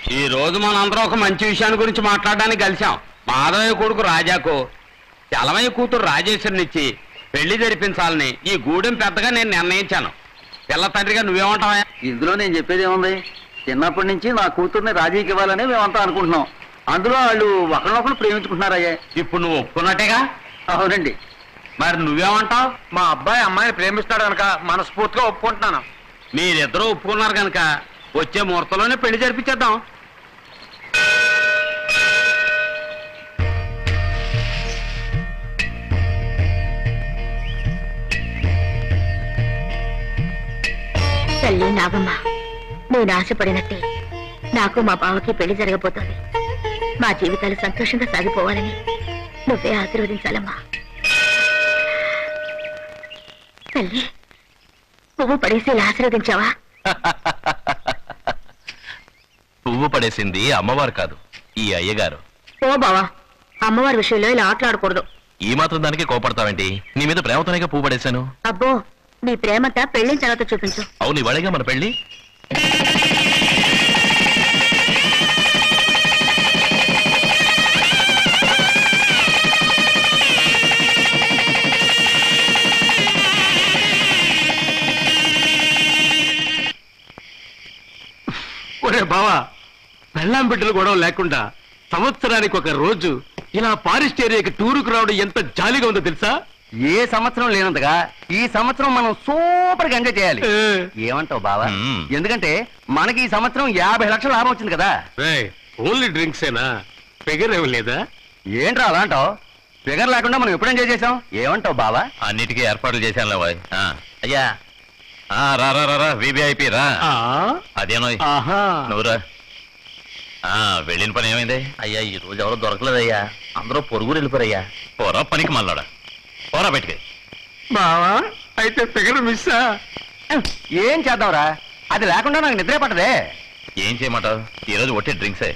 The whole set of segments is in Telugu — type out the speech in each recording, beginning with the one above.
ఈ రోజు మనందరం ఒక మంచి విషయాన్ని గురించి మాట్లాడడానికి కలిసాం. మాధవయ్య కొడుకు రాజాకు చలమయ్య కూతురు రాజేశ్వరినిచ్చి పెళ్లి జరిపించాలని ఈ గూడెం పెద్దగా నేను నిర్ణయించాను. పిల్ల తండ్రిగా నువ్వేమంటావా? ఇందులో నేను చెప్పేది ఏముంది? చిన్నప్పటి నుంచి నా కూతుర్ని రాజీకి ఇవ్వాలని మేమంతా అనుకుంటున్నాం. అందులో వాళ్ళు ఒకరినొకరు ప్రేమించుకుంటున్నారయ్యా. ఇప్పుడు నువ్వు ఒప్పుకున్నట్టేగా? అవునండి. మరి నువ్వేమంటావు? మా అబ్బాయి అమ్మాయిని ప్రేమిస్తాడు కనుక మనస్ఫూర్తిగా ఒప్పుకుంటున్నాను. మీరిద్దరూ ఒప్పుకున్నారు కనుక వచ్చే ముహూర్తంలోనే పెళ్లి జరిపించేద్దాం. తల్లి నాగమ్మ, నేను ఆశపడినట్టే నాకు మా బావకి పెళ్లి జరగబోతోంది. మా జీవితాలు సంతోషంగా సాగిపోవాలని నువ్వే ఆశీర్వదించాలమ్మా. తల్లి, పువ్వు పడేసి ఇలా ఆశీర్వదించావా? పువ్వు పడేసింది అమ్మవారు కాదు, ఈ అయ్యగారు. ఓ బావా, అమ్మవారి విషయంలో ఇలా ఆటలాడకూడదు. ఈ మాత్రం దానికి కోపడతావేంటి? నీ మీద ప్రేమతోనేగా పువ్వు పడేశాను. అబ్బో, నీ ప్రేమంతా పెళ్లిన తర్వాత చూపించు. అవును, ఇవాళగా మన పెళ్లి. ఒరే బావా, పెళ్ళాం బిడ్డలు గొడవ లేకుండా సంవత్సరానికి ఒక రోజు ఇలా ఫారెస్ట్ ఏరియాకి టూరుకు రావడం ఎంత జాలీగా ఉందో తెలుసా? ఏ సంవత్సరం లేనంతగా ఈ సంవత్సరం మనం సూపర్ గా ఎంజాయ్ చేయాలి. ఏమంటావు బావా? ఎందుకంటే మనకి ఈ సంవత్సరం 50 లక్షల లాభం వచ్చింది కదా. ఓన్లీ డ్రింక్స్ ఏనా? ఫిగర్ ఏమి లేదా? ఏంట్రా అలా అంటావు? ఫిగర్ లేకుండా మనం ఎప్పుడు ఎంజాయ్ చేసాం? ఏమంటావు బావా? అన్నిటికీ ఏర్పాట్లు చేశాను. అయ్యా రా రా రా, వివిఐపి రా. అదేనో నువ్వురా. వెళ్ళిన పని ఏమైంది? అయ్యా, ఈ రోజు ఎవరో దొరకలేదయ్యా. అందరూ పొరుగురు వెళ్ళిపోరయ్యా. పోరా పనికి మళ్ళాడా, పోరా బయటికి. బావా, అయితే ఫిగర్ మిస్సా? ఏం చేద్దాంరా, అది లేకుండా నాకు నిద్రే పట్టదే. ఏం చేయమంటావు? ఈరోజు ఒట్టి డ్రింక్సే.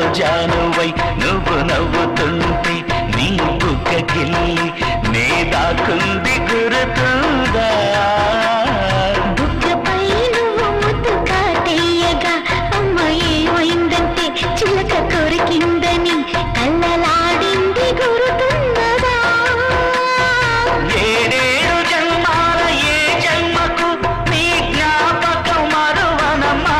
జానువై నువ్వు నవ్వుతుంటే నీ బుగ్గకిల్లి నే దాకుంది గురుతుందా బుగ్గపై నువ్వు ముద్దు కాటేయగా అమ్మ ఏమైందంటే చిలక కొరికిందని కళ్ళలాడింది గురుతున్నదా ఏడేడు జన్మాల ఏ జన్మకు నీ జ్ఞాపకం మరువనమ్మా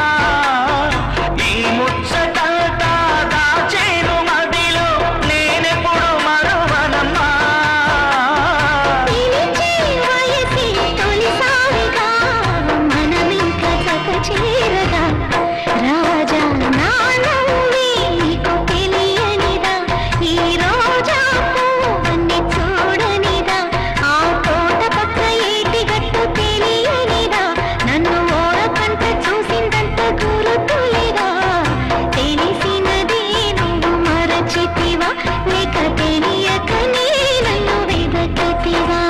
ఈ ముచ్చటంతా దాచేను మదిలో నేనెప్పుడు మరువనమ్మా పిలిచే వయసి తొలిసారిగా మనమింక జత చేరగా రాజా నా నవ్వే నీకు తెలియనిదా ఈ రోజా పువ్వన్ని చూడనిదా ఆ తోట పక్క ఏటి గట్టు తెలియనిదా నన్ను ఓరకంట చూసిందంత గురుతులేదా తెలిసినదే నువ్వు మరచితివా లేక తెలియకనే నన్ను వెదకతివా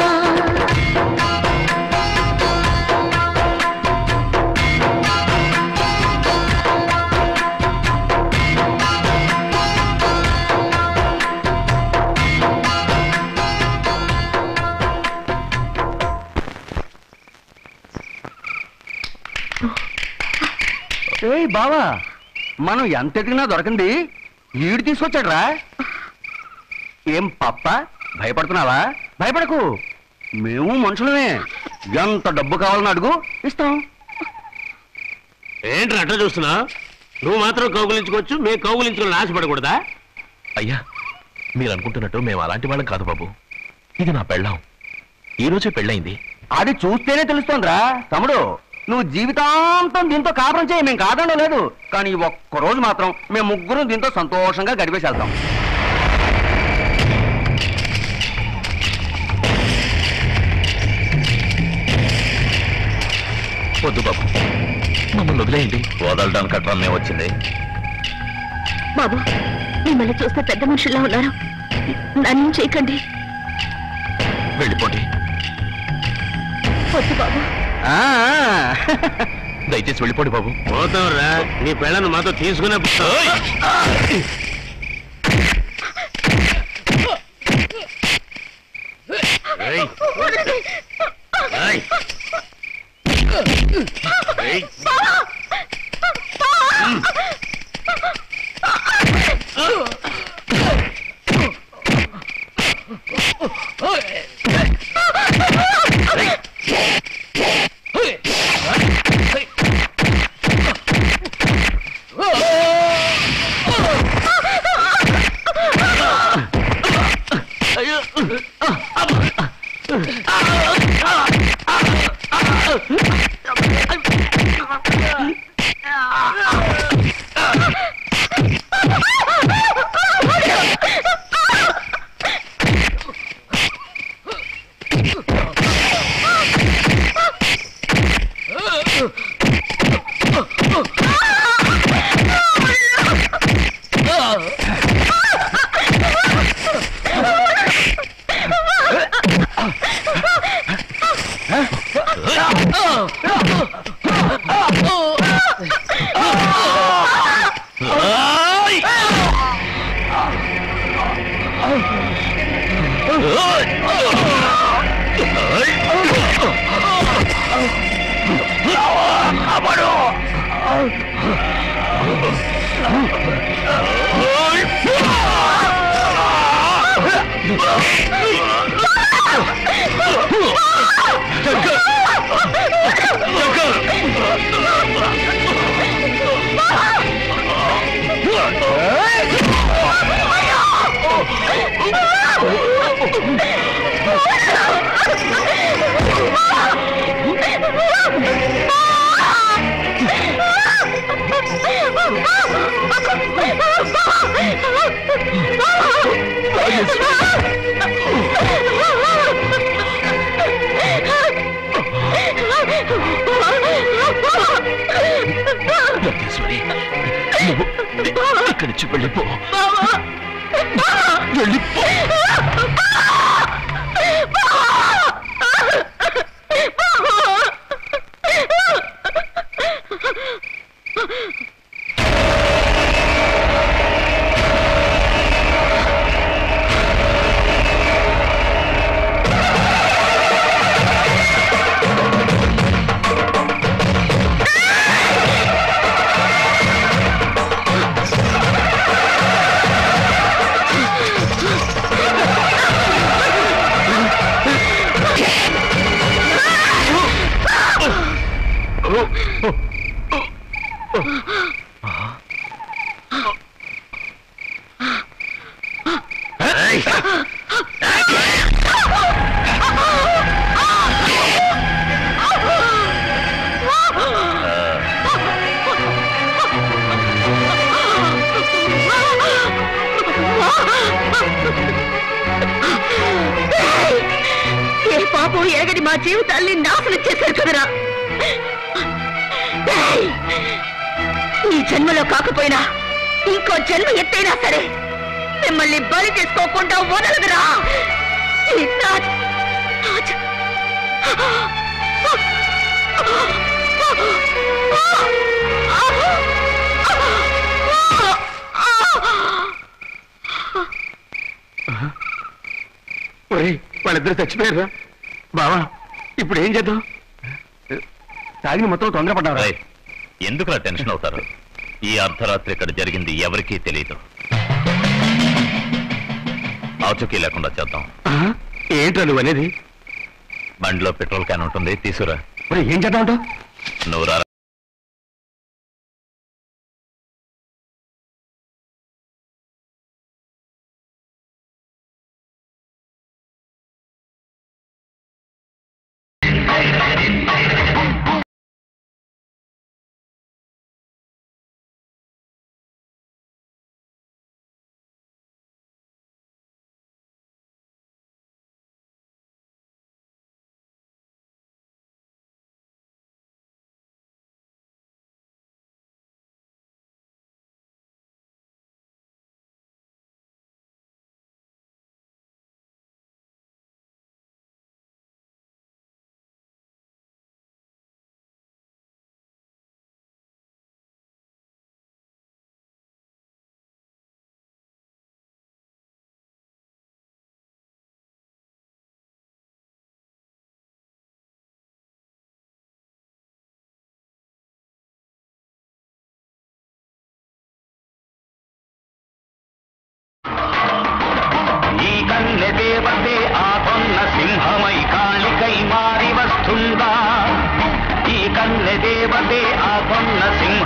ఏయ్ బావా మనం ఎంత ఎదిగినా దొరకండి ఈడు తీసుకొచ్చాడ్రా ఏం పప్ప భయపడుతున్నావా భయపడకు మేము మనుషులమే ఎంత డబ్బు కావాలని అడుగు ఇస్తాం ఏంటి అట్లా చూస్తున్నా నువ్వు మాత్రం కౌగులించుకోవచ్చు మేము కౌగులించుకుని ఆశపడకూడదా? అయ్యా మీరు అనుకుంటున్నట్టు మేము అలాంటి వాళ్ళం కాదు బాబు. ఇది నా పెళ్ళాం, ఈ రోజే పెళ్ళయింది. అది చూస్తేనే తెలుస్తోందిరా తమ్ముడు. నువ్వు జీవితాంతం దీంతో కాపురం చేయి, మేము కాదండో లేదు. కానీ ఒక్కరోజు మాత్రం మేము ముగ్గురం దీంతో సంతోషంగా గడిపేసి వెళ్తాం. వద్దు బాబు, మమ్మల్ని వదిలేయండి. వదలడానికి అట్లా మేము వచ్చింది. బాబు మిమ్మల్ని చూస్తే పెద్ద మనుషుల్లా ఉన్నారు, నన్ను చేయకండి. వెళ్ళిపోండి. వద్దు బాబు. దయచేసి వెళ్ళిపోండి బాబు. పోతావురా, నీ పెళ్ళను మాతో తీసుకునే ఇక్కడి నుంచి వెళ్ళిపో. వెళ్ళిపో. ఏ పాపం ఎరగని మా జీవితాల్ని నాశనం చేశారు కదరా. ఈ జన్మలో కాకపోయినా ఇంకో జన్మ ఎత్తైనా సరే మిమ్మల్ని బలి చేసుకోకుండా వదలదురా. వాళ్ళిద్దరు చచ్చిపోయారా బావా? ఇప్పుడు ఏం చేద్దాం? తాగిన మొత్తం తొందరపడ్డారా? ఎందుకు టెన్షన్ అవుతారు? ఈ అర్ధరాత్రి ఇక్కడ జరిగింది ఎవరికీ తెలియదు. ఆచూకీ లేకుండా చేద్దాం. ఏంటో నువ్వు అనేది? బండిలో పెట్రోల్ క్యాన్ ఉంటుంది, తీసుకురా. ఏం చేద్దాం అంటావు? నువ్వు రా. దేవతే ఆపన్న సింహమై కాళికై మారి వస్తుందా? ఈ కన్నె దేవతే ఆపన్న సింహ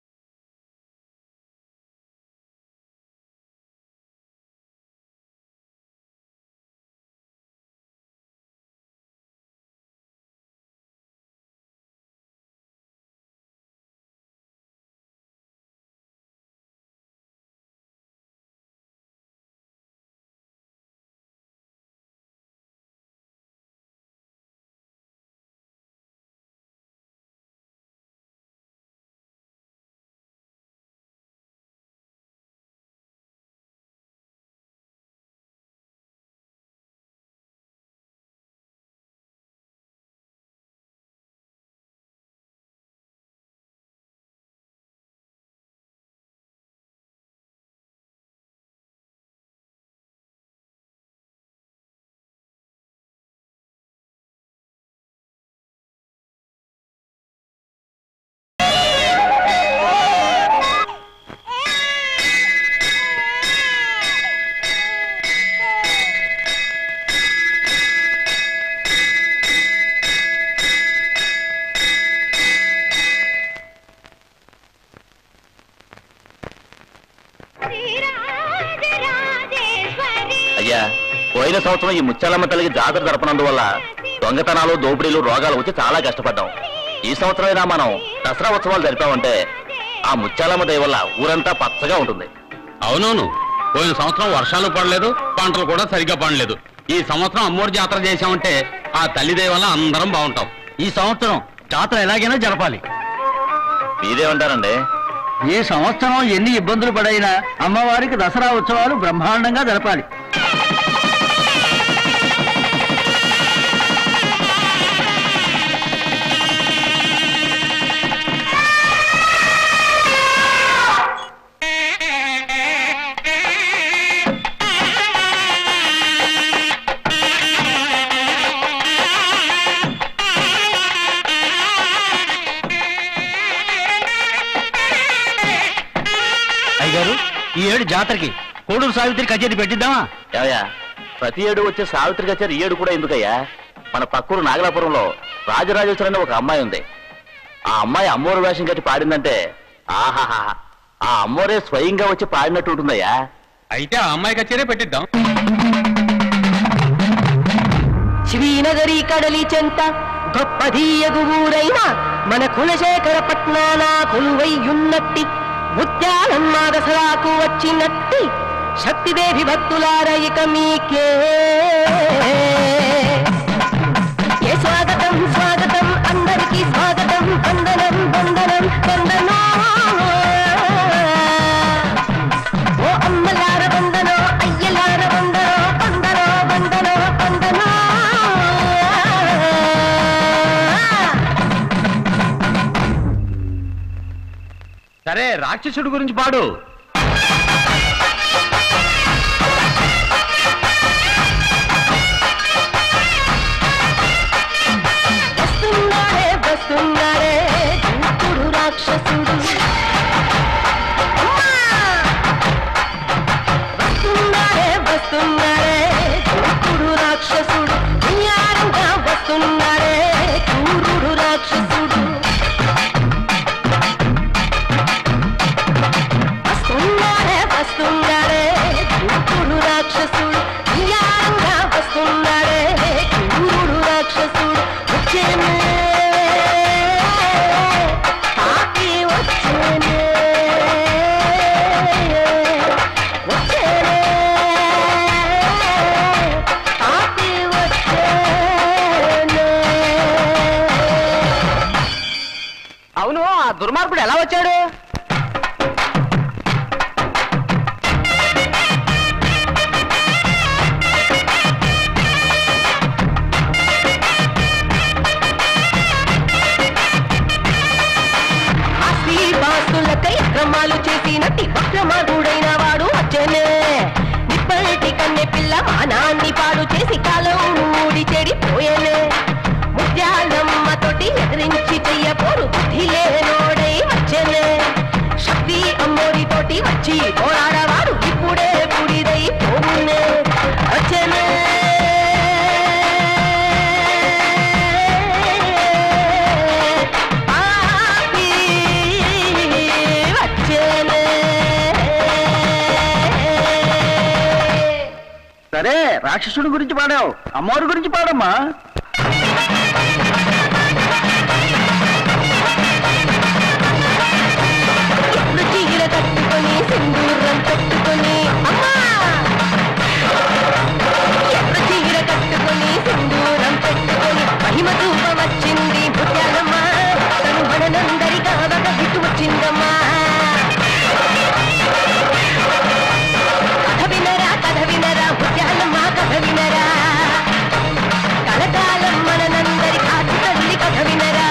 పోయిన సంవత్సరం ఈ ముత్యాలమ్మ తల్లికి జాతర జరపనందువల్ల దొంగతనాలు, దోపిడీలు, రోగాలు వచ్చి చాలా కష్టపడ్డాం. ఈ సంవత్సరమైనా మనం దసరా ఉత్సవాలు జరిపామంటే ఆ ముత్యాలమ్మ దయ వల్ల ఊరంతా పచ్చగా ఉంటుంది. అవునవును, పోయిన సంవత్సరం వర్షాలు పడలేదు, పంటలు కూడా సరిగ్గా పండలేదు. ఈ సంవత్సరం అమ్మోరు జాతర చేశామంటే ఆ తల్లి దయ వల్ల అందరం బాగుంటాం. ఈ సంవత్సరం జాతర ఎలాగైనా జరపాలి. మీరేమంటారండి? ఈ సంవత్సరం ఎన్ని ఇబ్బందులు పడైనా అమ్మవారికి దసరా ఉత్సవాలు బ్రహ్మాండంగా జరపాలి. ఈ ఏడు జాతరకి కోడూరు సావిత్రి కచేరీ పెట్టిద్దామా? ఏవయ్యా, ప్రతి ఏడు వచ్చే సావిత్రి కచేరీ ఈ ఏడు కూడా ఎందుకయ్యా? మన పక్కూరు నాగలాపురంలో రాజరాజేశ్వరి అనే ఒక అమ్మాయి ఉంది. ఆ అమ్మాయి అమ్మోరు వేషం కట్టి పాడిందంటే ఆహాహా ఆ అమ్మోరే స్వయంగా వచ్చి పాడినట్టు ఉంటుందయ్యా. అయితే ఆ అమ్మాయి కచేరే పెట్టిద్దాం. శ్రీనగరి కడలి చెంత గొప్పదీయగు ఊరైన మన కులశేఖర పట్నాన కొలువైయున్నట్టి ముత్యాలమ్మ దసరాకు వచ్చినట్టి శక్తిదేవి భక్తులార ఇక మీకే స్వాగతం స్వాగతం అందరికీ స్వాగతం వందనం వందనం వందనో ఓ అమ్మలార వందనో అయ్యలార వందనో వందనో వందనో వందనో. సరే రాక్షసుడి గురించి పాడు. వస్తున్నాడే దూకుడు రాక్షసుడు వస్తున్నాడే దూకుడు రాక్షసుడు న్యాయంగా వస్తున్నాడే క్రూరుడు రాక్షసుడు వస్తున్నాడే దూకుడు రాక్షసుడు న్యాయంగా వస్తున్నాడే క్రూరుడు రాక్షసుడు వచ్చేనే అవును ఆ దుర్మార్గుడు ఎలా వచ్చాడు? క్రమాలు చేసినట్టి వక్రమార్గుడైన వాడు వచ్చేనే నిప్పటి కన్నె పిల్ల మానాన్ని పాడు చేసి కాలం ఊడి చెడిపోయేనే ముత్యాలమ్మ తోటి ఎదిరించి చెయ్యపోరు బుద్ధి లేనోడై వచ్చేనే శక్తి అమ్మోడి తోటి వచ్చి పోరాడవాడు ఇప్పుడే పుడిదై పోవునే వచ్చేనే సరే రాక్షసుడి గురించి పాడావు, అమ్మవారి గురించి పాడమ్మా. చీర కట్టుకొని సింధూరం పెట్టుకొని అమ్మా ఎప్పుడు చీర కట్టుకొని సింధూరం పెట్టుకొని మహిమ రూపం వచ్చింది ముత్యాలమ్మ తను మనందరి కాదక ఇటు వచ్చిందమ్మా. కథ వినరా ముత్యాలమ్మ కథ వినరా కలకాలం మనందరి కాదు తల్లి కథ వినరా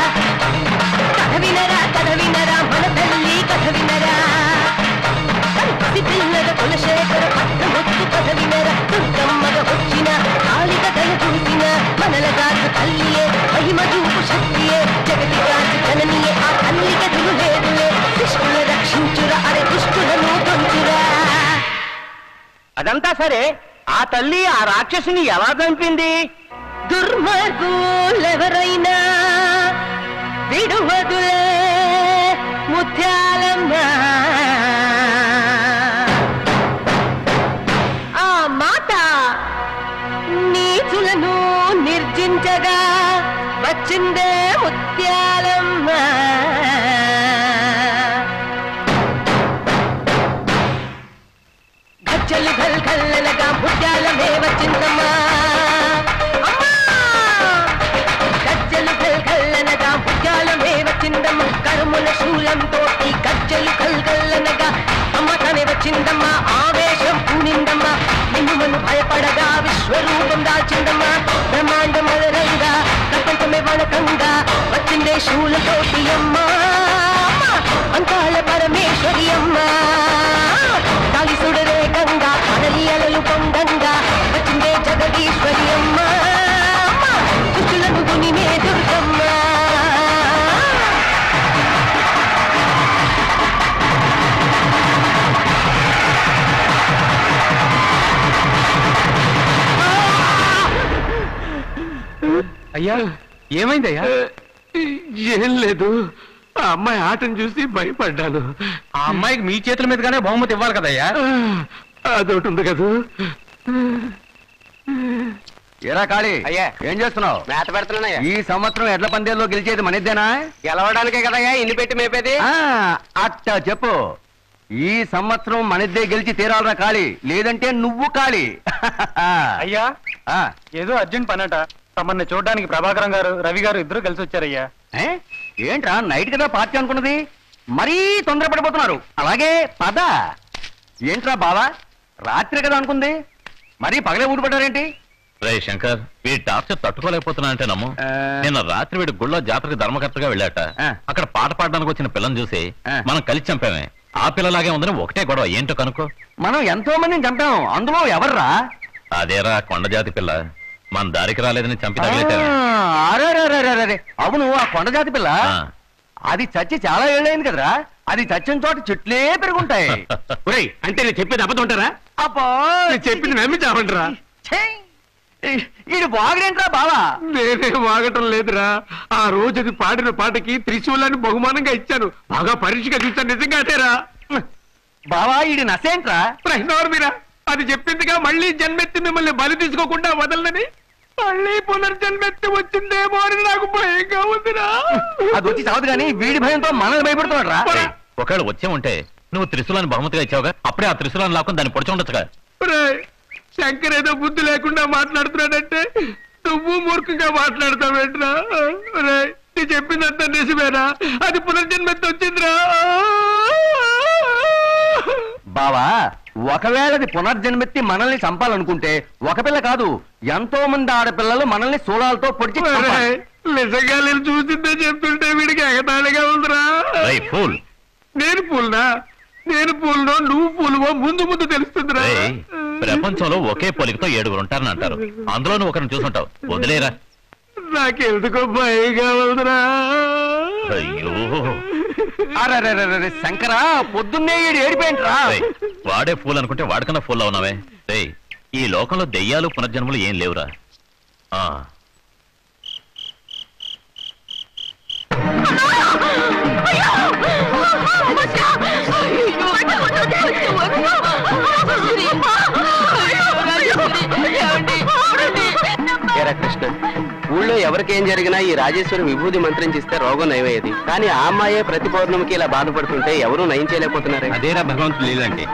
కథ వినరా మన తల్లి కథ వినరా పసి పిల్లల కులశేఖర పట్టమొత్తు కథ వినరా దుర్గమ్మగ వచ్చిన కాళి కథలు చూసిన మనల కాదు తల్లియే మహిమ చూపు శక్తియే జగతి కాదు జననియే ఆ తల్లి కథలు లేదులే శిష్టుల రక్షించురా అరే దుష్టులను దొంచురా. అదంతా సరే ఆ తల్లి ఆ రాక్షసుని ఎలా చంపింది? దుర్మార్గులెవరైనా విడువదులే ముత్యాలమ్మ ఆ మాట నీచులను నిర్జించగా వచ్చిందే ముత్యాలమ్మ. గజ్జలు గల్గల్లనగా ముత్యాలమే వచ్చిందమ్మా గజ్జలు గల్గల్లనగా ముత్యాలమే వచ్చిందమ్మా కరుముల శూలంతో ఈ గజ్జలు గల్గల్లనగా అమ్మ తనే వచ్చిందమ్మా ఆవేశం పూనిందమ్మా నిన్నుమను భయపడగా విశ్వరూపం దాల్చిందమ్మా బ్రహ్మాండ మదరంగా ప్రపంచమే వణకంగా వచ్చిందే శూలతోటి అమ్మా అంకాల పరమేశ్వరి అమ్మా కాళిసుడరే గంగా కడలి అలలు పొందంగా వచ్చిందే జగదీశ్వరి అమ్మా దుష్టులను గునిమే దుర్గమ్మ. అయ్యా ఏమైందయ్యా? ఏం లేదు, ఆ అమ్మాయి ఆటను చూసి భయపడ్డాను. ఆ అమ్మాయికి మీ చేతుల మీదుగానే బహుమతి ఇవ్వాలి కదయ్యా. అదొకటి ఉంది కదా. ఎరా కాళీ, అయ్యా. ఏం చేస్తున్నావు? మేత పెడుతున్నానయ్యా. ఈ సంవత్సరం ఎడ్ల పందేల్లో గెలిచేది మనిద్దేనా? గెలవడానికే కదయ్యా ఇన్ని పెట్టి మేపేది. అట్టా చెప్పు. ఈ సంవత్సరం మనిద్దే గెలిచి తీరాలరా కాళీ, లేదంటే నువ్వు కాళీ. అయ్యా ఏదో అర్జెంట్ పనట, తమన్ని చూడడానికి ప్రభాకరం గారు రవి గారు ఇద్దరు కలిసి వచ్చారయ్యా. ఏంట్రా నైట్ కదా పార్టీ అనుకున్నది, మరీ తొందరపడిపోతున్నారు. అలాగే పద. ఏంట్రా బావా, రాత్రి కదా అనుకుంది, మరీ పగలే ఊడిపడ్డారేంటి? రే శంకర్, వీడి టార్చర్ తట్టుకోలేకపోతున్నా అంటే నమ్ము. నిన్న రాత్రి వీడి గుళ్ళో జాతరకి ధర్మకర్తగా వెళ్ళాట. అక్కడ పాట పాడడానికి వచ్చిన పిల్లని చూసి మనం కలిసి చంపామే. ఆ పిల్లలాగే ఉందని ఒకటే గొడవ, ఏంటో కనుక్కో. మనం ఎంతో మందిని చంపాం, అందులో ఎవర్రా? అదేరా కొండ జాతి పిల్ల, మన దారికి రాలేదని చంపి తగిలేశారు. అరే అవును, ఆ కొండ జాతి పిల్ల అది చచ్చి చాలా ఏళ్ళైంది కదరా. అది చచ్చిన చోట చెట్లే పెరుగుంటాయి. అంటే నేను చెప్పేది అబద్ధం ఉంటారా? అబ్బా, చెప్పింది నమ్మి చావంటరా? ఇది బాగేంట్రా బావా? నేనే వాగటం లేదురా. ఆ రోజు అది పాడిన పాటకి త్రిశూలాన్ని బహుమానంగా ఇచ్చాను. బాగా పరీక్షగా చూసాను, నిజంగా అదేరా. బావా ఇది నసేంట్రా? మీరా అది చెప్పిందిగా, మళ్ళీ జన్మెత్తి మిమ్మల్ని బలి తీసుకోకుండా వదలని. మళ్ళీ పునర్జన్మెత్తి వచ్చిందేమో అని నాకు భయంగా ఉందిరా. అది వచ్చి చావదు కానీ వీడి భయంతో మనల్ని భయపడుతున్నాడు రా. ఒకవేళ వచ్చే ఉంటే నువ్వు త్రిశూలాన్ని బహుమతిగా ఇచ్చావుగా, అప్పుడే ఆ త్రిశూలాన్ని లాక్కుని దాన్ని పొడిచి ఉండొచ్చుగా. శంకర్ ఏదో బుద్ధి లేకుండా మాట్లాడుతున్నాడంటే నువ్వు మూర్ఖంగా మాట్లాడతావేంట్రా? నీ చెప్పిందంతా నిజమేనా? అది పునర్జన్మెత్తి వచ్చిందిరా. బావా, ఒకవేళ అది పునర్జన్మెత్తి మనల్ని చంపాలనుకుంటే ఒక పిల్ల కాదు, ఎంతో మంది ఆడపిల్లలు మనల్ని శూలాలతో పొడిచి నిజంగా నేను చూసిందే చెప్తుంటే వీడికి ఎగతాళిగా ఉందిరా. నేను పూల్నా? నేను పూలనో నువ్వు పూలువో ముందు ముందు తెలుస్తుందిరా. ప్రపంచంలో ఒకే పోలికతో 7 ఉంటారని అంటారు, అందులో నువ్వు ఒకరిని చూసుంటావు. వదిలేరా. నాకెందుకో భయంగా ఉందిరా. అయ్యో అరే శంకరా, పొద్దున్నే ఏడిపోయింట్రా. వాడే ఫూల్ అనుకుంటే వాడికన్నా ఫూల్ అవునావే. ఈ లోకంలో దెయ్యాలు పునర్జన్మలు ఏం లేవురా. కృష్ణ, ఊళ్ళో ఎవరికేం జరిగినా ఈ రాజేశ్వరి విభూతి మంత్రించిస్తే రోగం నయమయ్యేది. కానీ ఆ అమ్మాయే ప్రతి పౌర్ణమికి ఇలా బాధపడుతుంటే ఎవరూ నయం చేయలేకపోతున్నారు. అదేరా భగవంతుడు లేదంటే.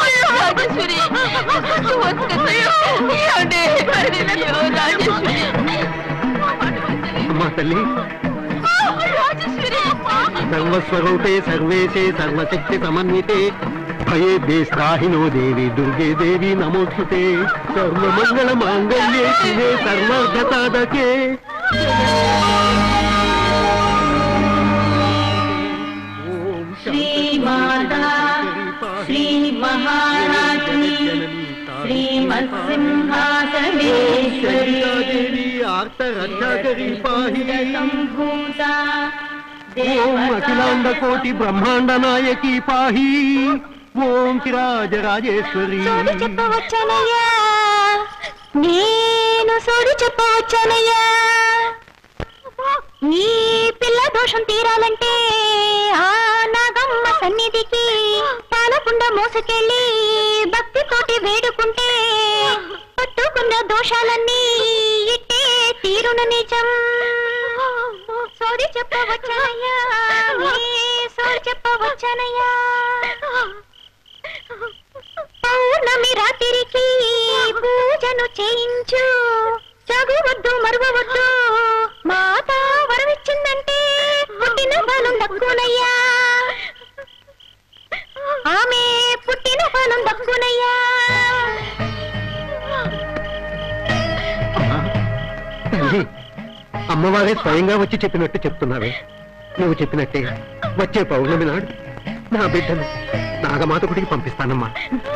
అమ్మా తల్లి, సర్వస్వరూపే సర్వేశే సర్వశక్తి సమన్వితే భయే దేశాహినో దేవి దుర్గే దేవి నమోస్తుతే. సర్వమంగళ మాంగళ్యే శివే సర్వార్థ సాధకే. శ్రీమాతా శ్రీ మహారాజ్ఞి శ్రీమత్సింహాసనేశ్వరి ఆర్తరక్షాకరీ పాహి. సంభూతా ఓం అఖిలాండ కోటి బ్రహ్మాండ నాయకి పాహి. ఓం శ్రీ రాజ రాజేశ్వరి. సోడి చెప్పవచ్చనయ్యా, నేను సోడి చెప్పవచ్చనయ్యా. నీ పిల్ల దోషం తీరాలంటే ఆ నాగమ్మ సన్నిధికి పాలకుండ మోసుకెళ్ళి భక్తితోటి వేడుకుంటే పట్టుకున్న దోషాలన్నీ ఇట్టే తీరున నిజం. సోడి చెప్పవచ్చనయ్యా, సోడి చెప్పవచ్చనయ్యా. పౌర్ణమి రాత్రికి పూజను చేయించు, చదువద్దు మరువవద్దు. మాత వరమిచ్చిందంటే పుట్టిన ఫలం దక్కునయ్యా, ఆమె పుట్టిన ఫలం దక్కునయ్యా. అమ్మవారే స్వయంగా వచ్చి చెప్పినట్టు చెప్తున్నావే. నువ్వు చెప్పినట్టే వచ్చే పౌర్ణమి నాడు నా బిడ్డను నాగమాత గుడికి పంపిస్తానమ్మా.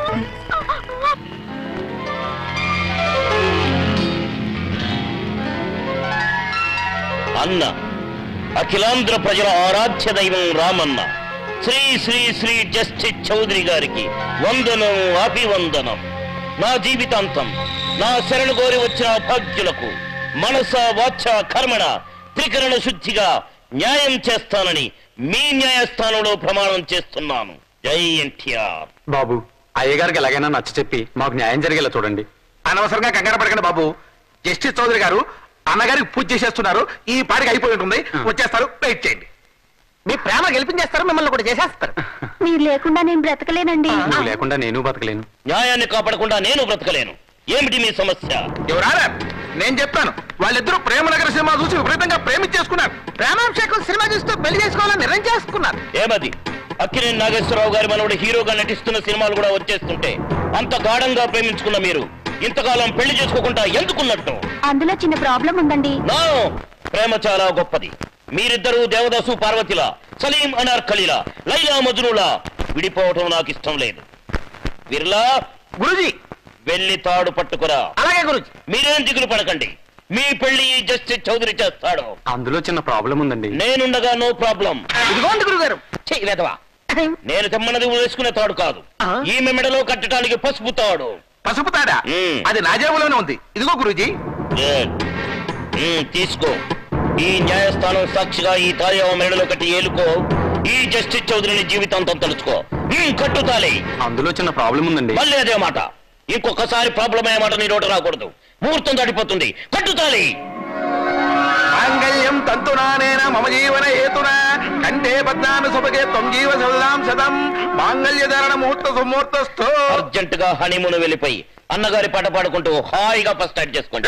అన్న అఖిలాంధ్ర ప్రజల ఆరాధ్య దైవం రామన్న శ్రీ శ్రీ శ్రీ జస్టిస్ చౌదరి గారికి వందనం, అభివందనం. నా జీవితాంతం నా శరణు కోరి వచ్చిన భాగ్యులకు మనస వాచ కర్మణ త్రికరణ శుద్ధిగా న్యాయం చేస్తానని మీ న్యాయస్థానంలో ప్రమాణం చేస్తున్నాను. జై ఎన్టీఆర్. బాబు, అయ్యగారికి ఎలాగైనా నచ్చ చెప్పి మాకు న్యాయం జరిగేలా చూడండి. అనవసరంగా కంగారు పడకండి బాబు. జస్టిస్ చౌదరి గారు అన్నగారికి పూజ చేసేస్తున్నారు. ఈ పాటికి అయిపోయి ఉంటుంది, వచ్చేస్తారు. వెయిట్ చేయండి. మీ ప్రేమ గెలిపించేస్తారు, మిమ్మల్ని కూడా చేసేస్తారు. మీరు లేకుండా నేను బ్రతకలేనండి. నువ్వు లేకుండా నేను బతకలేను. న్యాయాన్ని కాపాడకుండా నేను బ్రతకలేను. ఏమిటి మీ సమస్య? ఎవరారా? నేను చెప్తాను. వాళ్ళిద్దరూ ప్రేమ నగర సినిమా చూసి విపరీతంగా ప్రేమించేసుకున్నారు. ప్రేమాభిషేకం సినిమా చూస్తూ పెళ్లి చేసుకోవాలని నిర్ణయం చేసుకున్నారు. ఏమది? అక్కినేని నాగేశ్వరరావు గారి మనవడు హీరోగా నటిస్తున్న సినిమాలు కూడా వచ్చేస్తుంటే అంత గాఢంగా ప్రేమించుకున్న మీరు ఇంతకాలం పెళ్లి చేసుకోకుండా ఎందుకున్నట్టు? అందులో చిన్న ప్రాబ్లం ఉందండి. నో, ప్రేమ చాలా గొప్పది. మీరిద్దరూ దేవదాసు పార్వతిలా, సలీం అనార్కలిలా, లైలా మజ్నులా విడిపోవటం నాకు ఇష్టం లేదు. విర్లా గురుజీ, వెళ్ళి తాడు పట్టుకురా. అలాగే గురుజీ. మీరేం దిగులు పడకండి. మీ పెళ్లి జస్టిస్ చౌదరి చేస్తాడు. అందులో చిన్న ప్రాబ్లం ఉందండి. నేనుండగా నో ప్రాబ్లం. ఇదిగోండి గురుగారు. చెయ్యలేదవా? నేను తెమ్మన్నది వేసుకునే తాడు కాదు, ఈమె మెడలో కట్టడానికి పసుపు తాడు. పసుపు తాడా? అది నా జేబులోనే ఉంది. ఇదిగో గురూజీ. తీసుకో. ఈ న్యాయస్థానం సాక్షిగా ఈ తాళి మెడలో కట్టి ఏలుకో. ఈ జస్టిస్ చౌదరిని జీవితాంతం తలుచుకో. కట్టుతాలి. అందులో చిన్న ప్రాబ్లం ఉందండి. మళ్ళీ అదే మాట. ఇంకొకసారి ప్రాబ్లం అయ్యే మాట నీ నోట రాకూడదు. ముహూర్తం దాటిపోతుంది. కట్టుతాలి. మాంగళ్యం తంతునానేన మమ జీవన హేతునా కంటే పద్నామి సుభగే త్వం జీవ శతాం శతం మాంగళ్య ధారణ ముహూర్త సుముహూర్తస్థో. అర్జెంట్ గా హనీమూన్ వెళ్ళిపోయి అన్నగారి పాట పాడుకుంటూ హాయిగా ఫస్ట్ స్టార్ట్ చేసుకోండి.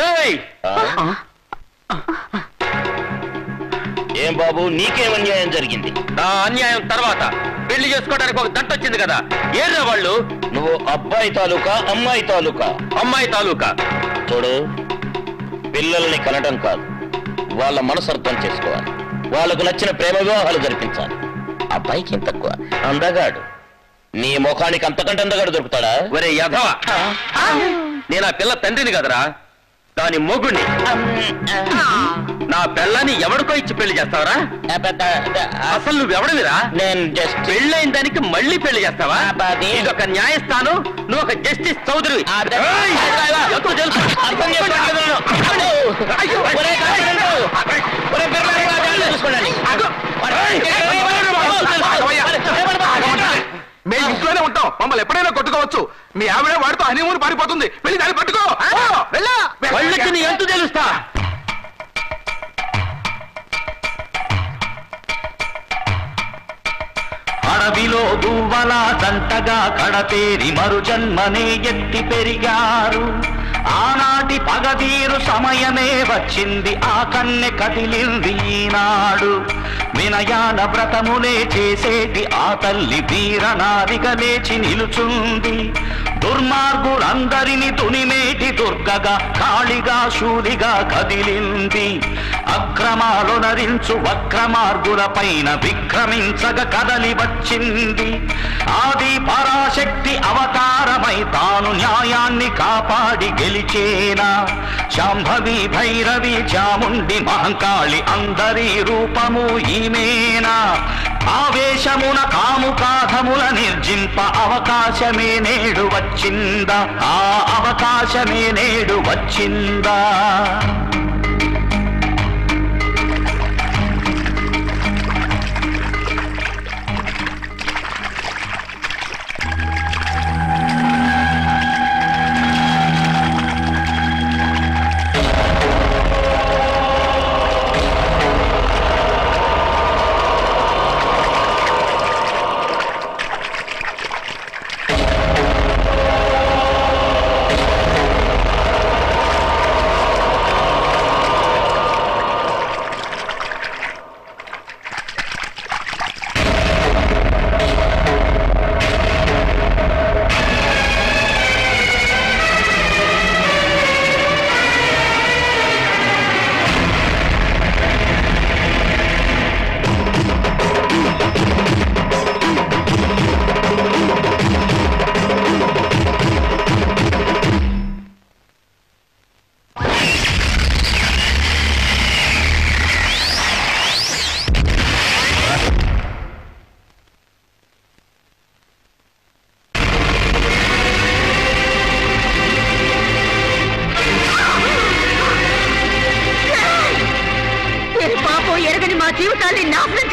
ఏం బాబు, నీకేం అన్యాయం జరిగింది? నా అన్యాయం తర్వాత పెళ్లి చేసుకోవడానికి ఒక దంట వచ్చింది కదా, ఏర్రా వాళ్ళు? నువ్వు అబ్బాయి తాలూకా అమ్మాయి తాలూకా? అమ్మాయి తాలూకా. చూడు, పిల్లల్ని కనడం కాదు, వాళ్ళ మనసు అర్థం చేసుకోవాలి. వాళ్ళకు నచ్చిన ప్రేమ వివాహాలు జరిపించాలి. అబ్బాయికి ఏం తక్కువ, అందగాడు. నీ ముఖానికి అంతకంటే అందగాడు దొరుకుతాడా? ఒరే యధవ, నేను ఆ పిల్ల తండ్రిని కదరా, దాని మొగుణ్ణి. నా పిల్లని ఎవరికో ఇచ్చి పెళ్లి చేస్తావరా? అసలు నువ్వెవడవిరా? నేను జస్ట్ పెళ్ళైన దానికి మళ్ళీ పెళ్లి చేస్తావా? ఇదొక న్యాయస్థానం, నువ్వు ఒక జస్టిస్ చౌదరి. మేము ఇంట్లోనే ఉంటాం, మమ్మల్ని ఎప్పుడైనా కొట్టుకోవచ్చు. మీ ఆవిడ వాడితో హనీమూన్ పారిపోతుంది. వెళ్ళి దాన్ని పట్టుకో. వాళ్ళకి ఎంత తెలుస్తా? అడవిలో గువ్వల జంటగా కడతేరి మరు జన్మనే ఎత్తి పెరిగారు. ఆనాటి పగదీరు సమయమే వచ్చింది, ఆ కన్నె కదిలింది ఈనాడు. వినయాన వ్రతమునే చేసేటి ఆ తల్లి వీరనారిగా లేచి నిలుచుంది. దుర్మార్గులందరిని తునిమేటి దుర్గగా, కాళిగా, శూలిగా కదిలింది. అక్రమాలు నరించు వక్రమార్గుల పైన విక్రమించగ కదలి వచ్చింది. ఆది పరాశక్తి అవతారమై తాను న్యాయాన్ని కాపాడి గెలిచేనా. శాంభవి, భైరవి, చాముండి, మహంకాళి అందరి రూపము ఈమెనా. ఆవేశమున కాముకాధముల నిర్జింప అవకాశమే నేడు వచ్చిందా, ఆ అవకాశమే నేడు వచ్చిందా.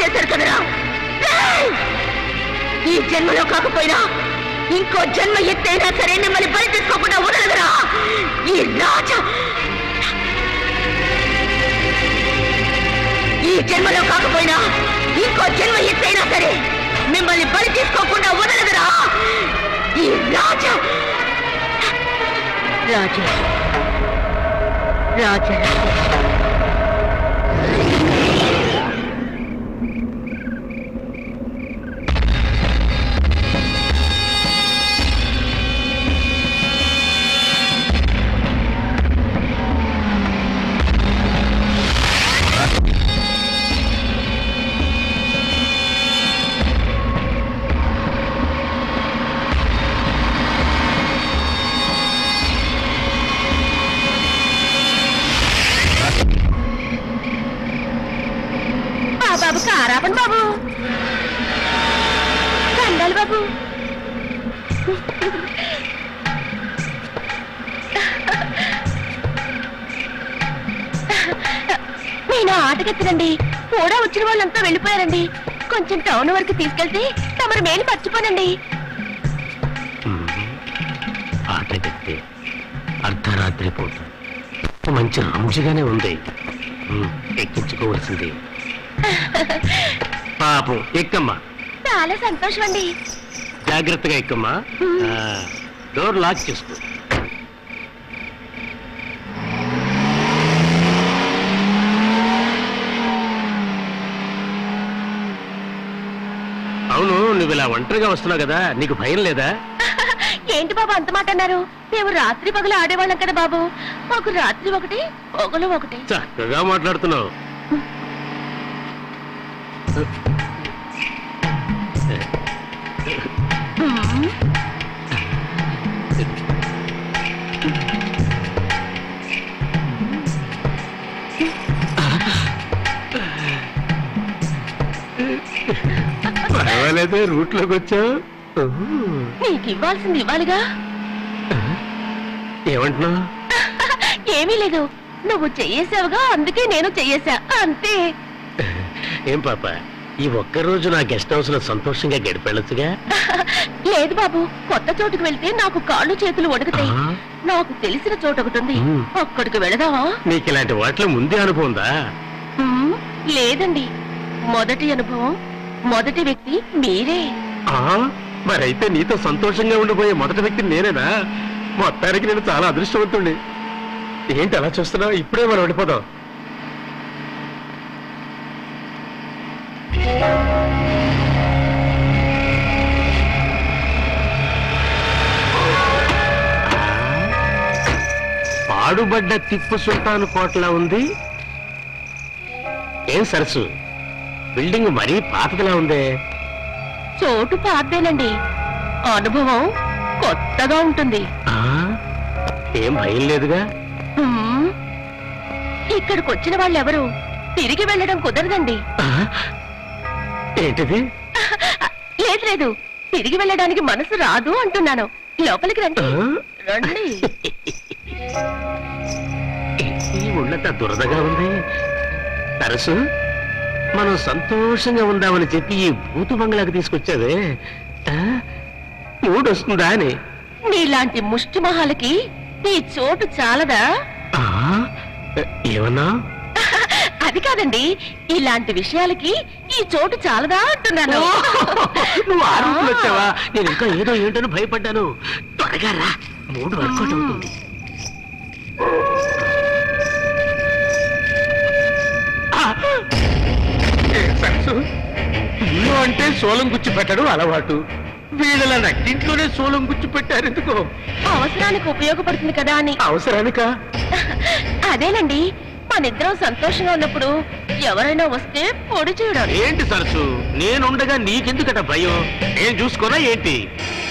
చేశారు కదరా. ఈ జన్మలో కాకపోయినా ఇంకో జన్మ ఎత్తైనా సరే మిమ్మల్ని బలి తీసుకోకుండా వదలదురా ఈ రాజా. ఈ జన్మలో కాకపోయినా ఇంకో జన్మ ఎత్తైనా సరే మిమ్మల్ని బలి తీసుకోకుండా వదలదురా ఈ రాజా. రాజా రాజా బాబు కారాపండి బాబు. దండాలి బాబు. నేను ఆటకెత్తనండి. కూడా వచ్చిన వాళ్ళంతా వెళ్ళిపోయారండి. కొంచెం టౌన్ వరకు తీసుకెళ్తే తమరు మేలు మర్చిపోనండి. ఆటకెత్తే అర్ధరాత్రి పూట మంచి రంజుగానే ఉంది. ఎక్కించుకోవాల్సింది. పాపం ఎక్కమ్మా. చాలా సంతోషం అండి. జాగ్రత్తగా ఎక్కమ్మా. డోర్ లాక్ చేసుకో. అవును, నువ్వు ఇలా ఒంటరిగా వస్తున్నావు కదా, నీకు భయం లేదా? ఏంటి బాబు అంత మాట అన్నారు? మేము రాత్రి పగలు ఆడేవాళ్ళం కదా బాబు. మాకు రాత్రి ఒకటి పగలు ఒకటి. చక్కగా మాట్లాడుతున్నావు. పర్వాలేదే, రూట్లోకి వచ్చావు. నీకు ఇవ్వాల్సింది ఇవ్వాలిగా. ఏమంటున్నావు? ఏమీ లేదు, నువ్వు చెయ్యేసావుగా, అందుకే నేను చెయ్యేసా అంతే. ఏం పాప, ఈ ఒక్కరోజు నా గెస్ట్ హౌస్ లో సంతోషంగా గడిపెళ్ళొచ్చుగా? లేదు బాబు, కొత్త చోటుకు వెళ్తే నాకు కాళ్ళు చేతులు వణుకుతాయి. నాకు తెలిసిన చోటు ఒకటి ఉంది, అక్కడికి వెళదావా? నీకు ఇలాంటి వాటిలో ముందే అనుభవం ఉందా? లేదండి, మొదటి అనుభవం, మొదటి వ్యక్తి మీరే. మరైతే నీతో సంతోషంగా ఉండిపోయే మొదటి వ్యక్తి నేనేనా? మొత్తానికి నేను చాలా అదృష్టవంతుణ్ణి. ఏంటి అలా చూస్తున్నావు? ఇప్పుడే మనం వెళ్ళిపోదాం. పాడుబడ్డ తిప్పు సుల్తాన్ కోటలా ఉంది. ఏం సరస్సు, బిల్డింగ్ మరీ పాతదిలా ఉందే. చోటు పాతేనండి, అనుభవం కొత్తగా ఉంటుంది. ఏం భయం లేదుగా? ఇక్కడికి వచ్చిన వాళ్ళెవరు తిరిగి వెళ్ళడం కుదరదండి. ఏంటిది? లేదు లేదు, తిరిగి వెళ్ళడానికి మనసు రాదు అంటున్నాను. లోపలికి రండి రండి. ఉన్నత దురదగా ఉంది. సరస్సు, మనం సంతోషంగా ఉందామని చెప్పి ఈ భూతు బంగ్లాకి తీసుకొచ్చావే, మూడొస్తుందా అని? నీలాంటి ముష్టి మొహాలకి ఈ చోటు చాలదా? ఏమన్నా? అది కాదండి, ఇలాంటి విషయాలకి ఈ చోటు చాలదా అంటున్నాను. నువ్వు ఆరోగ్యం వచ్చావా? నేను ఇంకా ఏదో ఏంటని భయపడ్డాను. త్వరగా రా, మూడు వర్కౌట్ అవుతుంది. ఇల్లు అంటే సోలం గుచ్చి పెట్టడం అలవాటు. వీళ్ళ నట్టింట్లోనే సోలం గుచ్చి పెట్టారు ఎందుకో? అవసరానికి ఉపయోగపడుతుంది కదా అని. అవసరానికా? అదేనండి, మనిద్దరం సంతోషంగా ఉన్నప్పుడు ఎవరైనా వస్తే పొడి చేయడం. ఏంటి సరస్సు, నేనుండగా నీకెందుకట భయం? నేను చూసుకోనా ఏంటి?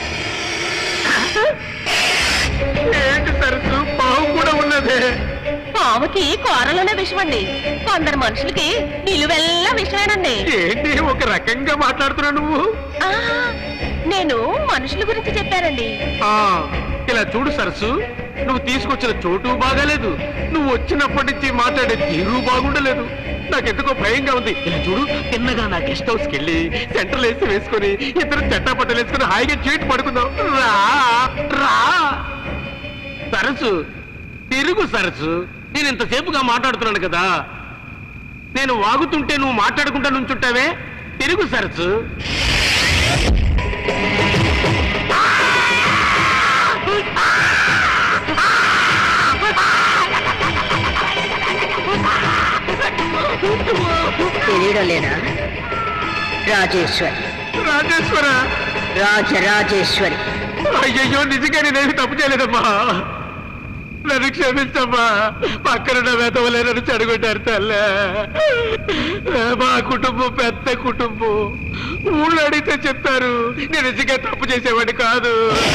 ఏంటి సరస్సు, పావు కూడా ఉన్నదే. పాముకి కూరలోనే విషమండి, కొందరు మనుషులకి నిలువెల్ల విషమేనండి. ఏంటి ఒక రకంగా మాట్లాడుతున్నావు నువ్వు? నేను మనుషుల గురించి చెప్పానండి. ఇలా చూడు సరస్సు, నువ్వు తీసుకొచ్చిన చోటు బాగాలేదు, నువ్వు వచ్చినప్పటి నుంచి మాట్లాడే తీరు బాగుండలేదు. నాకెందుకో భయంగా ఉంది. ఇలా చూడు, తిన్నగా నా గెస్ట్ హౌస్కి వెళ్ళి సెంట్రల్ ఏసీ వేసుకొని ఇద్దరు చెట్టాపట్టలు వేసుకుని హాయిగా చీట్ పడుకుందాం. రా రా సరస్సు, తిరుగు సరస్సు. నేను ఇంతసేపుగా మాట్లాడుతున్నాను కదా, నేను వాగుతుంటే నువ్వు మాట్లాడుకుంటా నుంచుంటావే, తిరుగు సరస్సు. తెలియడం లేదా? రాజేశ్వరి. రాజేశ్వర? రాజరాజేశ్వరి. అయ్యయ్యో, నిజంగా నేనేమి తప్పు చేయలేదమ్మా, నన్ను క్షమించమ్మా. పక్కన వెతవలే నన్ను చెడగొట్టారు తల్లే. మా కుటుంబం పెద్ద కుటుంబం, ఊళ్ళో అడిగితే చెప్తారు నేను నిజంగా తప్పు చేసేవాడిని కాదు.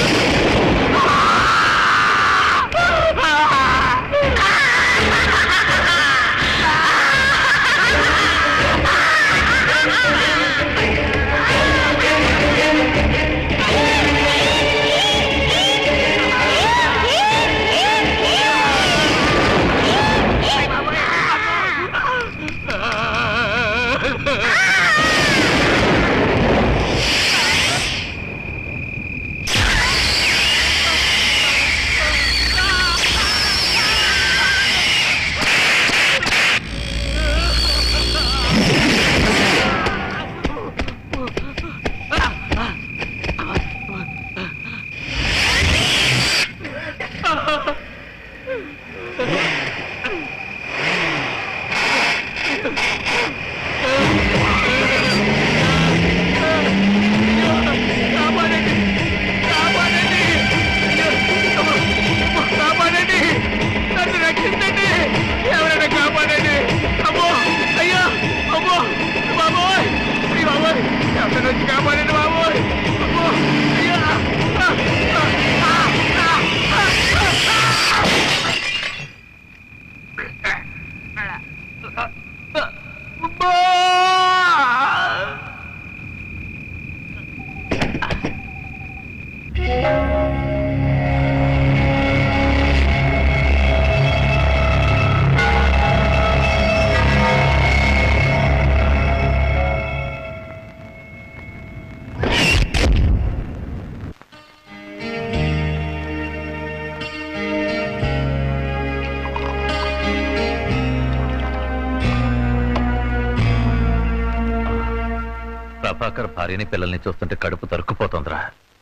ప్రభాకర్ భార్యని పిల్లల్ని చూస్తుంటే కడుపు తరుక్కుపోతుందిరా.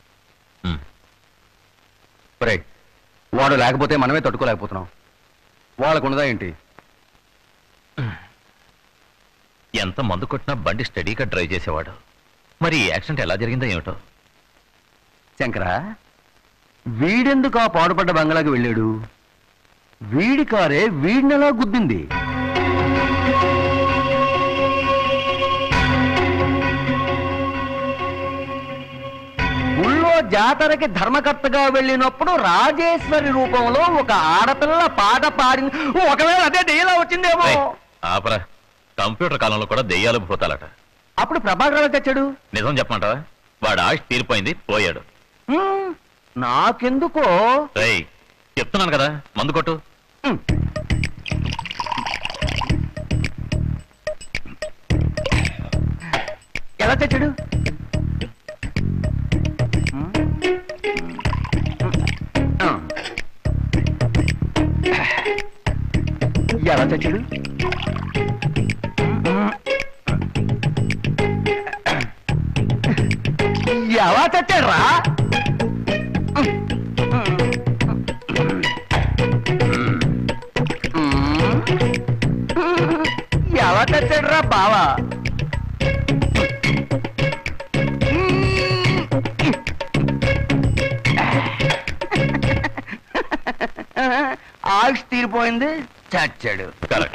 వాడు లేకపోతే మనమే తట్టుకోలేకపోతున్నాం. వాళ్ళకున్నదా ఏంటి? ఎంత మందు కొట్టినా బండి స్టడీగా డ్రైవ్ చేసేవాడు. మరి ఈ యాక్సిడెంట్ ఎలా జరిగిందో ఏమిటో. శంకరా, వీడెందుకు ఆ పాడుపడ్డ బంగ్లాకి వెళ్ళాడు? వీడి కారే వీడినెలా గుద్దింది? ఊళ్ళో జాతరకి ధర్మకర్తగా వెళ్ళినప్పుడు రాజేశ్వరి రూపంలో ఒక ఆడపిల్ల పాట పాడింది. ఒకవేళ అదే దెయ్యంలా వచ్చిందేమో. ఆపరా, కంప్యూటర్ కాలంలో కూడా దెయ్యాలు భూతాలట. అప్పుడు ప్రభాకర్ తెచ్చాడు. నిజం చెప్పమంటావా? వాడు ఆశ తీరిపోయింది, పోయాడు. నాకెందుకో చెప్తున్నాను కదా, మందు కొట్టు. ఎలా తెచ్చాడు? ఎలా తెచ్చాడు? ఎలా తెచ్చాడు రా? ఎలా తెచ్చాడు రా బావా? ఆయుష్ తీరిపోయింది, చచ్చాడు.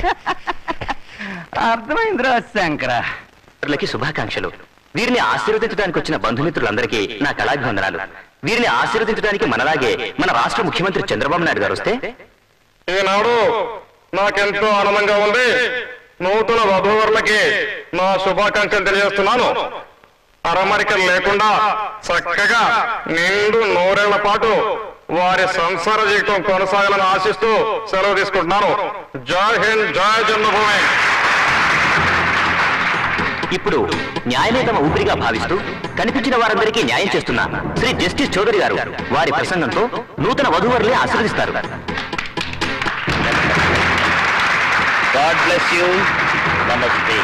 అర్థమైందిరా శంకర. శుభాకాంక్షలు. వీరిని ఆశీర్వదించడానికి వచ్చిన బంధుమిత్రులందరికీ నా కళాభివందనాలు. వీరిని ఆశీర్వదించడానికి మనలాగే మన రాష్ట్ర ముఖ్యమంత్రి చంద్రబాబు నాయుడు గారు వస్తే, ఈనాడు నాకెంతో ఆనందంగా ఉంది. నూతన వధూవరులకి నా శుభాకాంక్షలు తెలియజేస్తున్నాను. అరమరికలు లేకుండా చక్కగా నిండు 100 ఏళ్ల పాటు వారి సంసార జీవితం కొనసాగాలని ఆశిస్తూ సెలవు తీసుకుంటున్నాను. జై హింద్, జై జన్మభూమి. ఇప్పుడు న్యాయమే తమ ఊపిరిగా భావిస్తూ కనిపించిన వారందరికీ న్యాయం చేస్తున్న శ్రీ జస్టిస్ చౌదరి గారు వారి ప్రసంగంతో నూతన వధూవరులే ఆశీర్వదిస్తారు. God bless you. నమస్తే.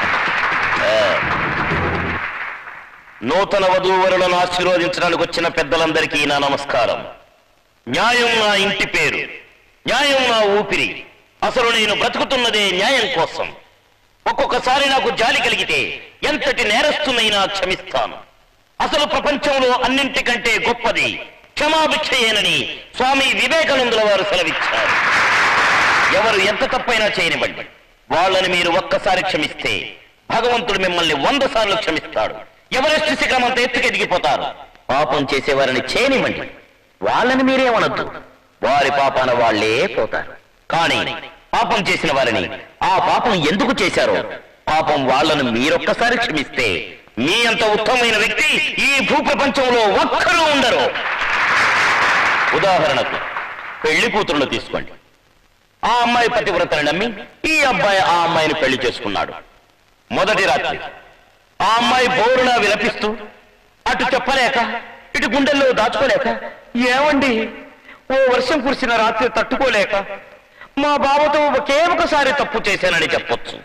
నూతన వధూవరులను ఆశీర్వదించడానికి వచ్చిన పెద్దలందరికీ నా నమస్కారం. న్యాయం నా ఇంటి పేరు, న్యాయం నా ఊపిరి. అసలు నేను బ్రతుకుతున్నదే న్యాయం కోసం. ఒక్కొక్కసారి నాకు జాలి కలిగితే ఎంతటి నేరస్తునైనా క్షమిస్తాను. అసలు ప్రపంచంలో అన్నింటికంటే గొప్పది క్షమాభిక్షయేనని స్వామి వివేకానందుల వారు సెలవిచ్చారు. ఎవరు ఎంత తప్పైనా చేయనివ్వండి, వాళ్ళని మీరు ఒక్కసారి క్షమిస్తే భగవంతుడు మిమ్మల్ని 100 సార్లు క్షమిస్తాడు. ఎవరెస్ట్ శిఖరం అంత ఎత్తుకెదిగిపోతారు. పాపం చేసేవారిని చేయనివ్వండి, వాళ్ళని మీరేమనొద్దు, వారి పాపాన వాళ్లే పోతారు. కానీ పాపం చేసిన వారిని ఆ పాపం ఎందుకు చేశారో పాపం వాళ్లను మీరొక్కసారి క్షమిస్తే మీ అంత ఉత్తమమైన వ్యక్తి ఈ భూప్రపంచంలో ఒక్కరూ ఉండరు. ఉదాహరణకు పెళ్లి కూతురును తీసుకోండి. ఆ అమ్మాయి పతివ్రతని నమ్మి ఈ అబ్బాయి ఆ అమ్మాయిని పెళ్లి చేసుకున్నాడు. మొదటి రాత్రి ఆ అమ్మాయి బోరులా విలపిస్తూ అటు చెప్పలేక ఇటు గుండెల్లో దాచుకోలేక, ఏమండి ఓ వర్షం కురిసిన రాత్రి తట్టుకోలేక మా బావతో ఒకే ఒకసారి తప్పు చేశానని చెప్పొచ్చు.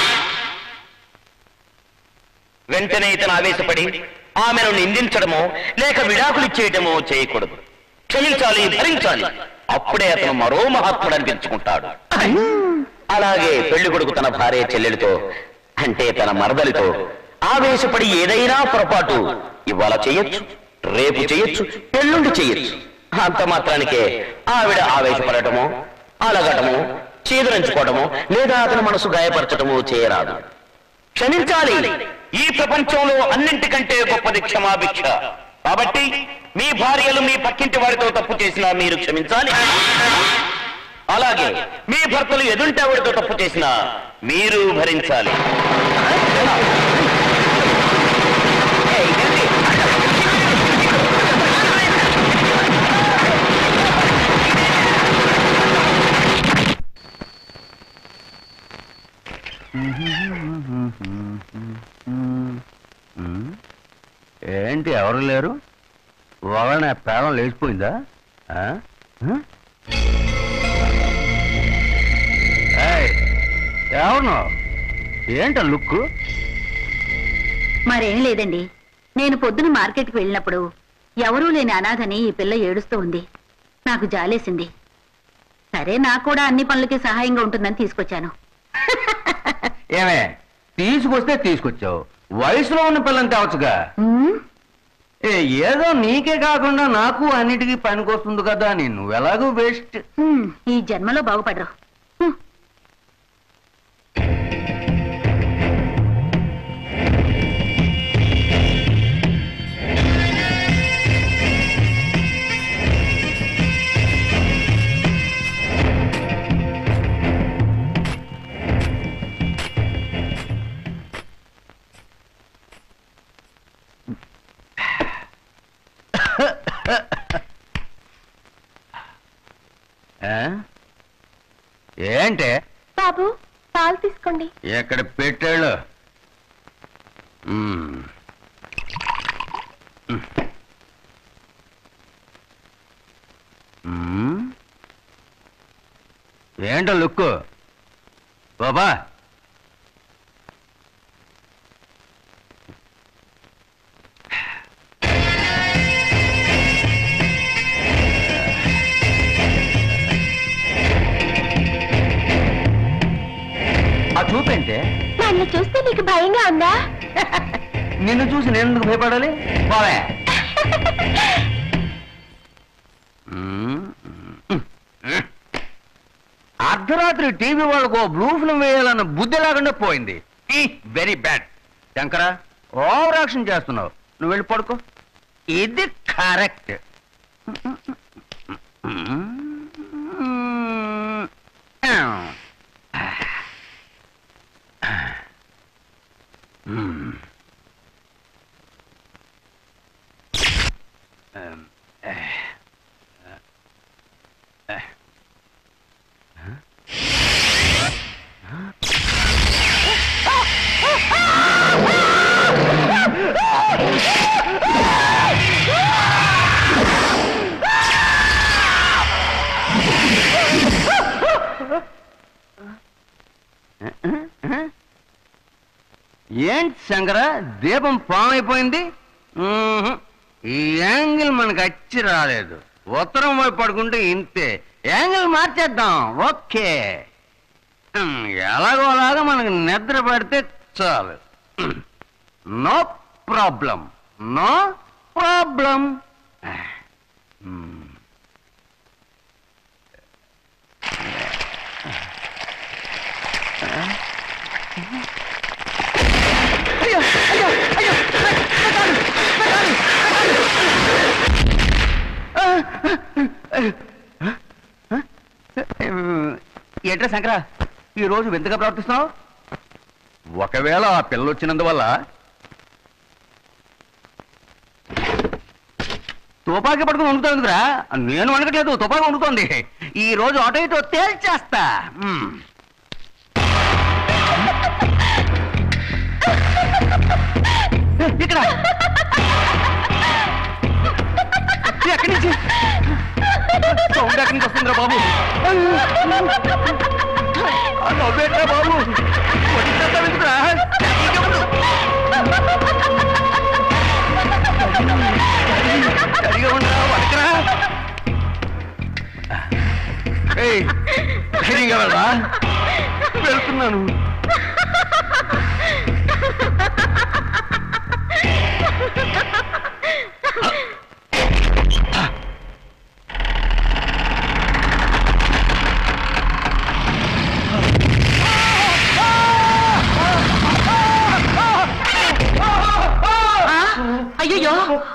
వెంటనే ఇతను ఆవేశపడి ఆమెను నిందించడమో లేక విడాకులు ఇచ్చేయటమో చేయకూడదు. క్షమించాలి, భరించాలి. అప్పుడే అతను మరో మహాత్ముడు అనిపించుకుంటాడు. అలాగే పెళ్లి కొడుకు తన భార్య చెల్లెలితో అంటే తన మరదలితో ఆవేశపడి ఏదైనా పొరపాటు ఇవాళ చేయొచ్చు, రేపు చేయొచ్చు, ఎల్లుండి చేయొచ్చు. అంత మాత్రానికే ఆవిడ ఆవేశపడటమో అలగటమో చీదరించుకోవటమో లేదా అతని మనసు గాయపరచటమో చేయరాదు. క్షమించాలి. ఈ ప్రపంచంలో అన్నింటికంటే గొప్పది క్షమాభిక్ష. కాబట్టి మీ భార్యలు మీ పక్కింటి వారితో తప్పు చేసినా మీరు క్షమించాలి. అలాగే మీ భర్తలు ఎదుంటి ఆవిడతో తప్పు చేసినా మీరు భరించాలి. ఏంటి ఎవరు లేరు? వాళ్ళ ప్రాణం లేచిపోయిందా? ఎవరు? ఏంట లుక్? మరేం లేదండి, నేను పొద్దున మార్కెట్కి వెళ్ళినప్పుడు ఎవరూ లేని అనాథని ఈ పిల్ల ఏడుస్తూ ఉంది. నాకు జాలేసింది. సరే, నాకు కూడా అన్ని పనులకి సహాయంగా ఉంటుందని తీసుకొచ్చాను. ఏమే తీసుకొస్తే తీసుకొచ్చావు, వయసులో ఉన్న పిల్లని తేవచ్చుగా. ఏదో నీకే కాకుండా నాకు అన్నిటికీ పనికొస్తుంది కదా అని నువ్వెలాగూ వేస్ట్. ఈ జన్మలో బాగుపడరు. ఏంటే బాబు, పాలు తీసుకోండి. ఎక్కడ పెట్టాడు? ఏంటో లుక్కు బాబా? ఆ చూపేంటే? నన్ను చూస్తే నీకు భయంగా ఉందా? నిన్ను చూసి నేను ఎందుకు భయపడాలి? బావే అర్ధరాత్రి టీవీ వాళ్ళకు బ్లూ ఫిల్మ్ వేయాలన్న బుద్ధి లేకుండా పోయింది. Very bad. Shankara, over action చేస్తున్నావు. నువ్వు వెళ్ళి పడుకో. ఇది కరెక్ట్. ఏంటి శంకర దీపం పామైపోయింది? ఈ యాంగిల్ మనకు అచ్చి రాలేదు. ఉత్తరం వైపు పడుకుంటే ఇంతే. యాంగిల్ మార్చేద్దాం. ఓకే, ఎలాగోలాగా మనకు నిద్ర పడితే చాలు. No problem, no problem. ఏంట్రా శంకర, ఈ రోజు వింతగా ప్రవర్తిస్తున్నావు? ఒకవేళ ఆ పిల్ల వచ్చినందువల్ల తుపాకీ పట్టుకుని వండుతుందిరా. నేను వండట్లేదు, తుపాకీ వండుతోంది. ఈ రోజు అటో ఇటో తేల్చేస్తా. ఇక్కడ ఎక్కడి నుంచి సౌండ్ ఎక్కడి నుంచి వస్తుందిరా బాబు? నవ్వేట్రా బాబు, ఎందుకురా? సరిగా ఉండరా, వడకరా. ధైర్యంగా వెళ్ళరా, వెళ్తున్నాను. అయ్యో,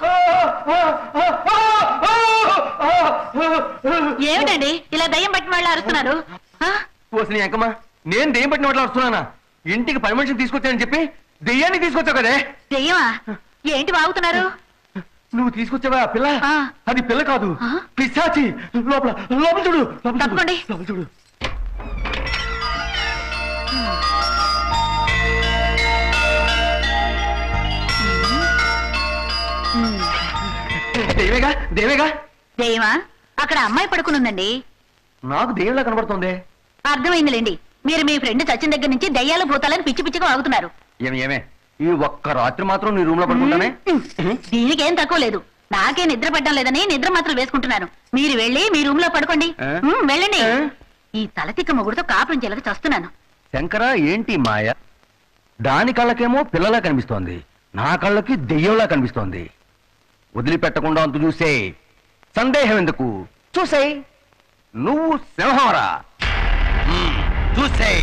ఏమిటండి ఇలా దయ్యం పట్టిన వాళ్ళు అరుస్తున్నారు? ఎంకమ్మా, నేను దెయ్యం పట్టిన వాళ్ళు వస్తున్నానా? ఇంటికి పని మనిషిని తీసుకొచ్చానని చెప్పి దెయ్యాన్ని తీసుకొచ్చావు కదే. దెయ్యమా? ఏంటి వాగుతున్నారు? నువ్వు తీసుకొచ్చావా పిల్ల? అది పిల్ల కాదు, పిశాచి. లోపల లోపల చూడు, తప్పండి. లోపల చూడు. దేవేగా దేవేగా దెయ్యమా? అక్కడ అమ్మాయి పడుకునుందండి. నాకు దెయ్యంలా కనబడుతుంది. అర్థమైందిలేండి, మీరు మీ ఫ్రెండ్ చచ్చిన దగ్గర నుంచి దయ్యాలు భూతాలని పిచ్చి పిచ్చిగా వాగుతున్నారు. ఏమే ఈ ఒక్క రాత్రి మాత్రం నీ రూమ్ లో పడుకుంటానే? దీనికేం తక్కువ లేదు. నాకే నిద్ర పడ్డం లేదని నిద్ర మాత్రం వేసుకుంటున్నాను. మీరు వెళ్ళి మీ రూమ్ లో పడుకోండి. వెళ్ళండి. ఈ తలతిక్క మొగుడుతో కాపురం చెలక చస్తున్నాను. శంకర, ఏంటి మాయ? దాని కళ్ళకేమో పిల్లలా కనిపిస్తోంది, నా కళ్ళకి దెయ్యంలా కనిపిస్తోంది. వదిలిపెట్టకుండా అంతు చూసే. సందేహం ఎందుకు? చూసేయ్. నువ్వు సింహంరా, చూసేయ్.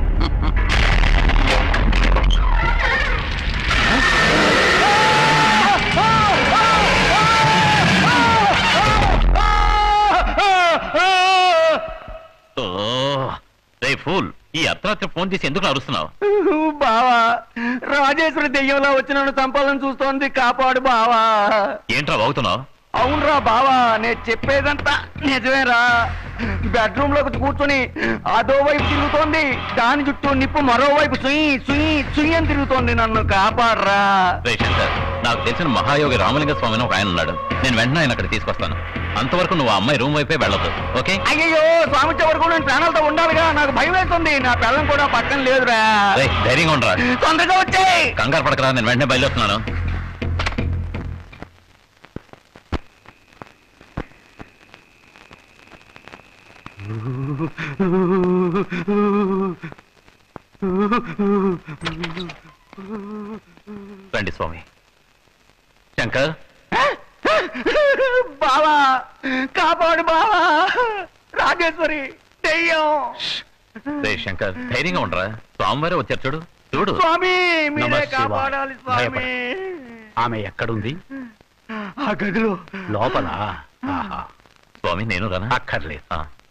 ఫూల్, ఈ అర్ధరాత్రి ఫోన్ చేసి ఎందుకు అరుస్తున్నావు? బావా, రాజేశ్వరి దెయ్యంలా వచ్చి నన్ను చంపాలని చూస్తోంది, కాపాడు బావా. ఏంట్రా వాగుతున్నావు? అవునరా బావా, నేను చెప్పేదంతా నిజమేరా. బెడ్రూమ్ లోకి కూర్చొని అదో వైపు తిరుగుతోంది, దాని చుట్టూ నిప్పు మరోవైపు సుయి సుయి సుయి అని తిరుగుతోంది. నన్ను కాపాడరా. శంకర్, నాకు తెలిసిన మహాయోగి రామలింగ స్వామిని ఒక ఆయన ఉన్నాడు. నేను వెంటనే ఆయన అక్కడ తీసుకొస్తాను. అంతవరకు నువ్వు ఆ అమ్మాయి రూమ్ వైపే వెళ్ళదు. ఓకే? అయ్యో, స్వామి వచ్చే వరకు నేను ప్రాణాలతో ఉండాలిగా. నాకు భయం వేస్తుంది. నా పిల్లం కూడా పక్కన లేదురా. ధైర్యంగా ఉండరా, తొందరగా వచ్చేయ్. కంగారు పడకరా, నేను వెంటనే బయలుదేరుతున్నాను. రండి స్వామి. శంకర్, బావా కాపాడు బావా. రాజేశ్వరి దెయ్యం. శంకర్, ధైర్యంగా ఉండరా. స్వామివారే వచ్చారు, చూడు చూడు. స్వామి మీరే కాపాడాలి స్వామి. ఆమె ఎక్కడుంది? ఆ గదిలో లోపల. స్వామి నేను రానా? అక్కర్లేదు.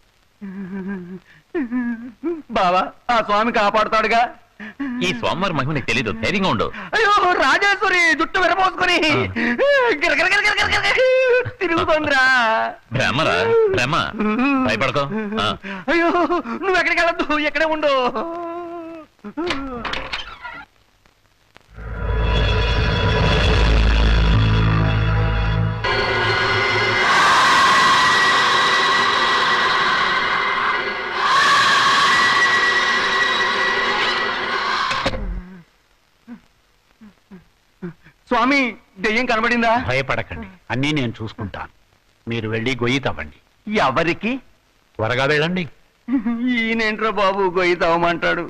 బావా, ఆ స్వామి కాపాడుతాడుగా. ఈ స్వామివారి మహిమ నీకు తెలీదు. ధైర్యంగా ఉండు. అయ్యో, రాజేశ్వరి జుట్టు విరపోసుకుని తిరుగుతోందిరా. భ్రమరా, భ్రమ. భయపడకో. అయ్యో, నువ్వు ఎక్కడికి వెళ్ళొద్దు, ఎక్కడే ఉండు. స్వామి దెయ్యం కనబడిందా? భయపడకండి, అన్నీ నేను చూసుకుంటాను. మీరు వెళ్ళి గొయ్యి తవ్వండి. ఎవరికి? త్వరగా వెళ్ళండి. ఈయనేంట్రా బాబు గొయ్యి తవ్వమంటాడు?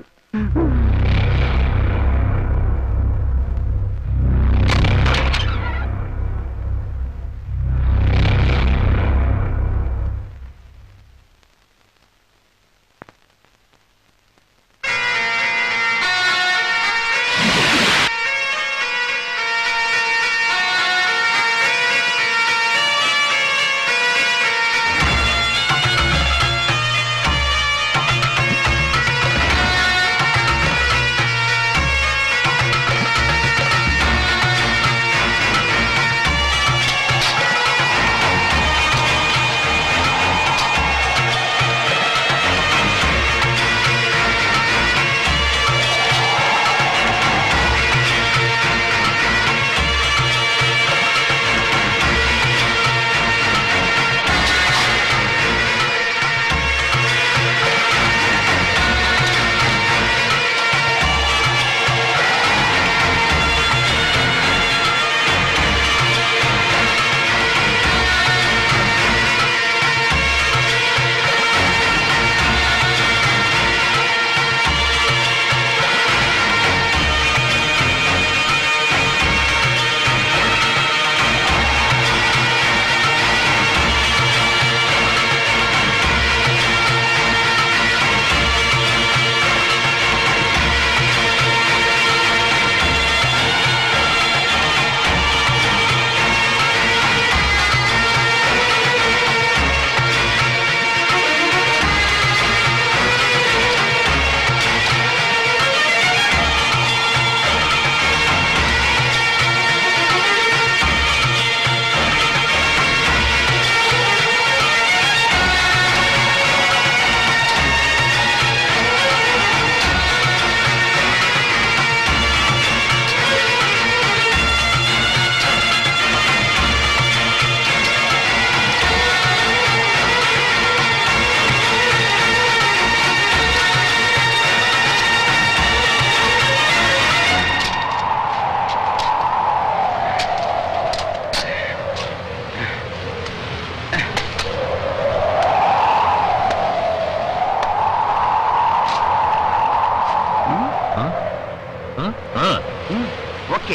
ఓకే.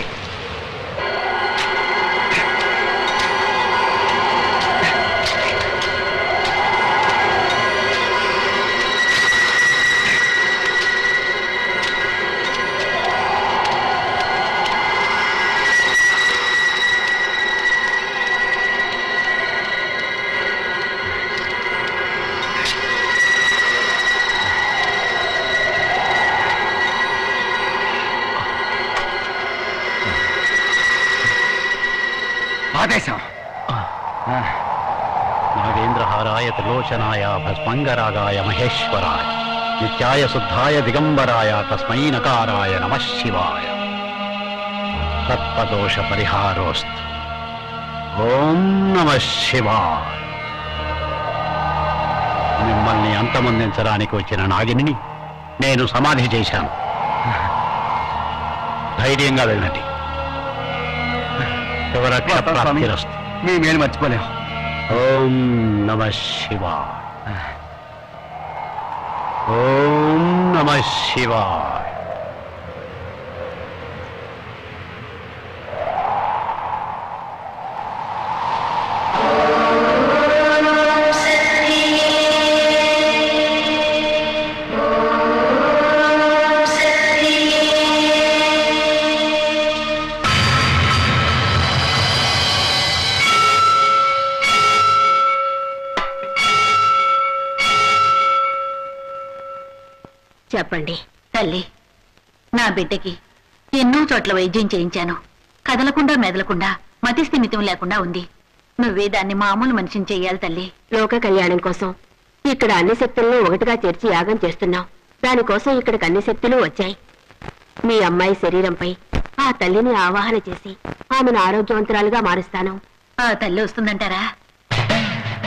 ఆదేశం. నాగేంద్రహారాయ త్రిలోచనాయ భస్మంగరాగాయ మహేశ్వరాయ నిత్యాయ శుద్ధాయ దిగంబరాయ తస్మై నకారాయ నమః శివాయ. తత్పదోష పరిహారోస్తు. ఓం నమః శివాయ. మిమ్మల్ని అంతమొందించడానికి వచ్చిన నాగిని నేను సమాధి చేశాను. ధైర్యంగా వెళ్ళండి. మీ మేలు మర్చిపోలేం. ఓం నమః శివాయ. ఓం నమః శివాయ. చెప్పండి తల్లి. నా బిడ్డకి ఎన్నో చోట్ల వైద్యం చేయించాను. కదలకుండా మెదలకుండా మతి స్థిమితం లేకుండా ఉంది. నువ్వే దాన్ని మామూలు మనిషిని చెయ్యాలి తల్లి. లోక కళ్యాణం కోసం ఇక్కడ అన్ని శక్తులను ఒకటిగా చేర్చి యాగం చేస్తున్నాం. దానికోసం ఇక్కడికి అన్ని శక్తులు వచ్చాయి. మీ అమ్మాయి శరీరంపై ఆ తల్లిని ఆవాహన చేసి ఆమెను ఆరోగ్యవంతురాలుగా మారుస్తాను. ఆ తల్లి వస్తుందంటారా?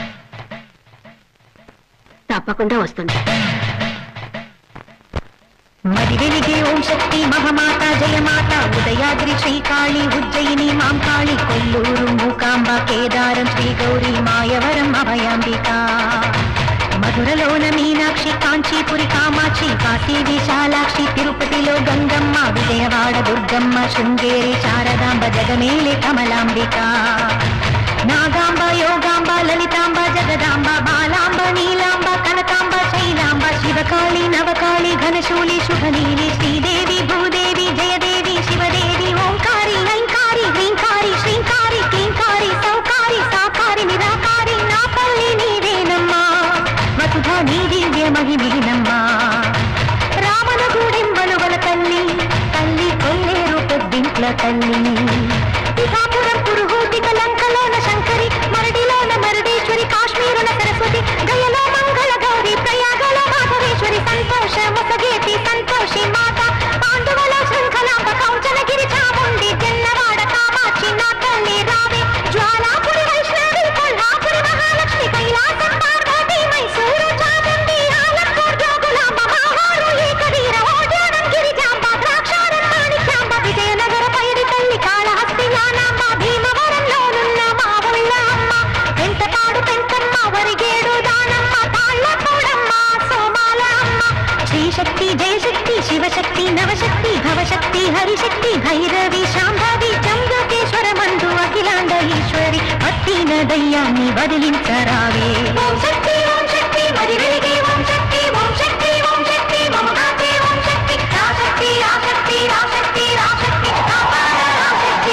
తప్పకుండా వస్తుంది. మది వెలిగే ఓం శక్తి మహమాత జయమాత ఉదయాద్రి శ్రీకాళి ఉజ్జయిని మాంకాళి కొల్లూరు మూకాంబ కేదారం శ్రీ గౌరీ మాయవరం అభయాంబిక మధురలోన మీనాక్షి కాంచీపురి కామాక్షి కాశీ విశాలాక్షి తిరుపతిలో గంగమ్మ విజయవాడ దుర్గమ్మ శృంగేరి శారదాంబ జగమేలే కమలాంబిక నాగాంబ యోగాంబ లలితాంబ జగదాంబ బాలాంబ నీలాంబ కనకాంబ శైలాంబ శివకాళి నవకాళి ఘనశూలి శుభనీలి శ్రీదేవి భూదేవి జయదేవి శివదేవి ఓంకారి ఐంకారి హ్రీంకారి శ్రీంకారి క్లీంకారి సౌకారి సాకారి నిరాకారి నా తల్లి నీవేనమ్మా వసుధా నీ దివ్య మహిమేనమ్మా రామన గూడెంబలువల తల్లి తల్లి కొల్లేరు పెద్దింట్ల తల్లి పిఠాపురం పురుహూతిక లంకలోన శంకరి మరడిలోన మరుడేశ్వరి కాశ్మీరుల సరస్వతి గయలో మంగళ గౌరి ప్రయాగలో మాధవేశ్వరి సంతోష ముసగేతి సంతోషి మాత పాండవల శృంఖలాంబ కౌంచనగిరి చాముండి జన్నవాడ కామాక్షి నా తల్లి రావే జ్వాలాపురి వైష్ణవి కొల్హాపురి మహాలక్ష్మి కైలాసం పార్వతి మైసూరు చాముండి ఆలంపూర్ జోగులాంబ మాహారు ఏకవీర ఓడ్యానం గిరిజాంబ ద్రాక్షారం మాణిక్యాంబ విజయనగర పైడి తల్లి కాళహస్తి నానాంబ భీమవరంలోనున్న మా ఊళ్ళ అమ్మ వెంటపాడు పెంకమ్మ వరిగేడు దానమ్మ తాళ్ళపూడమ్మ సోమాల అమ్మ శ్రీశక్తి జయశక్తి శివశక్తి నవశక్తి భవశక్తి హరిశక్తి భైరవి శాంభవి చంద్రకేశ్వర మందు అఖిలాండ ఈశ్వరి భక్తిన దయ్యాన్ని వదిలించరావే ఓం శక్తి మరి వెలిగే ఓం శక్తి ఓం శక్తి మమకాతే ఓం శక్తి రాశక్తి రాశక్తి రాశక్తి రాశక్తి రాశక్తి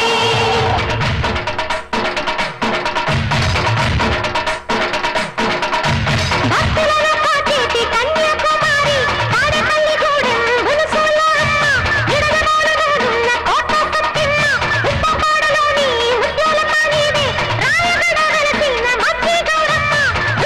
భక్తులలో కాచేటి కన్యాకుమారి తాడేపల్లి గూడెం బులుసోళ్ళ అమ్మ నిడదమూలలోనున్న కోట సత్యమ్మ ఉప్పపాడలోని ముత్యాలమ్మ నీవే రాయగడ వెలసిన మధ్య గౌరమ్మ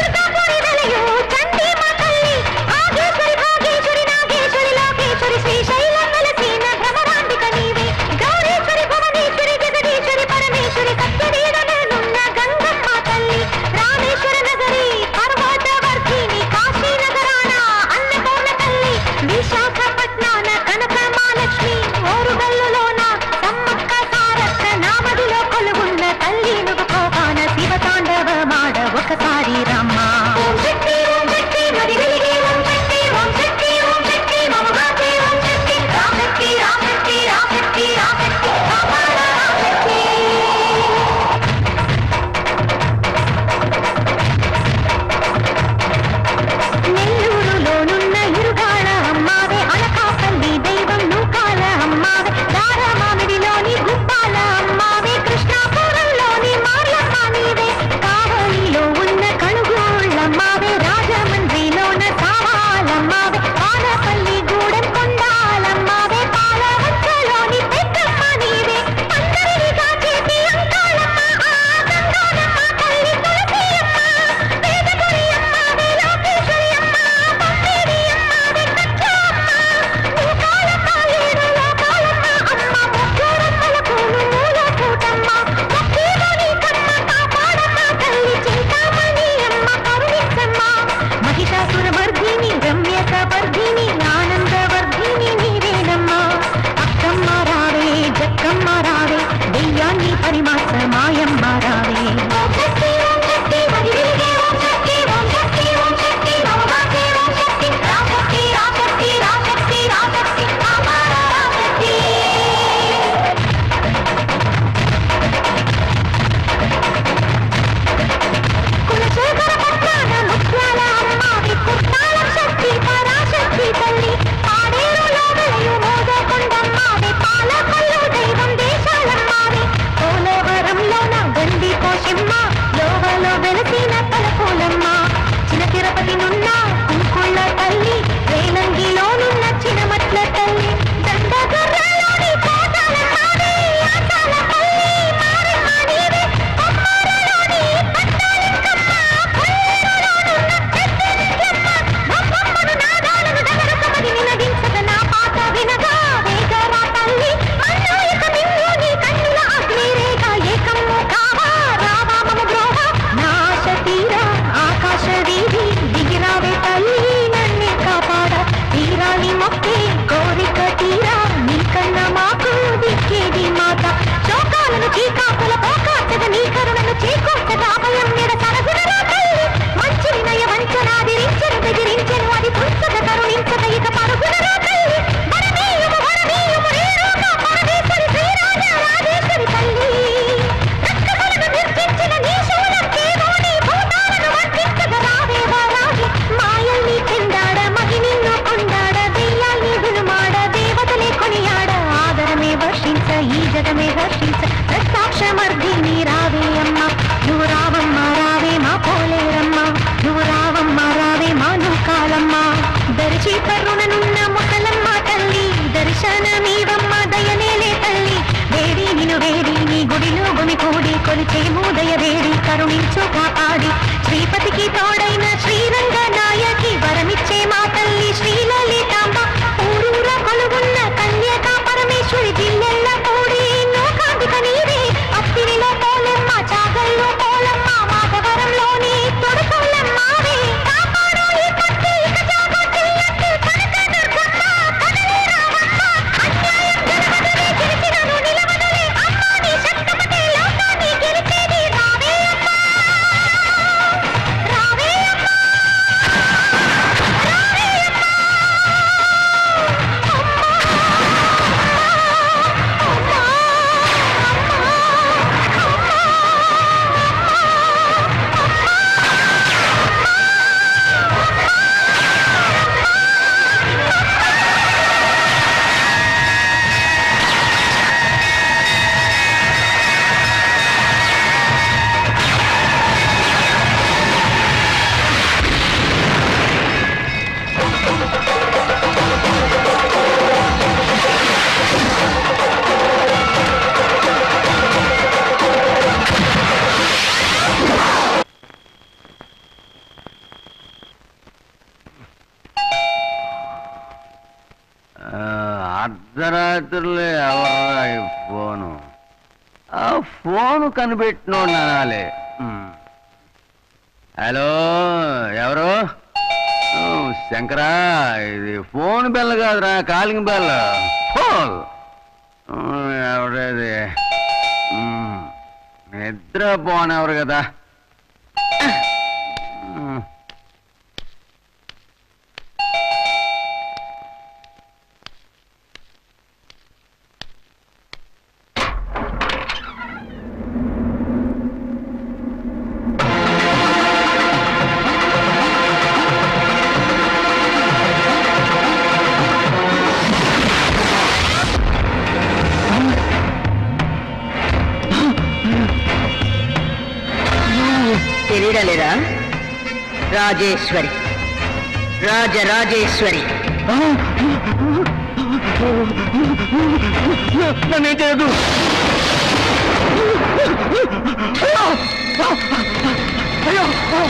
జగమే హర్షించ రక్తాక్షమర్ధిని రావే అమ్మ నువ్వు రావమ్మ రావే మా పోలేరమ్మ నువ్వు రావమ్మ రావే మా నూకాలమ్మ దరిచి కరుణనున్న ముసలమ్మ తల్లి దర్శనమీవమ్మ దయనేలే తల్లి వేడి నిను వేడి నీ గుడిలో గుమి కూడి కొలిచే మూదయ వేడి కరుణించు కాపాడి శ్రీపతికి తోడైన శ్రీరంగ నాయకి వరమిచ్చే మా తల్లి శ్రీలలితాంబ ఊరూర కొలుగున్న కన్యక పరమేశ్వరి జిల్లెల్ల కూడి నూకాంబిక నీవే అత్తిరిలో పోలెమ్మ చాగల్లో పోలమ్మ మాధవరంలోని తొడుకులమ్మావే కాపాడు ఈ పట్టి ఇక జాగో చెయ్యట్టు కనక దుర్గమ్మ కదలి రావమ్మ అన్యాయం జరగదులే గెలిచినను నిలవదులే అమ్మ నీ శక్తమతే లోకాన్ని గెలిచేది రావే అమ్మ రావే అమ్మ రావే అమ్మ అర్ధరాత్రులే ఎవరా ఈ ఫోను ఆ ఫోను కనిపెట్టినోడు అనాలి హలో ఎవరు శంకరా ఇది ఫోన్ బెల్ కాదురా కాలింగ్ బెల్ ఫోన్ ఎవడది నిద్ర పోనెవరు కదా తెలియలేదా రాజేశ్వరి రాజరాజేశ్వరి నన్నేం చేయదు అయ్యో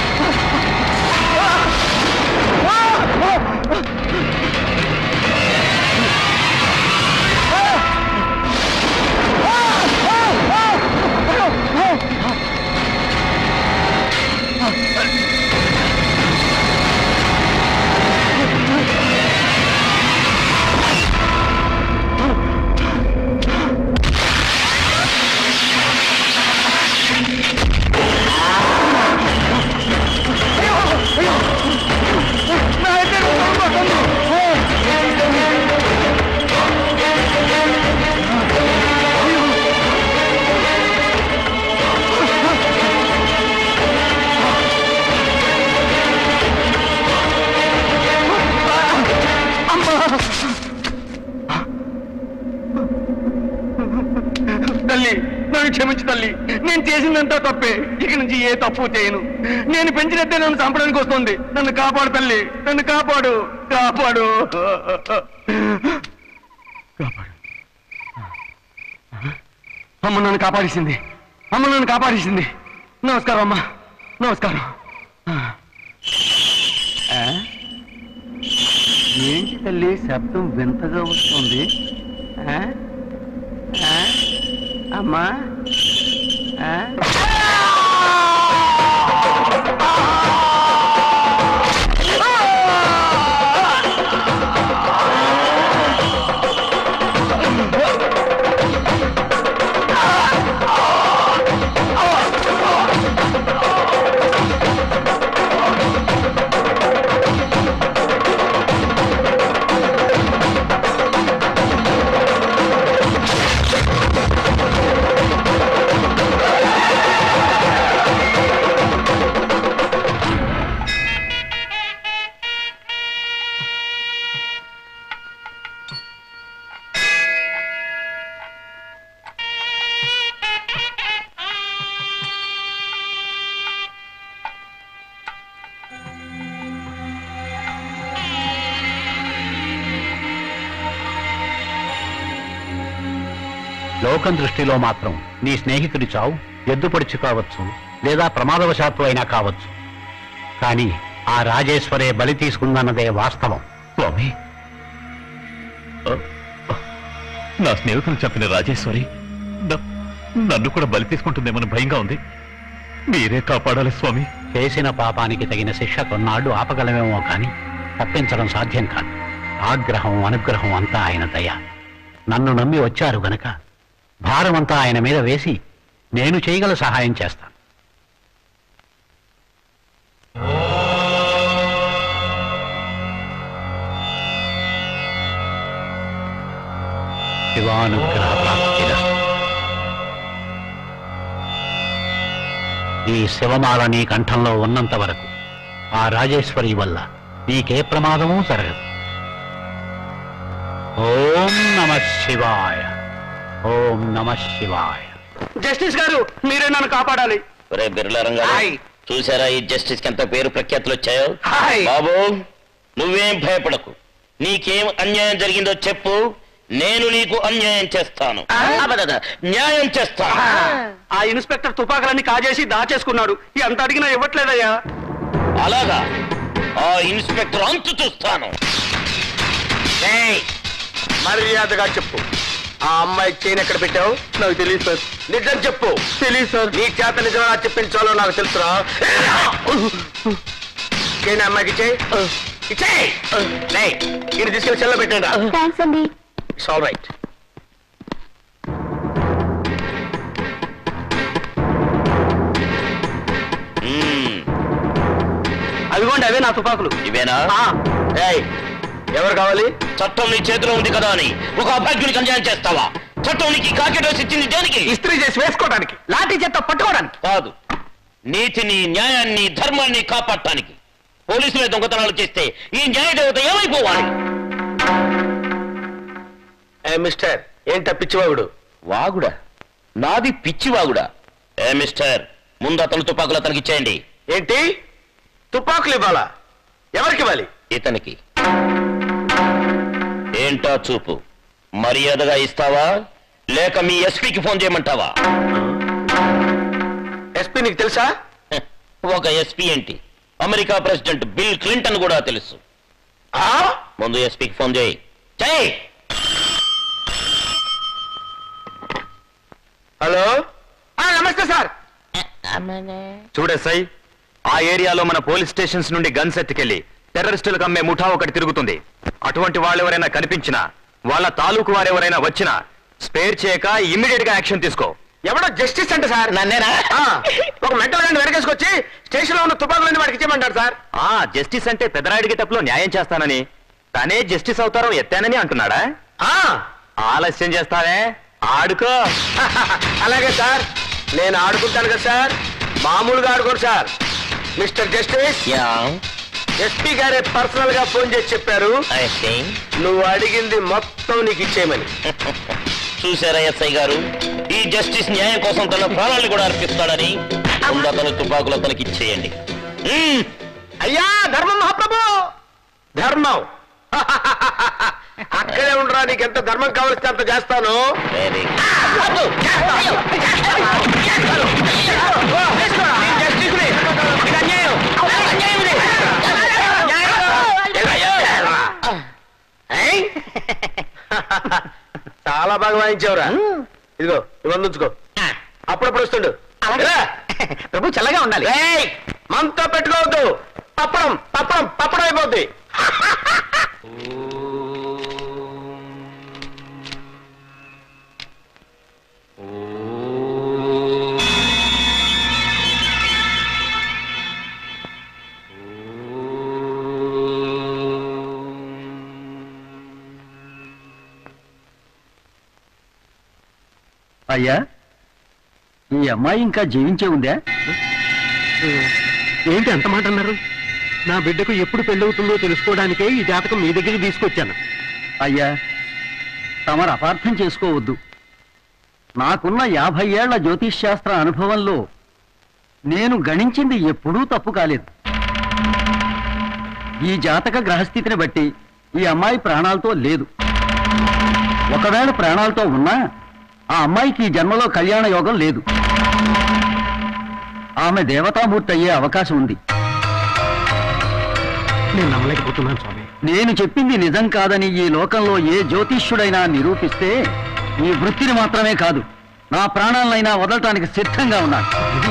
తల్లి నన్ను క్షమించు తల్లి నేను చేసిందంతా తప్పే ఇక నుంచి ఏ తప్పు చేయను నేను పెంచినట్టే నన్ను చంపడానికి వస్తుంది నన్ను కాపాడు తల్లి నన్ను కాపాడు కాపాడు కాపాడు అమ్మ నన్ను కాపాడేసింది అమ్మ నన్ను కాపాడేసింది నమస్కారం అమ్మా నమస్కారం ఏంటి తల్లి శబ్దం వింతగా వస్తుంది అమ్మా లోకం దృష్టిలో మాత్రం నీ స్నేహితుడి చావు ఎద్దుపడిచి కావచ్చు, లేదా ప్రమాదవశాత్తు అయినా కావచ్చు. కానీ ఆ రాజేశ్వరే బలి తీసుకుందన్నదే వాస్తవం. స్వామి, నా స్నేహితులు చెప్పిన రాజేశ్వరి నన్ను కూడా బలి తీసుకుంటుందేమని భయంగా ఉంది. మీరే కాపాడాలి స్వామి. చేసిన పాపానికి తగిన శిక్ష కొన్నాళ్ళు ఆపగలమేమో కానీ తప్పించడం సాధ్యం కాదు. ఆగ్రహం అనుగ్రహం అంతా ఆయన దయ. నన్ను నమ్మి వచ్చారు గనక భారమంతా ఆయన మీద వేసి నేను చేయగల సహాయం చేస్తాను. శివానుగ్రహ ప్రాప్తిరస్తు. ఈ శివమాల నీ కంఠంలో ఉన్నంత వరకు ఆ రాజేశ్వరి వల్ల నీకే ప్రమాదమూ జరగదు. ఓం నమః శివాయ, ఓం నమః శివాయ. జస్టిస్ గారు, మీరే నన్ను కాపాడాలి. ఒరే బిర్లారంగా, చూసారా ఈ జస్టిస్ కి ఎంత పేరు ప్రఖ్యాతులు వచ్చాయో? బాబు, నువ్వేం భయపడకు. నీకేం అన్యాయం జరిగిందో చెప్పు, నేను నీకు అన్యాయం చేస్తాను, న్యాయం చేస్తాను. ఆ ఇన్స్పెక్టర్ తుపాకులన్నీ కాజేసి దాచేసుకున్నాడు. ఎంత అడిగినా ఇవ్వట్లేదయ్యా. అలాగా? ఆ ఇన్స్పెక్టర్ అంతు చూస్తాను. మర్యాదగా చెప్పు, ఆ అమ్మాయి చైన్ ఎక్కడ పెట్టావు? నాకు తెలియదు సార్. నిజం చెప్పు. తెలియదు సార్. నీ చేత నిజం ఎలా చెప్పించాలో నాకు తెలుసురా. చైన్ అమ్మాయికి ఇచ్చేయ్. ఇది తీసుకెళ్ళి సెల్లో పెట్టండి. థ్యాంక్స్ అండి. It's all right. అదిగోండి, అవే నా తుపాకులు. ఇవేనా? ఎవరు కావాలి? చట్టం నీ చేతిలో ఉంది కదా అని ఒక అభ్యర్థునికి అన్యాయం చేస్తావా? చట్టం నీకు కాకి డ్రెస్ ఇచ్చింది దేనికి? ఇస్త్రీ చేసి వేసుకోవడానికి, లాఠీ చేత పట్టుకోవడానికి కాదు. నీతిని, న్యాయాన్ని, ధర్మాన్ని కాపాడటానికి. పోలీసులే దొంగతనాలు చేస్తే ఈ న్యాయ దేవత ఏమైపోవాలి? మిస్టర్, ఏంట పిచ్చివాగుడు? వాగుడా? నాది పిచ్చివాగుడా? మిస్టర్, ముందు అతను తుపాకులు అతనికి ఇచ్చేయండి. ఏంటి తుపాకులు ఇవ్వాలా? ఎవరికి ఇవ్వాలి? ఇతనికి. ఏంటా చూపు? మర్యాదగా ఇస్తావా లేక మీ ఎస్పీకి ఫోన్ చేయమంటావా? ఎస్పీ నీకు తెలుసా? ఒక ఎస్పీ ఏంటి, అమెరికా ప్రెసిడెంట్ బిల్ క్లింటన్ కూడా తెలుసు. ముందు ఎస్పీకి ఫోన్ చేయి. హలో, నమస్తే సార్. చూడేసాయి, ఆ ఏరియాలో మన పోలీస్ స్టేషన్స్ నుండి గన్స్ ఎత్తుకెళ్లి టెర్రరిస్టులకు అమ్మే ముఠా ఒకటి తిరుగుతుంది. అటువంటి వాళ్ళెవరైనా కనిపించినా, వాళ్ళ తాలూకు వారెవరైనా వచ్చినా స్పేర్ చేయక ఇమ్మీడియట్ గా యాక్షన్ తీసుకో. ఎవడో జస్టిస్ అంటే సార్ నన్నేనా? ఒక మెంటల్ గాని వెనకేసుకొచ్చి స్టేషన్ లో ఉన్న తుపాకులన్నీ వాడికి ఇచ్చేయమంటారు సార్. జస్టిస్ అంటే పెదరాయుడి గెటప్ లో న్యాయం చేస్తానని, తనే జస్టిస్ అవతారం ఎత్తానని అంటున్నాడా? ఆలస్యం చేస్తావే, ఆడుకో. అలాగే సార్, నేను ఆడుకుంటాను కదా సార్, మామూలుగా ఆడుకోను సార్. మిస్టర్ జస్టిస్, ఎస్పీ గారే పర్సనల్ గా ఫోన్ చేసి చెప్పారు నువ్వు అడిగింది మొత్తం నీకు ఇచ్చేయమని. చూసారా ఎస్ఐ గారు, ఈ జస్టిస్ న్యాయం కోసం తన ప్రాణాలను కూడా అర్పిస్తాడని. ముందు అతను తుపాకులు అతనికి ఇచ్చేయండి. అయ్యా ధర్మం మహాప్రభు, ధర్మం అక్కడే ఉండరా, నీకు ఎంత ధర్మం కావలిస్తే అంత చేస్తాను. చాలా బాగా వాయించావురా. ఇదిగో ఇవన్నీ ఉంచుకో, అప్పుడప్పుడు వస్తుండు. ప్రభు చల్లగా ఉండాలి. మనతో పెట్టుకోవద్దు, పప్పడం పప్పడం పప్పడం అయిపోద్ది. అయ్యా, ఈ అమ్మాయి ఇంకా జీవించే ఉందా? ఏంటి అంత మాట అన్నారు? నా బిడ్డకు ఎప్పుడు పెళ్ళవుతుందో తెలుసుకోవడానికే ఈ జాతకం మీ దగ్గరికి తీసుకొచ్చాను. అయ్యా, తమరు అపార్థం చేసుకోవద్దు. నాకున్న 50 ఏళ్ల జ్యోతిష్శాస్త్ర అనుభవంలో నేను గణించింది ఎప్పుడూ తప్పు కాలేదు. ఈ జాతక గ్రహస్థితిని బట్టి ఈ అమ్మాయి ప్రాణాలతో లేదు. ఒకవేళ ప్రాణాలతో ఉన్నా ఆ అమ్మాయికి ఈ జన్మలో కళ్యాణ యోగం లేదు. ఆమె దేవతామూర్తి అయ్యే అవకాశం ఉంది. నేను నమ్మలేకపోతున్నాను స్వామి. నేను చెప్పింది నిజం కాదని ఈ లోకంలో ఏ జ్యోతిష్యుడైనా నిరూపిస్తే ఈ వృత్తిని మాత్రమే కాదు, నా ప్రాణాలనైనా వదలటానికి సిద్ధంగా ఉన్నాను.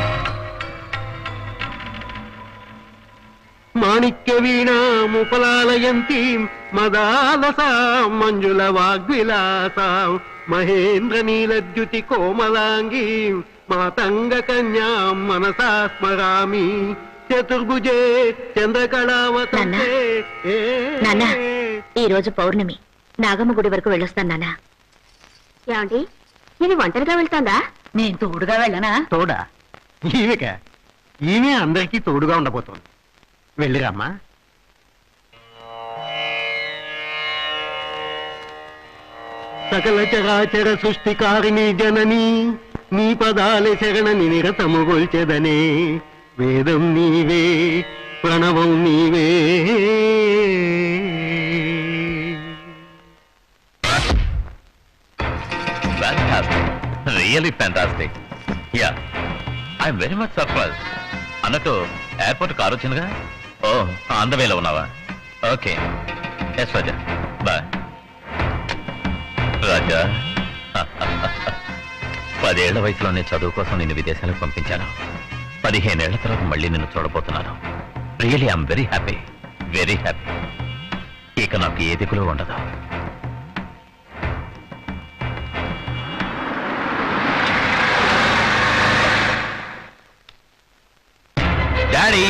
మాణిక్య వీణాముపలాలయంతి మదాలసా మంజుల వాగ్విలాసా మహేంద్ర నీలద్యుతి కోమలాంగీ మాతంగ కన్యా మనసా స్మరామి చతుర్భుజే చంద్రకళావతంతే. నాన్న, ఈ రోజు పౌర్ణమి, నాగమ్మ గుడి వరకు వెళ్ళొస్తాను నాన్న. ఏమండి, ఇది ఒంటరిగా వెళ్తాందా? నేను తోడుగా వెళ్ళనా? తోడా? ఈమె అందరికీ తోడుగా ఉండబోతోంది. వెళ్ళిరామ్మా. సకల చరాచర సృష్టికారిణి జనని నీ పదాలే శరణని నిరతము గొల్చెదనే. వేదం నీవే, ప్రణవం నీవే. Really fantastic. Ya, I'm very much surprise. అన్నట్టు ఎయిర్పోర్ట్ కారు వచ్చిందిగా? ఓ, అందవేలో ఉన్నావా? Okay, yes Raja, bye. Raja, 10 ఏళ్ల వయసులోనే చదువు కోసం నిన్ను విదేశాలకు పంపించాను. 15 ఏళ్ల తర్వాత మళ్ళీ నిన్ను చూడబోతున్నాను. Really I'm very happy, very happy. ఇక నాకు ఏ దిగులు ఉండదు. డాడీ,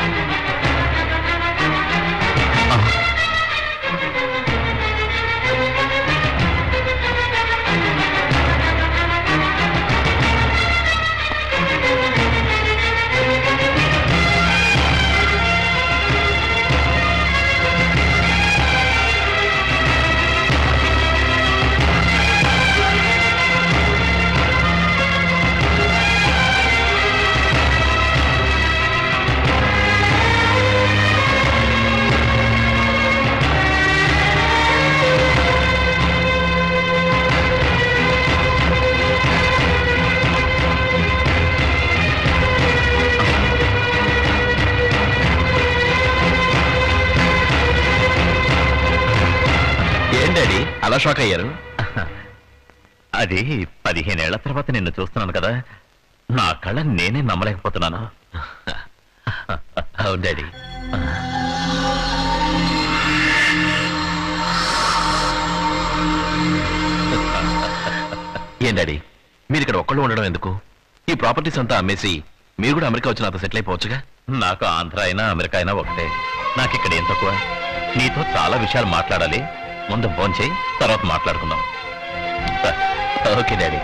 అలా షాక్ అయ్యారు? అది 15 ఏళ్ల తర్వాత నిన్ను చూస్తున్నాను కదా, నా కళ్ళ నేనే నమ్మలేకపోతున్నాను. అవును డాడీ. ఏం డాడీ, మీరు ఇక్కడ ఒక్కళ్ళు ఉండడం ఎందుకు? ఈ ప్రాపర్టీస్ అంతా అమ్మేసి మీరు కూడా అమెరికా వచ్చి నాతో సెటిల్ అయిపోవచ్చుగా. నాకు ఆంధ్ర అయినా అమెరికా అయినా ఒకటే, నాకు ఇక్కడ ఏం తక్కువ. నీతో చాలా విషయాలు మాట్లాడాలి. ముందు ఫోన్ చేయి, తర్వాత మాట్లాడుకుందాం. Okay daddy.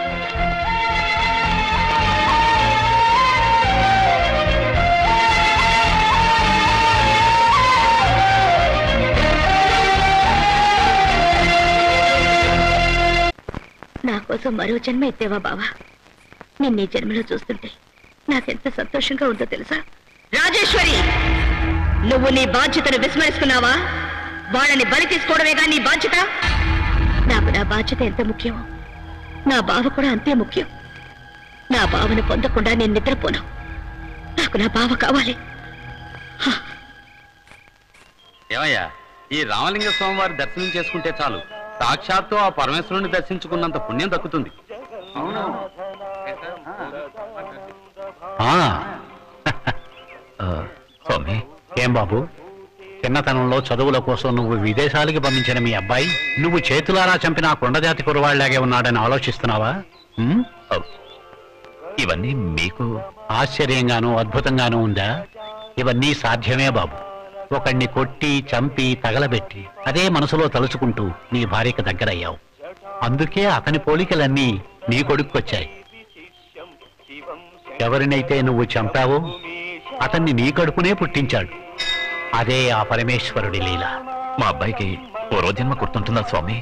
నా కోసం మరో జన్మ ఎత్తేవా బావా? నిన్ను ఈ జన్మలో చూస్తుంటే నాకెంత సంతోషంగా ఉందో తెలుసా? రాజేశ్వరి, నువ్వు నీ బాధ్యతను విస్మరిస్తున్నావా? వాళ్ళని బలి తీసుకోవడమేగా నీ బాధ్యత. నాకు నా బాధ్యత ఎంత ముఖ్యమో నా బావ కూడా అంతే ముఖ్యం. నా బావను పొందకుండా నేను నిద్రపోను. నాకు నా బావ కావాలి. ఏమయ్యా, ఈ రామలింగ స్వామి వారి దర్శనం చేసుకుంటే చాలు, సాక్షాత్తు ఆ పరమేశ్వరుని దర్శించుకున్నంత పుణ్యం దక్కుతుంది. స్వామి, ఏం బాబు, చిన్నతనంలో చదువుల కోసం నువ్వు విదేశాలకి పంపించిన మీ అబ్బాయి నువ్వు చేతులారా చంపిన ఆ కొండజాతి కురవాళ్లాగే ఉన్నాడని ఆలోచిస్తున్నావా? ఇవన్నీ మీకు ఆశ్చర్యంగానూ అద్భుతంగానూ ఉందా? ఇవన్నీ సాధ్యమే బాబు. ఒకణ్ణి కొట్టి చంపి తగలబెట్టి అదే మనసులో తలుచుకుంటూ నీ భార్యకు దగ్గరయ్యావు. అందుకే అతని పోలికలన్నీ నీ కొడుక్కొచ్చాయి. ఎవరినైతే నువ్వు చంపావో అతన్ని నీ కడుపునే పుట్టించాడు. అదే ఆ పరమేశ్వరుడి లీల. మా అబ్బాయికి పూర్వజన్మ గుర్తుంటుందా స్వామి?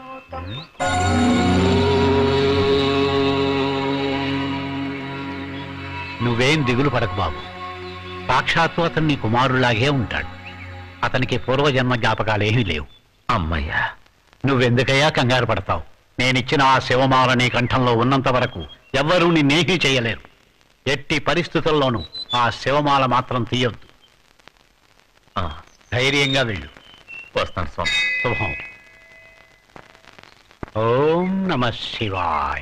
నువ్వేం దిగులు పడకు బాబు. సాక్షాత్తు అతన్ని కుమారులాగే ఉంటాడు. అతనికి పూర్వజన్మ జ్ఞాపకాలేమీ లేవు. అమ్మయ్యా, నువ్వెందుకయ్యా కంగారు పడతావు? నేనిచ్చిన ఆ శివమాల నీ కంఠంలో ఉన్నంత వరకు ఎవ్వరూ నిన్నేమీ చేయలేరు. ఎట్టి పరిస్థితుల్లోనూ ఆ శివమాల మాత్రం తీయొద్దు. ధైర్యంగా వెళ్ళు. వస్తాను స్వామి. శుభం. ఓం నమః శివాయ.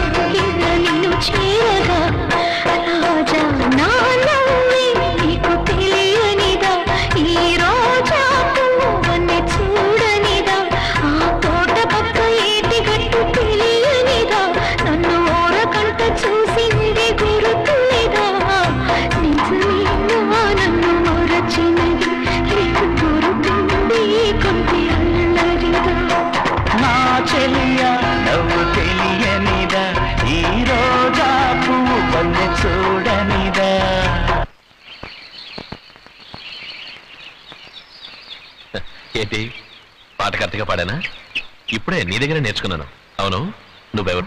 చేరగా రాజా నా నవ్వే నీకు ఏంటి పాట కరెక్ట్గా పాడానా? ఇప్పుడే నీ దగ్గర నేర్చుకున్నాను. అవును, నువ్వెవరు?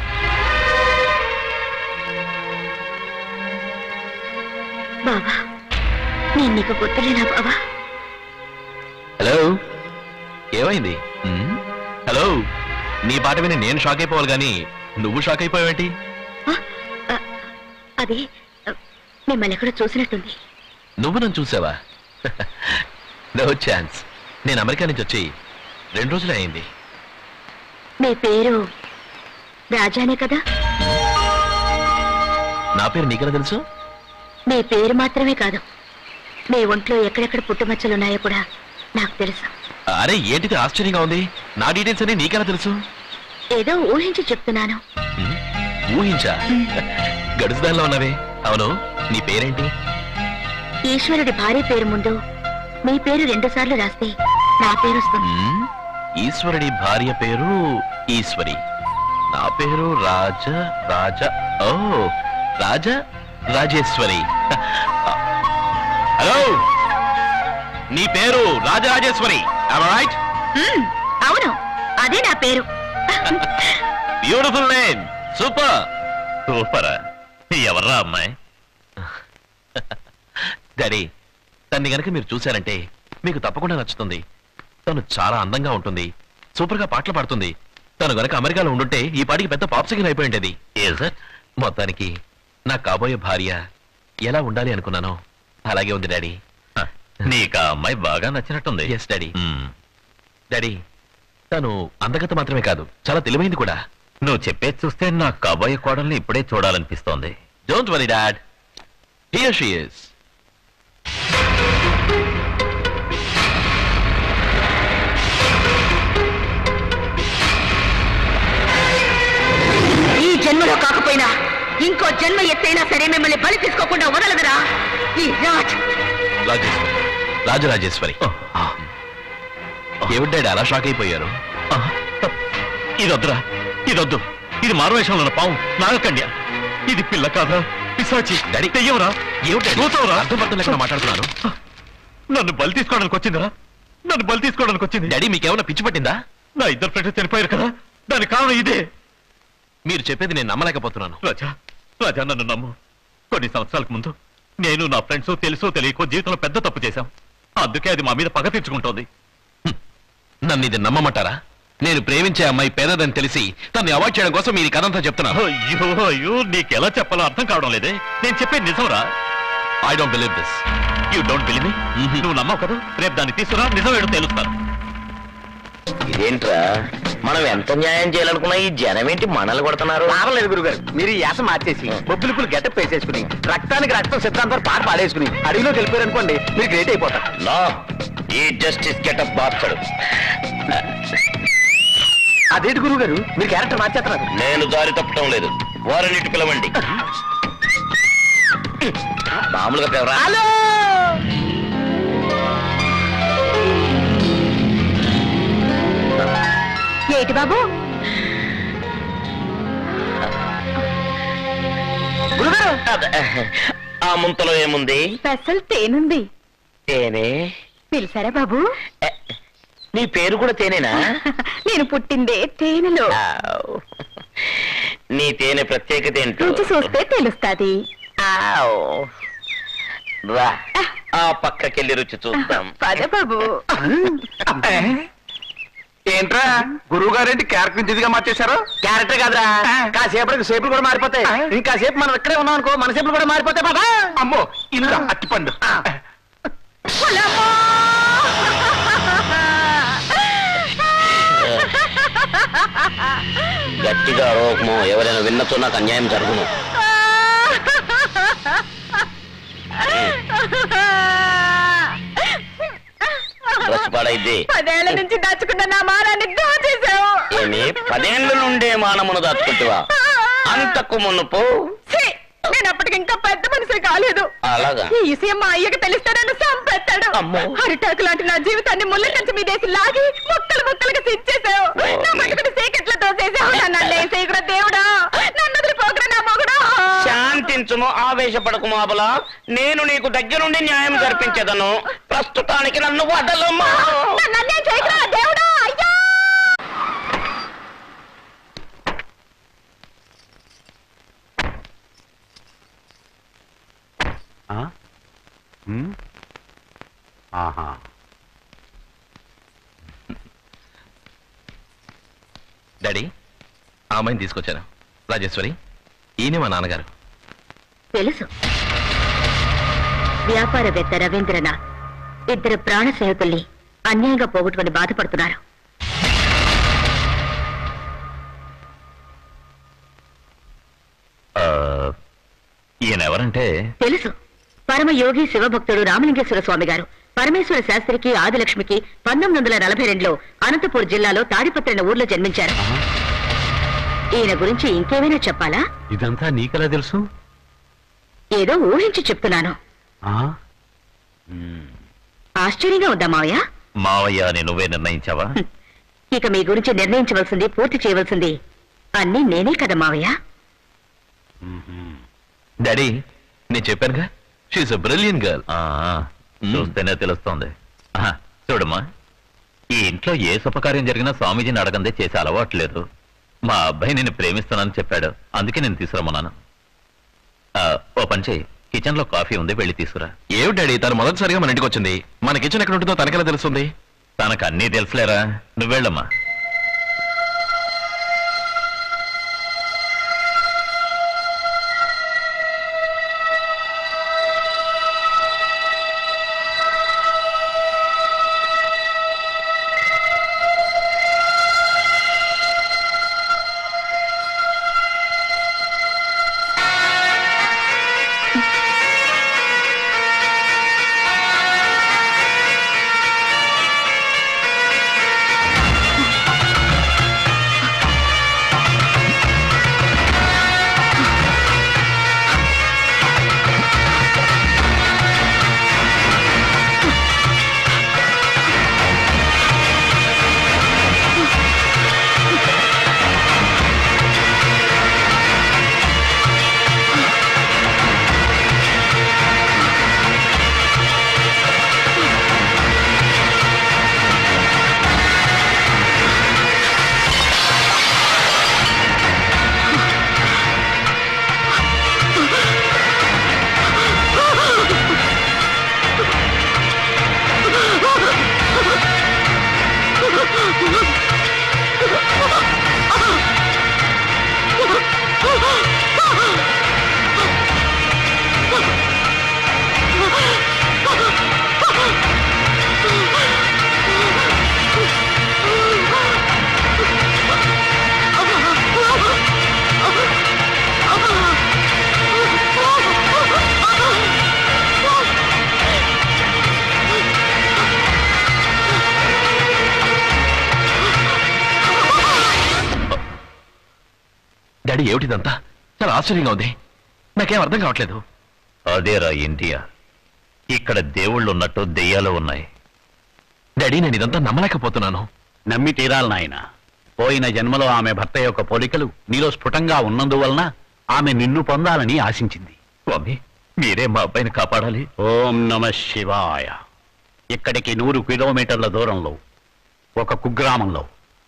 బాబా, నేను నీకు గుర్తులేనా బాబా? హలో, ఏమైంది? హలో, నీ పాట విని నేను షాక్ అయిపోవాలి కానీ నువ్వు షాక్ అయిపోయావేంటి? అది మిమ్మల్ని ఎక్కడో చూసినట్టుంది. నువ్వు నన్ను చూసావా? No chance. నేను అమెరికా నుంచి వచ్చి 2 రోజులే అయింది. మీ పేరు రాజానే కదా? నా పేరు నీకెలా తెలుసు? మీ పేరు మాత్రమే కాదు, మీ ఒంట్లో ఎక్కడెక్కడ పుట్టుమచ్చలున్నాయో కూడా నాకు తెలుసు. అరే ఏంటిది ఆశ్చర్యంగా ఉంది? నా డీటెయిల్స్ అని నీకెలా తెలుసు? ఏదో ఊహించి చెప్తున్నాను. ఊహించా? గడుసుదానిలో ఉన్నవే. అవును, నీ పేరేంటి? ఈశ్వరుడి భార్య పేరు ముందు మీ పేరు 2 సార్లు రాస్తే నా పేరు వస్తుంది. ఈశ్వరుడి భార్య పేరు ఈశ్వరి, నా పేరు రాజ. ఓ, రాజేశ్వరి. హలో, నీ పేరు రాజరాజేశ్వరి, రైట్? అవును, అదే నా పేరు. Beautiful name. సూపర్. సూపరా? ఎవర్రా అమ్మాయి? డాడీ, తన్ని గనక మీరు చూశారంటే మీకు తప్పకుండా నచ్చుతుంది. తను చాలా అందంగా ఉంటుంది, సూపర్ గా పాటలు పాడుతుంది. తను గనక అమెరికాలో ఉండుంటే ఈ పాటికి పెద్ద పాప్ సింగర్ అయిపోయి ఉండేది. మొత్తానికి నా కాబోయే భార్య ఎలా ఉండాలి అనుకున్నానో అలాగే ఉంది డాడీ. నీకు ఆ అమ్మాయి బాగా నచ్చినట్టుంది. Yes daddy. డాడీ, తను అందగత మాత్రమే కాదు, చాలా తెలివైంది కూడా. నువ్వు చెప్పేది చూస్తే నా కాబోయే కోడల్ని ఇప్పుడే చూడాలనిపిస్తోంది. Don't worry dad, here she is. ఈ జన్మలో కాకపోయినా ఇంకో జన్మ ఎత్తైనా సరే మిమ్మల్ని బలి తీసుకోకుండా వదలదురా ఈ రాజరాజేశ్వరి. ఏమిటి డాడీ అలా షాక్ అయిపోయారు? ఇదొద్దురా, ఇదొద్దు. ఇది మారువేషంలో ఉన్న పాము, నాగకన్య. ఇది పిల్ల కాదా, పిశాచి. డాడీ తెయ్యవరా? ఏమిటరా అర్థం లేకుండా మాట్లాడుతున్నారు? నన్ను బలి తీసుకోవడానికి వచ్చిందిరా, నన్ను బలి తీసుకోవడానికి వచ్చింది. డాడీ మీకేమైనా పిచ్చి పట్టిందా? నా 2 ఫ్రెండ్స్ చనిపోయారు కదా, దానికి కారణం ఇదే. మీరు చెప్పేది నేను నమ్మలేకపోతున్నాను. రాజా, నన్ను నమ్ము. కొన్ని సంవత్సరాలకు ముందు నేను నా ఫ్రెండ్స్ తెలుసో తెలియకో జీవితంలో పెద్ద తప్పు చేశాం. అందుకే అది మా మీద పగ తీర్చుకుంటోంది. నన్ను ఇది నమ్మమంటారా? నేను ప్రేమించే అమ్మాయి పేదదని తెలిసి తనని అవాయిడ్ చేయడం కోసం మీరు కథంతా చెప్తున్నారు. అయ్యో, నీకెలా చెప్పాలో అర్థం కావడం లేదే. నేను చెప్పేది నిజంరా. I don't believe this. You don't believe me? నువ్వు నమ్మవు కదా? రేపు దాన్ని తీసుకురా, నిజం ఏదో తెలుస్తాను. ఇదేంట్రా, మనం ఎంత న్యాయం చేయాలనుకున్నా ఈ జనం ఏంటి మనల్ని కొడుతున్నారు? లాభం లేదు గురుగారు, మీరు ఈ యాస మార్చేసి బొబ్బులు గెటప్ వేసేసుకుని రక్తానికి రక్తం సిద్ధాంతం పాట పాడేసుకుని అడవిలోకి వెళ్ళిపోయారు అనుకోండి, మీరు గ్రేట్ అయిపోతారు. నా ఈ జస్టిస్ గెటప్ మార్చాడు. అదేంటి గురుగారు, మీరు క్యారెక్టర్ మార్చేస్తున్నారు? నేను దారి తప్పటం లేదు, వారిని పిలవండి. మామూలుగా పిలవరా? ఏటి బాబు? ఆ ముంతలో ఏముంది? స్పెషల్ తేనుంది. తేనె? పిలిచారా బాబు? నీ పేరు కూడా తేనేనా? నేను పుట్టిందే తేనెలో. నీ తేనె ప్రత్యేకత ఏంటో రుచి చూస్తే తెలుస్తాది. రా, ఆ పక్కకెళ్ళి రుచి చూద్దాం. పద బాబు. ఏంట్రా గురువు గారేంటి క్యారెక్టర్ నుంచి ఇదిగా మార్చేశారు? క్యారెక్టర్ కాదురా, కాసేపటికి షేపులు కూడా మారిపోతాయి. ఇంకా సేపు మనం ఇక్కడే ఉన్నాం అనుకో, మన షేపులు కూడా మారిపోతాయి. బాబా అమ్మో, ఇలా అట్టిపండు. గట్టిగా అరవకము, ఎవరైనా విన్నతో నాకు అన్యాయం జరుగును. పాడైద్ది. 10 ఏళ్ల నుంచి దాచుకున్న నా మానాన్ని దోచేశావు. ఏమి 10 ఏళ్ల నుండే మానమును దాచుకుంటువా? అంతకు మునుపు నేను అప్పటికి ఇంకా పెద్ద మనిషి కాలేదు. అలాగా? ఈ విషయం మా అయ్యకి తెలిస్తే నన్ను చంపేస్తాడు. అరిటాకు లాంటి నా జీవితాన్ని ముళ్ళ కంచి మీదేసి లాగి ముక్కలు ముక్కలుగా సించేశావు. నా బతుకుని సీకెట్లతో చేసావు. నన్ను అన్యాయం చేయకురా దేవుడా, నన్ను వదిలిపోకురా నా మొగుడా. శాంతి క్షమించుము, ఆవేశపడకు మాబల. నేను నీకు దగ్గరుండి న్యాయం జరిపించదను. ప్రస్తుతానికి నన్ను వదలమ్మా. ఆహా. డాడీ, ఆ అమ్మాయిని తీసుకొచ్చాను. రాజేశ్వరి, ఈయనే మా నాన్నగారు. తెలుసు. వ్యాపారవేత్త రవీంద్రనాథ్ ఇద్దరు ప్రాణ స్నేహితుల్ని అన్యాయంగా పోగొట్టుకుని బాధపడుతున్నారు. ఈయన ఎవరంటే? తెలుసు. పరమయోగి శివభక్తుడు రామలింగేశ్వర స్వామి గారు. పరమేశ్వర శాస్త్రికి ఆదిలక్ష్మికి 1942లో అనంతపూర్ జిల్లాలో తాడిపత్రి ఊర్లో జన్మించారు. ఈయన గురించి ఇంకేమైనా చెప్పాలా? ఇదంతా నీకెలా తెలుసు? ఏదో ఊహించి చెప్తున్నాను. ఆశ్చర్యంగా ఉందా మావయ్య? మావయ్య అని నువ్వే నిర్ణయించావా? ఇక మీ గురించి నిర్ణయించవలసింది, పూర్తి చేయవలసింది అన్నీ నేనే కదా మావయ్య. డాడీ, నేను చెప్పానుగా, షీఈస్ ఎ బ్రిలియంట్ గర్ల్. చూస్తేనే తెలుస్తోంది. చూడమ్మా, ఈ ఇంట్లో ఏ శుభకార్యం జరిగినా స్వామీజీని అడగందే చేసే అలవాట్లేదు. మా అబ్బాయి నేను ప్రేమిస్తున్నానని చెప్పాడు, అందుకే నేను తీసుకురమ్మన్నాను. ఓ పని చేయి, కిచెన్ లో కాఫీ ఉంది, వెళ్ళి తీసుకురా. ఏమిటి డాడీ, తను మొదటిసారిగా మన ఇంటికి వచ్చింది. మన కిచెన్ ఎక్కడ ఉంటుందో తనకెలా తెలుస్తుంది? తనకు అన్నీ తెలుసులేరా, నువ్వెళ్ళమ్మా. డాడీ, ఏమిటిదంతా? చాలా ఆశ్చర్యంగా ఉంది, నాకేం అర్థం కావట్లేదు. అదేరా ఇండియా, ఇక్కడ దేవుళ్ళు ఉన్నట్టు దెయ్యాలు ఉన్నాయి. డాడీ, నేను ఇదంతా నమ్మలేకపోతున్నాను. నమ్మి తీరాలి నాయన. పోయిన జన్మలో ఆమె భర్త యొక్క పోలికలు నీలో స్ఫుటంగా ఉన్నందువలన ఆమె నిన్ను పొందాలని ఆశించింది. స్వామి, మీరే మా అబ్బాయిని కాపాడాలి. ఓం నమ శివాయ. ఇక్కడికి 100 కిలోమీటర్ల దూరంలో ఒక కుగ్రామంలో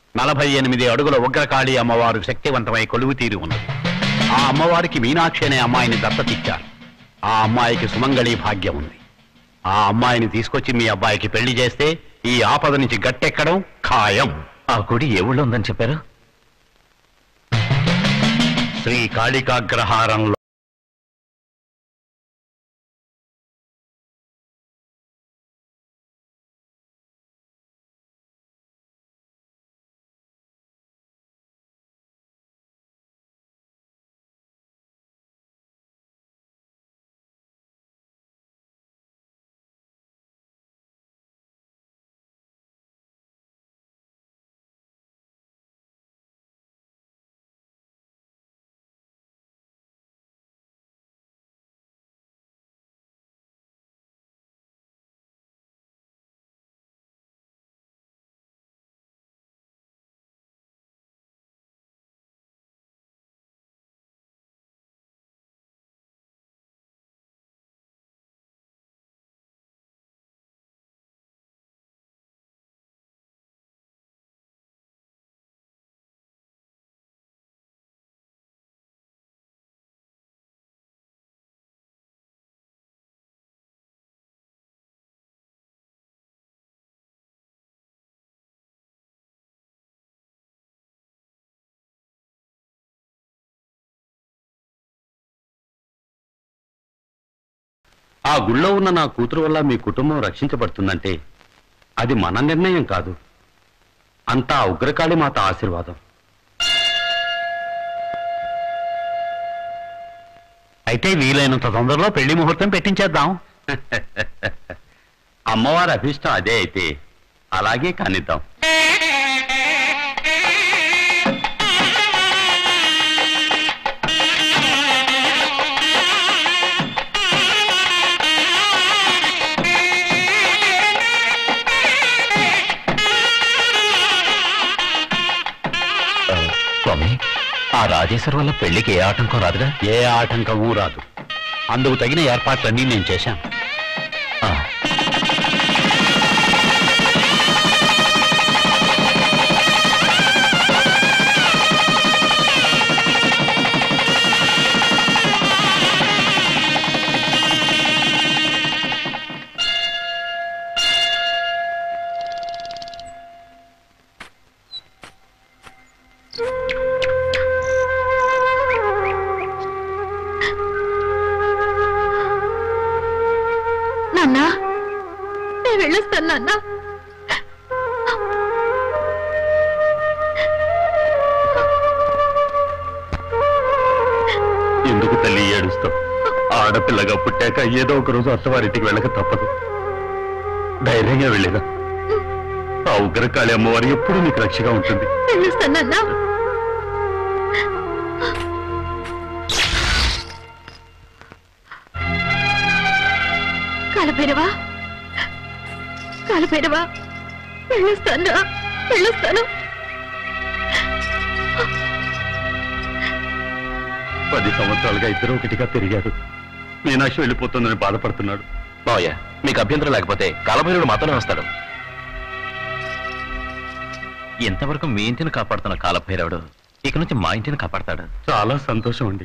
48 అడుగుల ఉగ్రకాళి అమ్మవారు శక్తివంతమై కొలువు తీరి ఉన్నది. ఆ అమ్మవారికి మీనాక్షి అనే అమ్మాయిని దత్తతిచ్చారు. ఆ అమ్మాయికి సుమంగళి భాగ్యం ఉంది. ఆ అమ్మాయిని తీసుకొచ్చి మీ అబ్బాయికి పెళ్లి చేస్తే ఈ ఆపద నుంచి గట్టెక్కడం ఖాయం. ఆ గుడి ఏ ఊళ్ళో ఉందని చెప్పారు? శ్రీ కాళికాగ్రహారంలో. ఆ గుళ్ళో ఉన్న నా కూతురు వల్ల మీ కుటుంబం రక్షించబడుతుందంటే అది మన నిర్ణయం కాదు, అంతా ఉగ్రకాళి మాత ఆశీర్వాదం. అయితే వీలైనంత తొందరలో పెళ్లి ముహూర్తం పెట్టించేద్దాం. అమ్మవారి అభిష్టం అదే అయితే అలాగే కానిద్దాం. స్వామి, ఆ రాజేశ్వరి వల్ల పెళ్లికి ఏ ఆటంకం రాదుగా? ఏ ఆటంకమూ రాదు. అందుకు తగిన ఏర్పాట్లన్నీ నేను చేశాను. నాన్నా, నేను వెళ్ళొస్తాను నాన్నా. ఎందుకు తల్లి ఏడుస్తావు? ఆడపిల్లగా పుట్టాక ఏదో ఒక రోజు అత్తవారింటికి వెళ్ళక తప్పదు. ధైర్యంగా వెళ్ళేదా? ఆ ఉగ్రకాళి అమ్మవారు ఎప్పుడు నీకు రక్షగా ఉంటుంది. వెళ్ళొస్తాను నాన్నా. కాలభైరవా, కాలభైరవా, వెళ్ళొస్తాను, వెళ్ళొస్తాను. 10 సంవత్సరాలుగా ఇద్దరు ఒకటిగా పెరిగారు. మీనాక్షి వెళ్ళిపోతుందని బాధపడుతున్నాడు. మావయ్య, మీకు అభ్యంతరం లేకపోతే కాలభైరుడు మాత్రమే వస్తాడు. ఎంతవరకు మీ ఇంటిని కాపాడుతున్న కాలభైరవుడు ఇక నుంచి మా ఇంటిని కాపాడతాడు. చాలా సంతోషం అండి.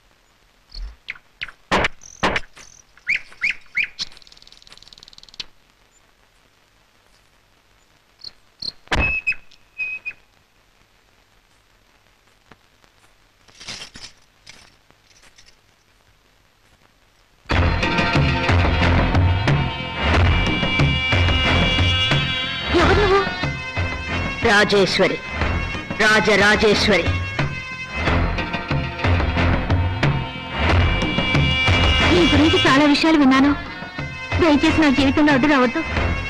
రాజేశ్వరి, రాజరాజేశ్వరి. నీ గురించి చాలా విషయాలు విన్నాను. దయచేసి నా జీవితంలో అడ్డు రావద్దు.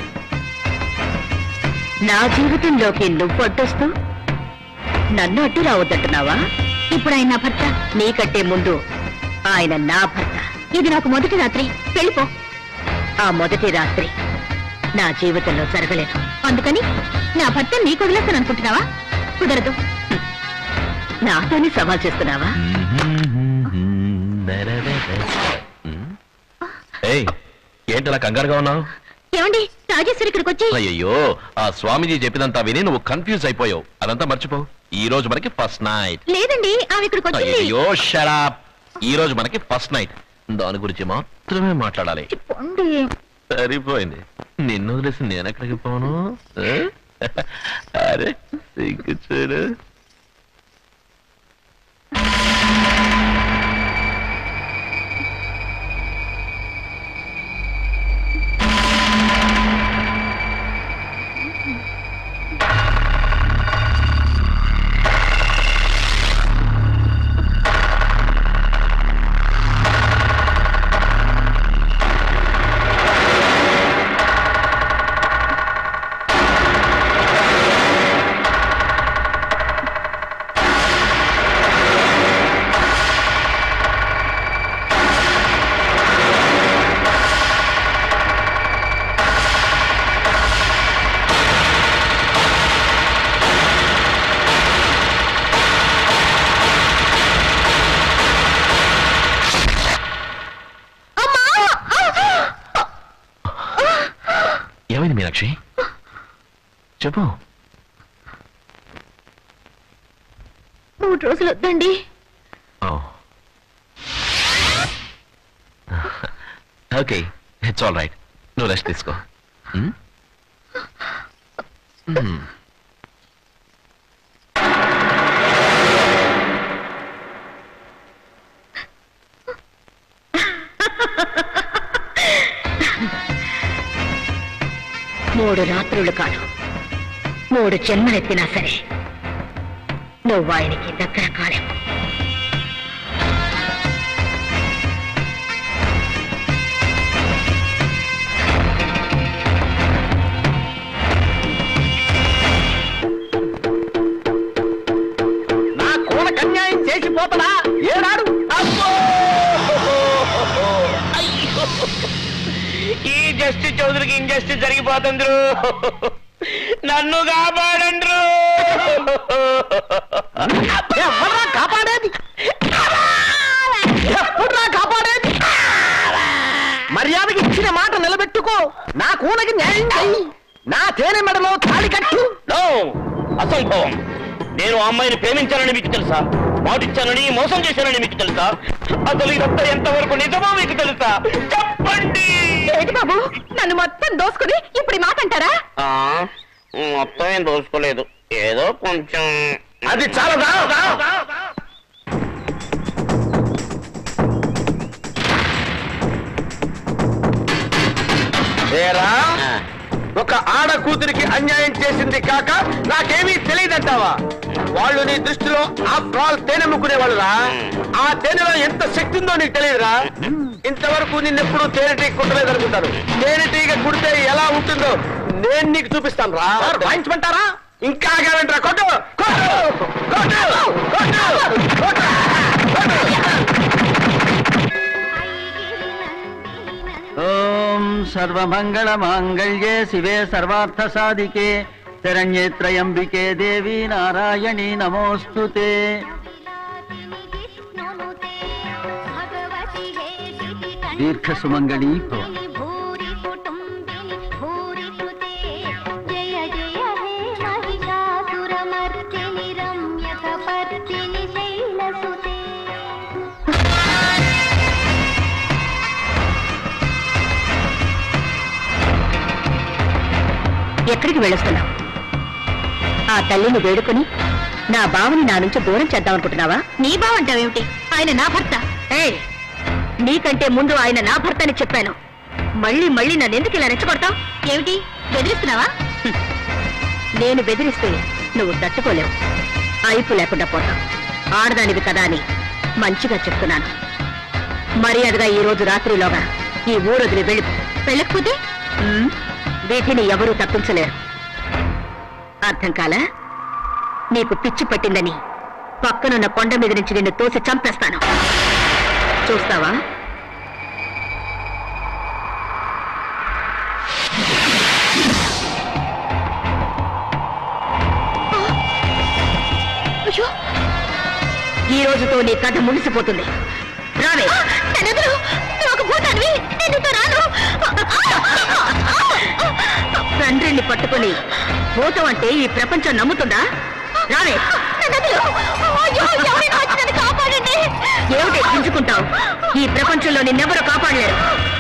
నా జీవితంలోకి నువ్వు అడ్డొస్తూ నన్ను అడ్డు రావద్దంటున్నావా? ఇప్పుడు ఆయన నా భర్త. నీకంటే ముందు ఆయన నా భర్త. ఇది నాకు మొదటి రాత్రి. వెళ్ళిపో. ఆ మొదటి రాత్రి నా జీవితంలో జరగలేదు. అందుకని నా భర్త నీకు వదిలేస్తాను అనుకుంటున్నావా? కుదరదు. నాతోనే సవాల్ చేస్తున్నావా? ఏంటలా కంగారుగా ఉన్నావు? ఏమండి, రాజేశ్వరి ఇక్కడికి వచ్చి. అయ్యో, ఆ స్వామీజీ చెప్పినంతా విని నువ్వు కన్ఫ్యూజ్ అయిపోయావు. అదంతా మర్చిపో. ఈ రోజు మనకి ఫస్ట్ నైట్. లేదండి, ఆమె ఇక్కడికి వచ్చింది. అయ్యో షరాప్. ఈ రోజు మనకి ఫస్ట్ నైట్. దాని గురించి మాత్రమే మాట్లాడాలి. సరిపోయింది. నిన్ను వదిలేసి నేను ఎక్కడికి పోను? అరే సిగ్గు చూడు. ఏమైంది మీనాక్షి? చెప్పు. 3 రోజులు వద్దండి. Okay, it's all right. నువ్వు రెస్ట్ తీసుకో. 3 రాత్రులు కాదు 3 జన్మలెత్తినా సరే నువ్వు ఆయనకి దగ్గర కాలేవు. నా కోనకు అన్యాయం చేసిపోతనా ఏనాడు? ఈ జస్టిస్ చౌదరికి ఇంజస్టిస్ జరిగిపోతుంది. నన్ను కాపాడండ్రు. కాపాడేది ఎప్పుడురా కాపాడేది? మర్యాదకి ఇచ్చిన మాట నిలబెట్టుకో. నా కూనకి న్యాయం చెయ్యి. నా తేనె మెడలో తాళి కట్టు. అసంభవం. నేను ఆ అమ్మాయిని ప్రేమించానని మీకు తెలుసా? మాటిచ్చానని మోసం చేశానని మీకు తెలుసా? అసలు ఇదంతా ఎంతవరకు నిజమో మీకు తెలుసా? చెప్పండి. ఏంటి బాబు, నన్ను మొత్తం దోసుకుని ఇప్పుడు ఈ మాట అంటారా? మొత్తం ఏం దోసుకోలేదు, ఏదో కొంచెం. అది చాలా ఒక ఆడ కూతురికి అన్యాయం చేసింది కాక నాకేమీ తెలియదంటావా? వాళ్ళు నీ దృష్టిలో ఆఫ్టర్ ఆల్ తేనె ముక్కునేవాళ్ళురా. ఆ తేనెలో ఎంత శక్తి ఉందో నీకు తెలియదురా. ఇంతవరకు నిన్నెప్పుడు తేనెటీగ కుట్టలేదనుకుంటారు. తేనెటీగ కుడితే ఎలా ఉంటుందో నేను నీకు చూపిస్తాను రా. వాయించమంటారా? ఇంకా ఆగారంటరా. కొట్టు కొట్టు కొట్టు కొట్టు. ఓం సర్వమంగళ మాంగళ్యే శివే సర్వార్థ సాధికే శరణ్యే త్రయంబికే దేవి నారాయణి నమోస్తుతే. దీర్ఘ సుమంగళీ భవ. ఎక్కడికి వెళ్ళొస్తున్నావు? ఆ తల్లిని వేడుకొని నా బావని నా నుంచి దూరం చేద్దామనుకుంటున్నావా? నీ బావ అంటావేమిటి? ఆయన నా భర్త. నీకంటే ముందు ఆయన నా భర్త అని చెప్పాను. మళ్ళీ మళ్ళీ నన్ను ఎందుకు ఇలా రెచ్చగొడతావు? ఏమిటి, బెదిరిస్తున్నావా? నేను బెదిరిస్తే నువ్వు తట్టుకోలేవు, అయిపు లేకుండా పోతావు. ఆడదానివి కదా అని మంచిగా చెప్తున్నాను. మర్యాదగా ఈ రోజు రాత్రిలోగా ఈ ఊరొదిలి వెళ్ళకపోతే వీటిని ఎవరూ తప్పించలేరు. అర్థం కాలా? నీకు పిచ్చి పట్టిందని పక్కనున్న కొండ మీద నుంచి నిన్ను తోసి చంపేస్తాను. చూస్తావా? ఈ రోజుతో నీ కథ ముగిసిపోతుంది. రావే. తండ్రిని పట్టుకుని భూతం అంటే ఈ ప్రపంచం నమ్ముతుందా? రావే. ఏమిటి గింజుకుంటావు? ఈ ప్రపంచంలో నిన్నెవరూ కాపాడలేరు.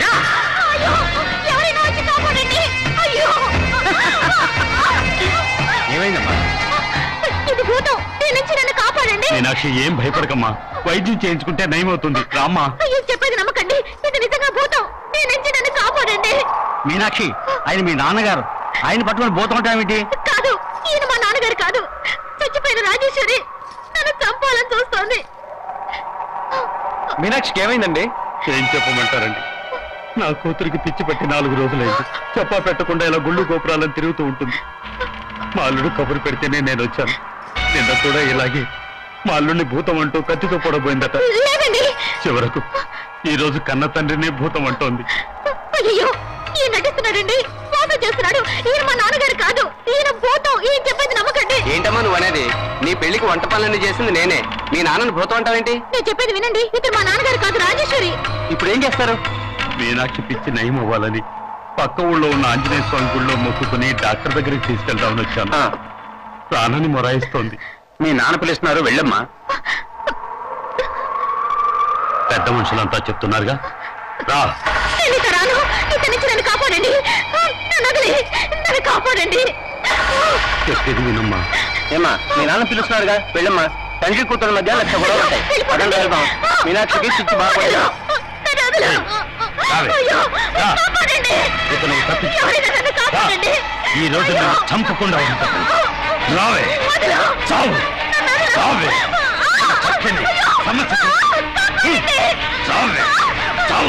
ఏమైందమ్మా? ఇది భూతం, దీని నుంచి నన్ను కాపాడండి. మీనాక్షి, ఏం భయపడకమ్మా, వైద్యం చేయించుకుంటే నయమవుతుంది. రామ్మా. అయ్యో, చెప్పేది నమ్మకండి, ఇది నిజంగా భూతం. దీని నుంచి నన్ను కాపాడండి. మీనాక్షి, ఆయన మీ నాన్నగారు. ఆయన పట్టుకుని పోతుంటామేంటి? కాదు, ఈయన మా నాన్నగారు కాదు. చచ్చిపోయిన రాజేశ్వరి నన్ను చంపాలని చూస్తోంది. మీనాక్షికి ఏమైందండి? ఏం చెప్పమంటారండి? నా కూతురికి పిచ్చి పట్టి 4 రోజులైంది. చెప్పా పెట్టకుండా ఇలా గుళ్ళు గోపురాలను తిరుగుతూ ఉంటుంది. మా అల్లుడు కబురు పెడితేనే నేను వచ్చాను. నిన్న కూడా ఇలాగే మా అల్లుడిని భూతం అంటూ కత్తితో పొడబోయిందట. చివరకు ఈ రోజు కన్న తండ్రినే భూతం అంటోంది. అయ్యో, ఈయన నటిస్తున్నాడండి, మోసం చేస్తున్నాడు. ఈయన మా నాన్నగారు కాదు, ఈయన భూతం. ఈయన చెప్పేది నమ్మకండి. ఏంటమ్మా నువ్వు అనేది? నీ పెళ్లికి వంట పనులన్నీ చేసింది నేనే. మీ నాన్నని భూతం అంటావేంటి? నేను చెప్పేది వినండి, ఇతను మా నాన్నగారు కాదు, రాజేశ్వరి. ఇప్పుడు ఏం చేస్తారు? మీనాక్షి పిచ్చి నయం అవ్వాలని పక్క ఊళ్ళో ఉన్న ఆంజనేయ స్వామి గుళ్ళో మొక్కుకుని డాక్టర్ దగ్గరికి తీసుకెళ్దామని వచ్చాను. ప్రాణాన్ని మొరాయిస్తోంది. మీ నాన్న పిలుస్తున్నారు, వెళ్ళమ్మా. పెద్ద మనుషులంతా చెప్తున్నారుగా, రా. నన్ను కాపాడండి, నన్ను కాపాడండి. చెప్పేది వినమ్మా. ఏమ్మా, మీ నాన్న పిలుస్తున్నారుగా, వెళ్ళమ్మా. తండ్రి కూతురు మధ్య 1,00,000 గొడవలు ఉంటాయి. పదండి వెళ్దాం. మీనాక్షికి చిచ్చి బాగా ఈ రోజు చంపకుండా రావే చావు చావే చావే చావు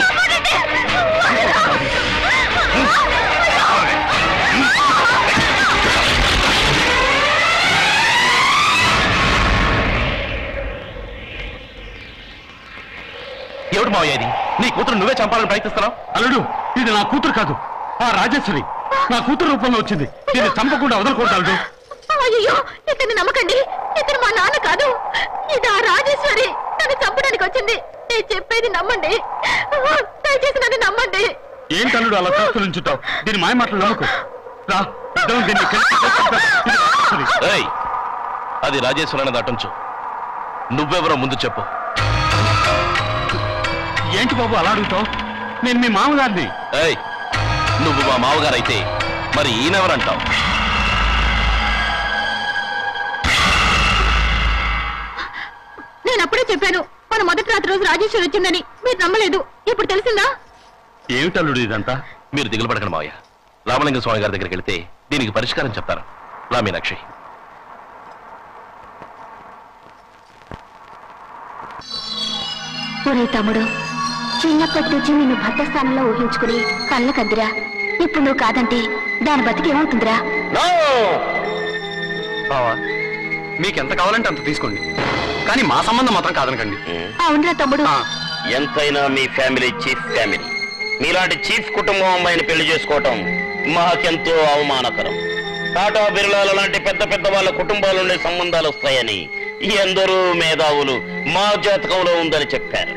ఎవడు మావయ్య ఇది? నీ కూతురు నువ్వే చంపాలని ప్రయత్నిస్తున్నావు? అల్లుడు, ఇది నా కూతురు కాదు, ఆ రాజేశ్వరి నా కూతురు రూపంలో వచ్చింది. దీన్ని చంపకుండా వదలకూడదు. అయ్యో, ఇతన్ని నమ్మకండి. ఇతను మా నాన్న కాదు, ఇది ఆ రాజేశ్వరి నన్ను చంపడానికి వచ్చింది. నేను చెప్పేది నమ్మండి, దయచేసి నన్ను నమ్మండి. ఏంటి అల్లుడు అలా చూస్తూ నుంచుంటావు? దీని మాయ మాటలు నమ్మకు. రా, దీన్ని అది రాజేశ్వరి అనేది అటుంచు. నువ్వెవరో ముందు చెప్పు. ఏంటి బాబు అలా అడుగుతావు? నేను మీ మామగారిని. నువ్వు మా మామగారైతే మరి ఈయనెవరంటావు? నేను అప్పుడే చెప్పాను, మన మొదటి రాత్రి రోజు రాజేశ్వరి వచ్చిందని. మీరు నమ్మలేదు, ఇప్పుడు తెలిసిందా? ఏమిటల్లుడు ఇదంతా? మీరు దిగులు పడకండి మావయ్య. రామలింగ స్వామి గారి దగ్గరికి వెళితే దీనికి పరిష్కారం చెప్తారు. రా మీనాక్షి. ఒరే తమ్ముడు, చిన్నప్పటి నుంచి నిన్ను భర్త స్థానంలో ఊహించుకుని కళ్ళకందిరా. ఇప్పుడు నువ్వు కాదంటే దాని బతికేమవుతుందిరా? మీకెంత కావాలంటే అంత తీసుకోండి, కానీ మా సంబంధం మాత్రం కాదనకండి. అవునరా తమ్ముడు. ఎంతైనా మీ ఫ్యామిలీ చీఫ్ ఫ్యామిలీ. మీలాంటి చీఫ్ కుటుంబం అమ్మాయిని పెళ్లి చేసుకోవటం మాకెంతో అవమానకరం. టాటా బిర్లాల లాంటి పెద్ద పెద్ద వాళ్ళ కుటుంబాల నుండి సంబంధాలు వస్తాయని ఎందరూ మేధావులు మా జాతకంలో ఉందని చెప్పారు.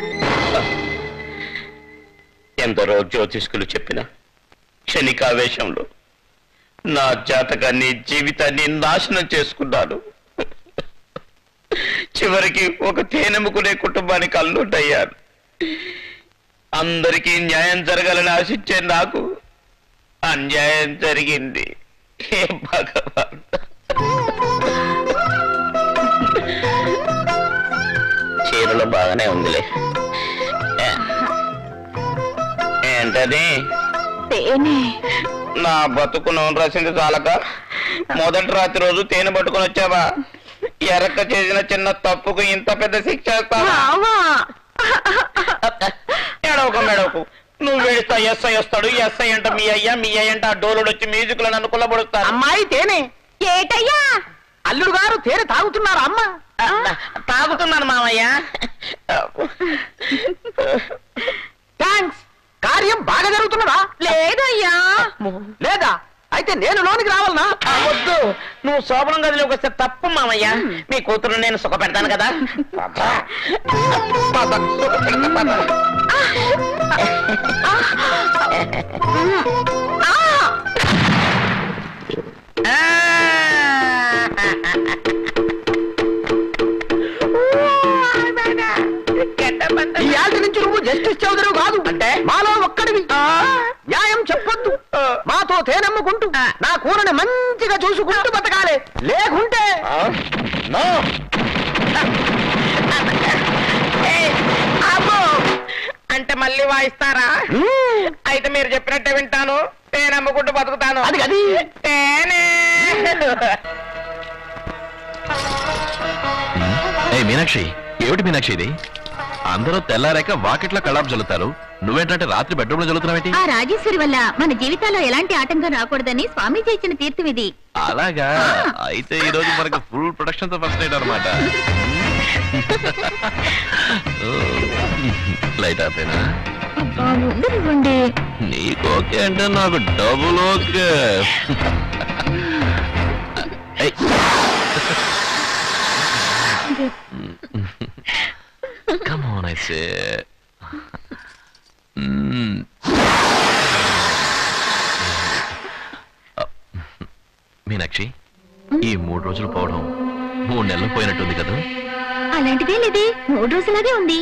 ఎందరో జ్యోతిష్కులు చెప్పిన క్షణికావేశంలో నా జాతకాన్ని జీవితాన్ని నాశనం చేసుకున్నాను. చివరికి ఒక తేనెముకునే కుటుంబానికి అల్లుడయ్యాను. అందరికీ న్యాయం జరగాలని ఆశించే నాకు అన్యాయం జరిగింది. హే భగవాన్. చీరలో బాగానే ఉందిలే. ఏంటది? నా బతుకు నూనె రాసింది చాలక మొదటి రాత్రి రోజు తేనె పట్టుకుని వచ్చావా? ఎరక్క చేసిన చిన్న తప్పుకు ఇంత పెద్ద శిక్ష ఎడవకు మెడవకు. నువ్వు వేస్తా ఎస్ఐ వస్తాడు. ఎస్ఐ అంట మీ అయ్యా, మీ అయ్య అంటే ఆ డోలుడు వచ్చి మ్యూజిక్ లో నన్ను కుల్లబడుతారు. అమ్మాయి తేనె ఏటయ్యా? అల్లుడు గారు తేనె తాగుతున్నారు. అమ్మ తాగుతున్నాను మామయ్య. థ్యాంక్స్. కార్యం బాగా జరుగుతున్నదా? లేదయ్యా. లేదా? అయితే నేను లోనికి రావాలనా? వద్దు, నువ్వు శోభనం గదిలోకి వస్తే తప్పు మామయ్య. మీ కూతురు నేను సుఖ పెడతాను కదా. ఈ ఆల్టి నుంచి నువ్వు జస్టిస్ చౌదరి కాదు, అంటే మాలో ఒక్కడివి. న్యాయం చెప్పొద్దు. మాతో తేనెమ్ముకుంటూ నా కూరని మంచిగా చూసుకుంటూ బతకాలి. లేకుంటే అంటే మళ్ళీ వాయిస్తారా? అయితే మీరు చెప్పినట్టే వింటాను. తేనెమ్ముకుంటూ బతుకుతాను. అది అది తేనె. మీనాక్షి, ఏమిటి మీనాక్షి ఇది? అందరూ తెల్లారాక వాకిట్లో కళ్ళాపు చల్లుతారు, నువ్వేంటంటే రాత్రి బెడ్రూమ్ లో చల్లుతున్నావేంటి? ఆ రాజేశ్వరి వల్ల మన జీవితాల్లో ఎలాంటి ఆటంకం రాకూడదని స్వామీజీ ఇచ్చిన తీర్థం ఇది. అలాగా? అయితే ఈ రోజు మనకు ఫుల్ ప్రొడక్షన్ తో ఫస్ట్ నైట్ అనమాట. లైట్ ఆపేనా? నీకు ఓకే అంటే నాకు double okay. Come on, I say. Meenakshi, ఈ 3 రోజులు పోవడం 3 నెలలు పోయినట్టుంది కదా? అలాంటిదే లేదే, 3 రోజులాగే ఉంది.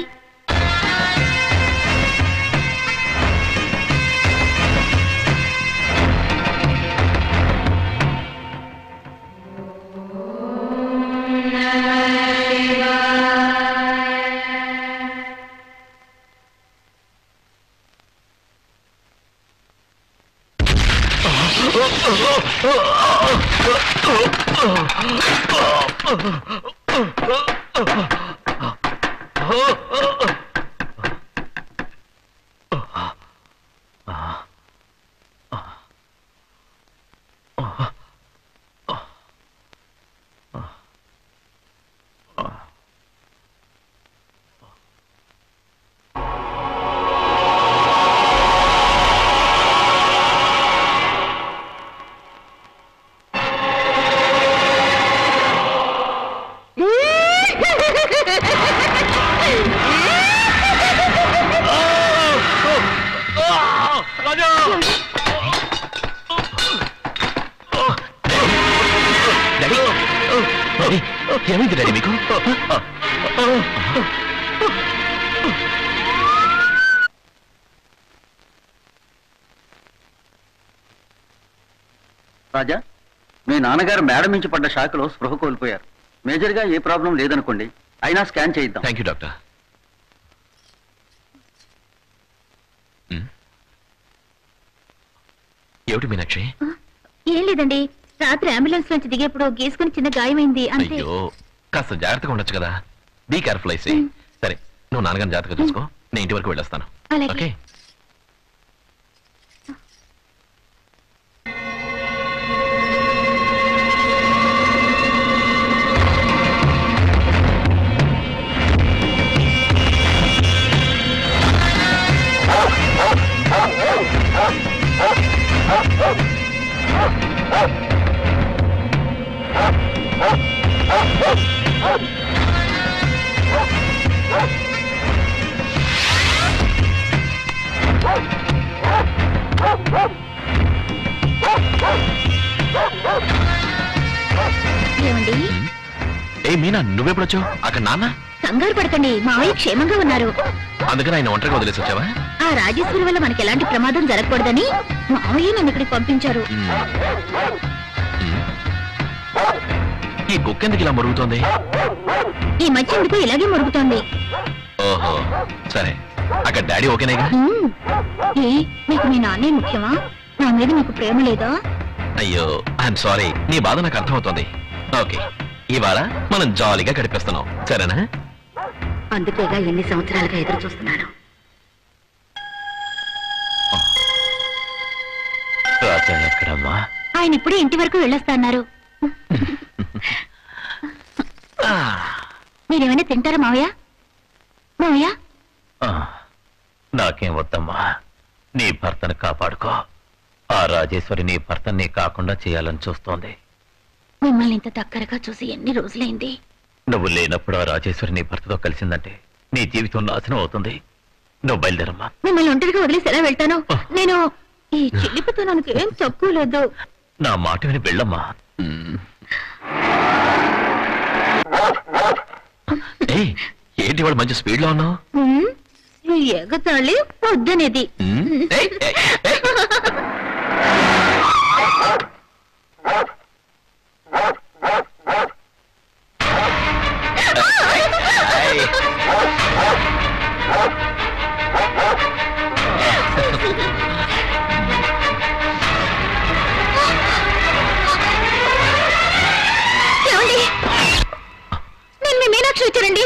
ఏమైంది డాడీ మీకు? రాజా, మీ నాన్నగారు మేడం నుంచి పడ్డ షాక్లో స్పృహ కోల్పోయారు. మేజర్ గా ఏ ప్రాబ్లం లేదనుకోండి, అయినా స్కాన్ చేయిద్దాం. Thank you doctor. ఏమిటి మీనాక్షి? ఏం లేదండి, రాత్రి అంబులెన్స్ నుంచి దిగేప్పుడు గీసుకుని చిన్న గాయమైంది అంతే. అయ్యో, కాస్త జాగ్రత్తగా ఉండొచ్చు కదా. బీ కేర్ఫుల్ అయితే. సరే, నువ్వు నాన్నగారిని జాగ్రత్తగా చూసుకో, నేను ఇంటి వరకు వెళ్ళొస్తాను. ఓకే. ఏమండి? ఏ మీనా, నువ్వెప్పుడొచ్చావు? అక్కడ నాన్న? కంగారు పడకండి, మావయ్య క్షేమంగా ఉన్నారు. అందుకని ఆయన ఒంటరిగా వదిలేసి వచ్చావా? ఆ రాజేశ్వరి వల్ల మనకి ఎలాంటి ప్రమాదం జరగకూడదని మావయ్య నన్ను ఇక్కడికి పంపించారు. ఈ కుక్కెందుకు ఇలా మరుగుతోంది? ఈ మధ్య ఎందుకు ఇలాగే మరుగుతోంది. ఓహో, సరే. అక్కడ డాడీ ఓకేనేగా? ఏ, మీకు మీ నాన్నే ముఖ్యమా? నా మీద మీకు ప్రేమ లేదా? అయ్యో, ఐఎమ్ సారీ. నీ బాధ నాకు అర్థమవుతోంది. ఓకే, ఇవాళ మనం జాలీగా గడిపేస్తున్నాం, సరేనా? అందుకేగా ఎన్ని సంవత్సరాలుగా ఎదురు చూస్తున్నాను. రాజా ఎక్కడమ్మా? ఆయన ఇప్పుడే ఇంటి వరకు వెళ్ళొస్తున్నారు. మీరేమైనా తింటారా మావయ్య? మావయ్య, నాకేం వద్దమ్మా, నీ భర్తను కాపాడుకో. ఆ రాజేశ్వరి నీ భర్తని కాకుండా చేయాలని చూస్తోంది. మిమ్మల్ని ఇంత దగ్గరగా చూసి ఎన్ని రోజులైంది. నువ్వు లేనప్పుడు ఆ రాజేశ్వరి నీ భర్తతో కలిసిందంటే నీ జీవితం నాశనం అవుతుంది. నువ్వు బయలుదేరమ్మా. మిమ్మల్ని ఒంటరిగా వదిలేసి ఎలా వెళ్తాను? నేను ఈ చిల్లిపితో నాకు ఏం తక్కువ లేదు. నా మాట విని వెళ్ళమ్మా. ఏంటి వాడు మంచి స్పీడ్ లో ఉన్నావు? ఎగతాళి వద్దనేది. నేను మీ మీనాక్షి వచ్చారండి.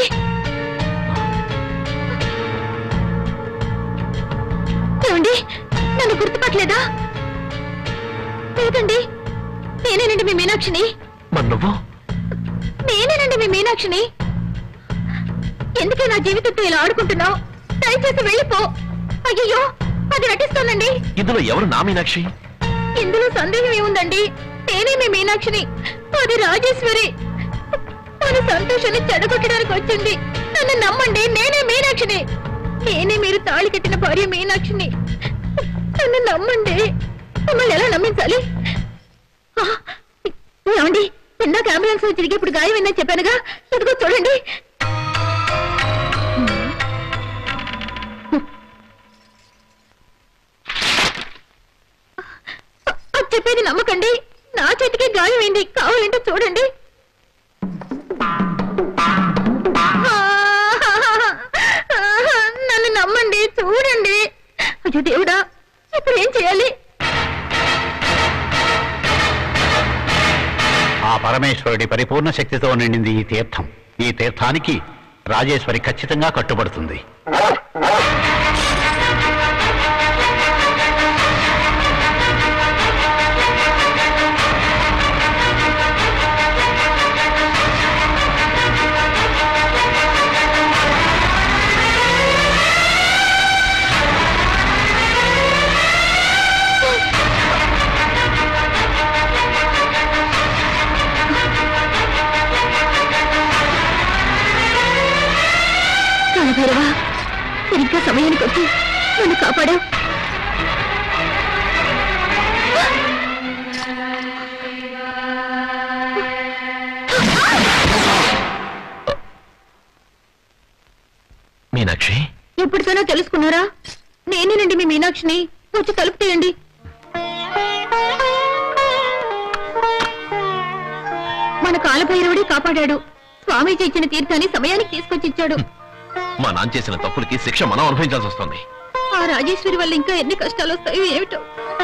ఏమండి, నన్ను గుర్తుపట్టలేదా? లేదండి, నేనేనండి మీ మీనాక్షిని. నేనేనండి మీ మీనాక్షిని. ఎందుకే నా జీవితంతో ఇలా ఆడుకుంటున్నావు? దయచేసి వెళ్ళిపో. అయ్యో, అది నటిస్తోందండి. ఇందులో ఎవరు నా మీనాక్షి? ఇందులో సందేహం ఏముందండి? నేనే మీ మీనాక్షిని. అది రాజేశ్వరి. మన సంతోషాన్ని చెడగొట్టడానికి వచ్చింది. నన్ను నమ్మండి, నేనే మీనాక్షిని. నేనే మీరు తాళి కట్టిన భార్య మీనాక్షిని. నన్ను నమ్మండి. మిమ్మల్ని ఎలా నమ్మించాలి? ఏమండి, ఇందాక అంబులెన్స్ లో తిరిగి ఇప్పుడు గాయమైందని చెప్పానుగా, ఇదిగో చూడండి. చెప్పేది నమ్మకండి, నా చేతికి గాయమైంది. కావాలంటే చూడండి. నన్ను నమ్మండి, చూడండి. అయ్యో దేవుడా, ఇప్పుడు ఏం చేయాలి? ఆ పరమేశ్వరుడి పరిపూర్ణ శక్తితో నిండింది ఈ తీర్థం. ఈ తీర్థానికి రాజేశ్వరి ఖచ్చితంగా కట్టుబడుతుంది. కాలభైరవా, సరిగ్గా సమయానికి వచ్చి నన్ను కాపాడావు. మీనాక్షి, ఎప్పటికైనా తెలుసుకున్నారా? నేనేనండి మీ మీనాక్షిని. వచ్చి తలుపు తీయండి. మన కాలభైరవుడే కాపాడాడు. స్వామీజీ ఇచ్చిన తీర్థాన్ని సమయానికి తీసుకొచ్చిచ్చాడు. మా నాన్న చేసిన తప్పులకి శిక్ష మనం అనుభవించాల్సి వస్తుంది. ఆ రాజేశ్వరి వల్ల ఇంకా ఎన్ని కష్టాలు వస్తాయో ఏమిటో.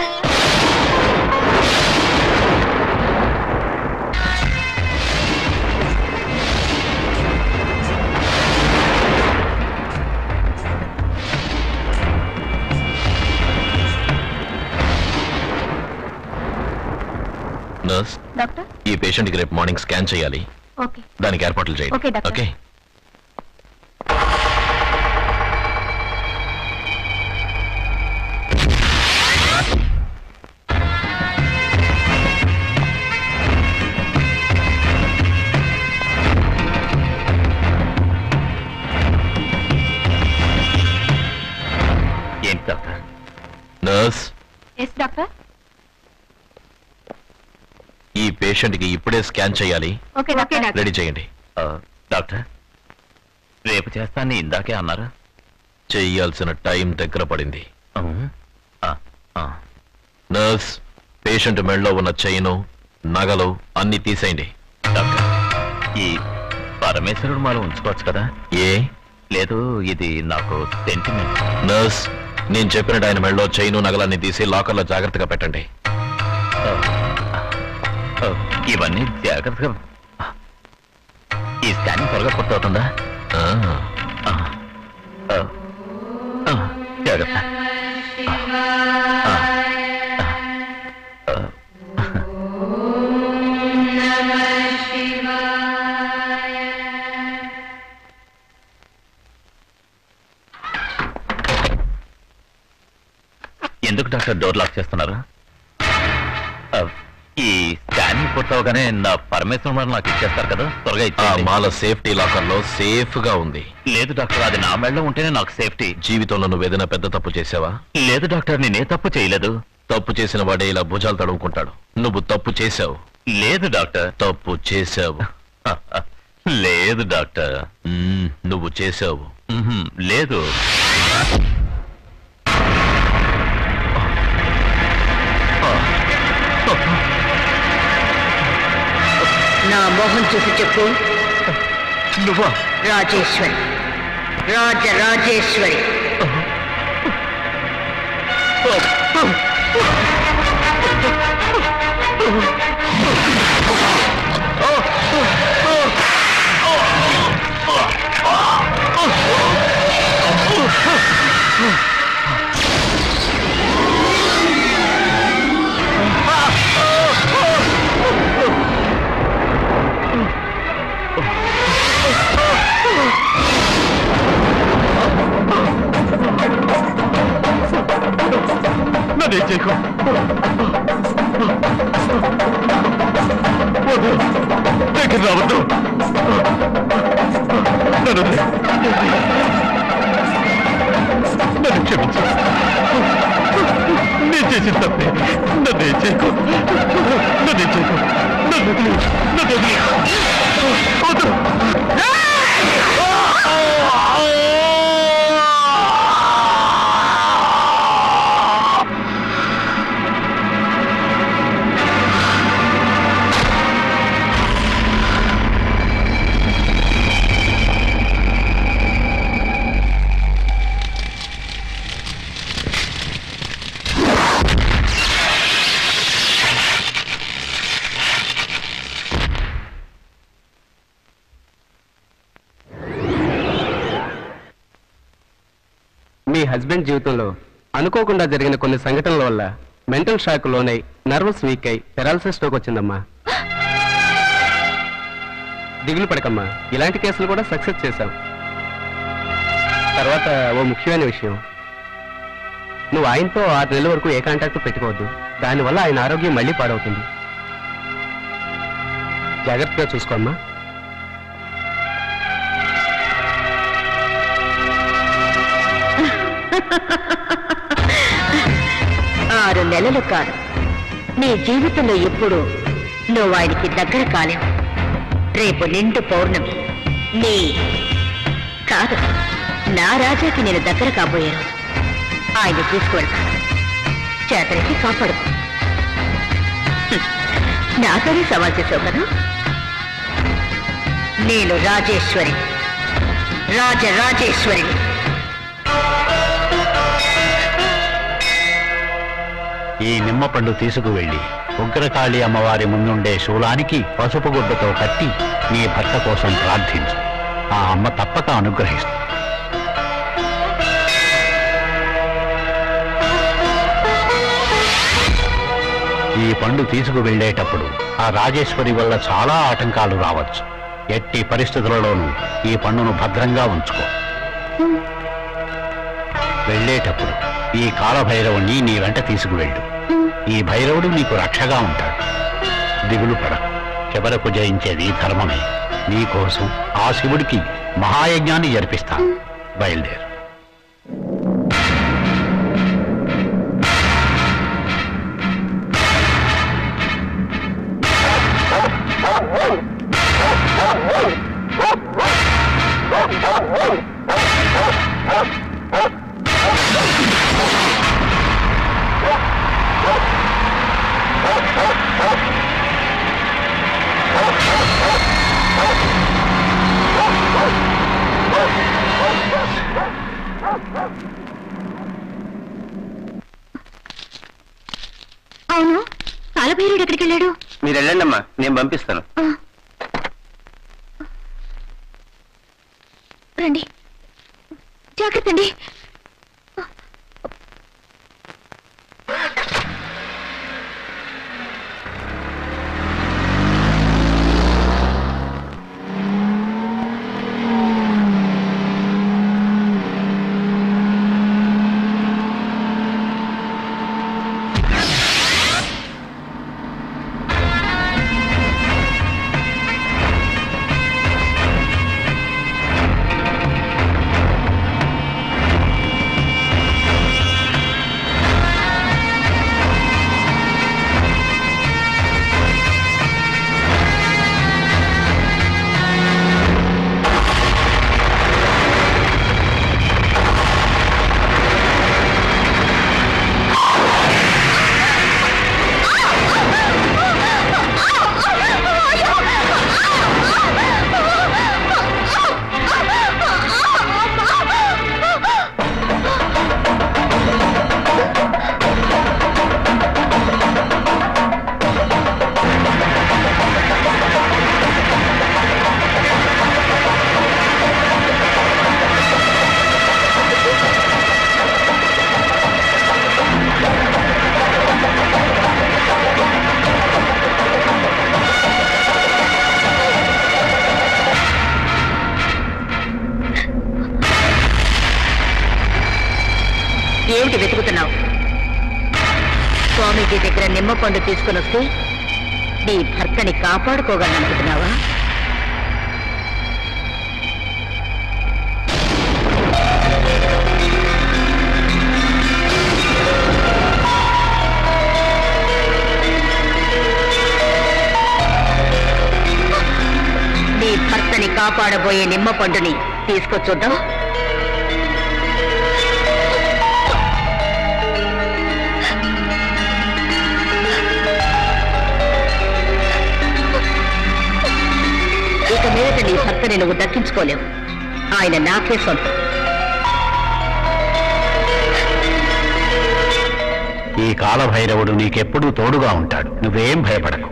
నర్స్, డాక్టర్, ఈ పేషెంట్ కి రేపు మార్నింగ్ స్కాన్ చేయాలి. ఓకే. దానికి ఏర్పాట్లు చేయండి. Okay doctor. ఓకే. ఏంటి డాక్టర్? Nurse, yes doctor. ఈ పేషెంట్ కి ఇప్పుడే స్కాన్ చేయాలి. Okay doctor. రెడీ చేయండి. డాక్టర్, రేపు చేస్తానని ఇందాకే అన్నారు. చెయ్యాల్సిన టైం దగ్గర పడింది. నర్స్, పేషెంట్ మెడలో ఉన్న చైను, నగలు అన్ని తీసేయండి. డాక్టర్, ఈ పరమేశ్వరుడు మాల ఉంచుకోవచ్చు కదా? ఏ లేదు, ఇది నాకు సెంటిమెంట్. నర్స్, నేను చెప్పినట్టు ఆయన మెడలో చైను, నగలన్నీ తీసి లాకర్లో జాగ్రత్తగా పెట్టండి. ఇవన్నీ జాగ్రత్తగా. ఈ స్కానింగ్ త్వరగా పూర్తవుతుందా? జాగ్రత్త. ఎందుకు డాక్టర్ డోర్ లాక్ చేస్తున్నారు? ఈ స్కానింగ్ పూర్తవగానే నా పరమేశ్వరం నాకు ఇచ్చేస్తారు కదా, త్వరగా ఇచ్చేయండి. మాల సేఫ్టీ లాకర్ లో సేఫ్ గా ఉంది. లేదు డాక్టర్, అది నా మెడలో ఉంటేనే నాకు సేఫ్టీ. జీవితంలో నువ్వు ఏదైనా పెద్ద తప్పు చేసావా? లేదు డాక్టర్, నేనే తప్పు చేయలేదు. తప్పు చేసిన వాడే ఇలా భుజాలు తడుముకుంటాడు. నువ్వు తప్పు చేశావు. లేదు డాక్టర్. తప్పు చేశావు. లేదు డాక్టర్. నువ్వు చేశావు. లేదు. నా మోహన్ చూసి చెప్పు. నువ్వా? రాజేశ్వరి, రాజరాజేశ్వరి. నన్ను చేయకు. దగ్గర రావద్దు. నన్ను క్షమించు. నేను చేసిన తప్పే. నన్ను చేయకు. నన్ను చేయకు. నన్ను వద్దు. హస్బెండ్ జీవితంలో అనుకోకుండా జరిగిన కొన్ని సంఘటనల వల్ల మెంటల్ షాక్ లోనై నర్వస్ వీక్ అయి పెరాలసిస్ స్ట్రోక్ వచ్చిందమ్మా. దిగులు పడకమ్మా, ఇలాంటి కేసులు కూడా సక్సెస్ చేశాం. తర్వాత ఓ ముఖ్యమైన విషయం, నువ్వు ఆయనతో 6 నెలల వరకు ఏ కాంటాక్ట్ పెట్టుకోవద్దు. దానివల్ల ఆయన ఆరోగ్యం మళ్ళీ పాడవుతుంది. జాగ్రత్తగా చూసుకోమ్మా. ఆరు నెలలు కాదు, నీ జీవితంలో ఎప్పుడు నువ్వు ఆయనకి దగ్గర కాలేవు. రేపు నిండు పౌర్ణమి, నీ కాదు నా రాజాకి నేను దగ్గర కాబోయే రోజు. ఆయన తీసుకువెళ్తాను, చేతనికి కాపాడు. నాతోనే సవాల్ చేసావు కదా. నేను రాజేశ్వరి, రాజరాజేశ్వరిని. ఈ నిమ్మపండు తీసుకువెళ్ళి ఉగ్రకాళి అమ్మవారి ముందుండే శూలానికి పసుపు గుడ్డతో కట్టి నీ భర్త కోసం ప్రార్థించు. ఆ అమ్మ తప్పక అనుగ్రహిస్తుంది. ఈ పండు తీసుకువెళ్ళేటప్పుడు ఆ రాజేశ్వరి వల్ల చాలా ఆటంకాలు రావచ్చు. ఎట్టి పరిస్థితులలోనూ ఈ పండును భద్రంగా ఉంచుకో. వెళ్ళేటప్పుడు ఈ కాలభైరవుణ్ణి నీ వెంట తీసుకువెళ్ళు. ఈ భైరవుడు నీకు రక్షగా ఉంటాడు. దిగులు పడ, చివరకు జయించేది ధర్మమే. నీకోసం ఆ శివుడికి మహాయజ్ఞాన్ని జరిపిస్తా. బయలుదేరు. అవును, కాలభైరుడు ఎక్కడికి వెళ్ళాడు? మీరు వెళ్ళండి అమ్మా, నేను పంపిస్తాను. రండి, జాగ్రత్త అండి. ఏమిటి వెతుకుతున్నావు? స్వామీజీ దగ్గర నిమ్మపండు తీసుకుని వస్తే నీ భర్తని కాపాడుకోగలనుకుంటున్నావా? నీ భర్తని కాపాడబోయే నిమ్మపండుని తీసుకొచ్చుద్దాం. ఇక మీదట నీ భర్తని నువ్వు దక్కించుకోలేవు. ఆయన నాకే సొంతం. ఈ కాలభైరవుడు నీకెప్పుడూ తోడుగా ఉంటాడు. నువ్వేం భయపడకు.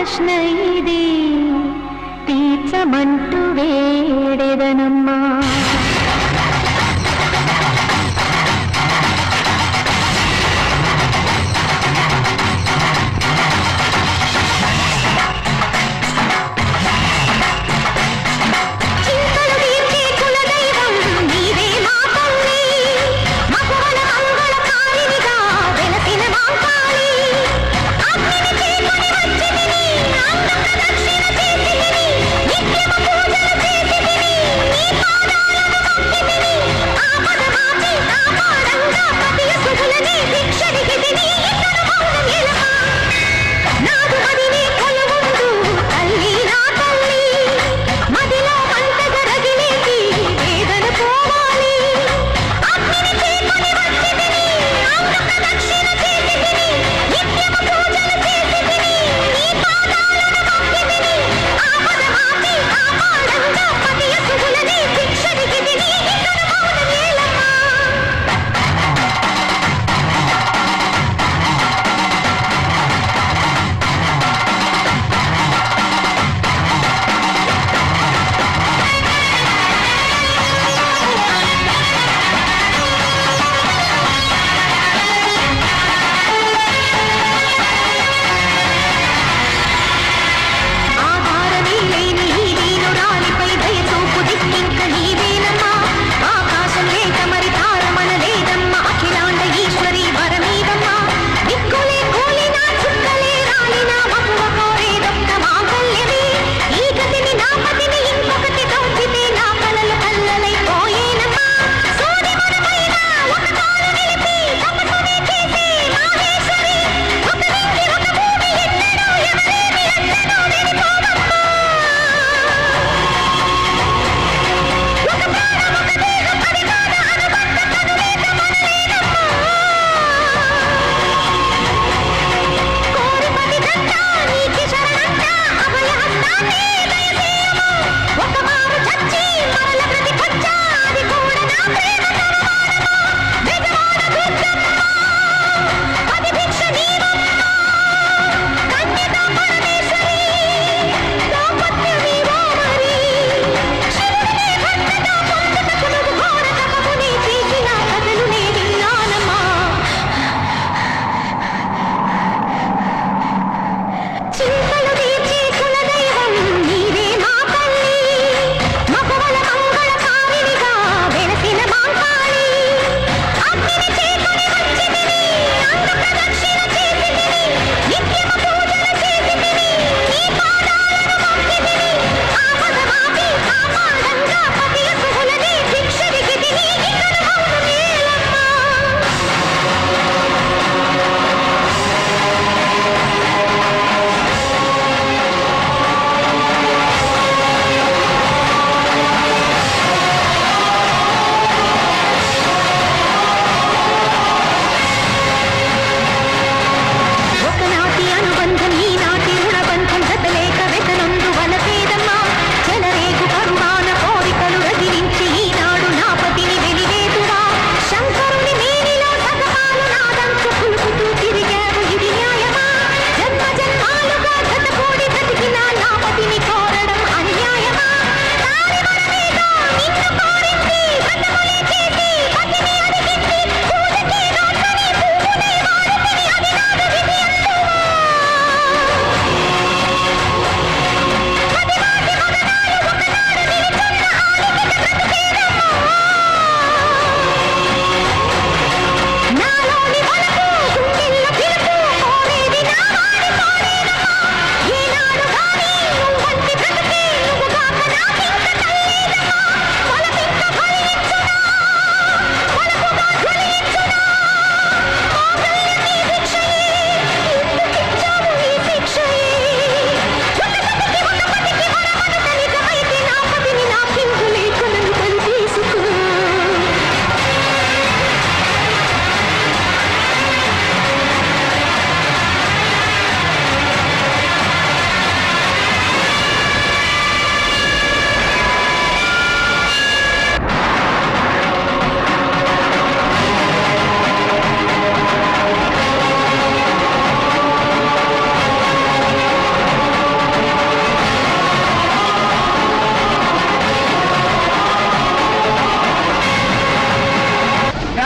ప్రశ్న ఇది తీర్చమంటూ వేడెదనమ్మా. దక్షిణ చేసి నిత్యమ పూజలు చేసి నీ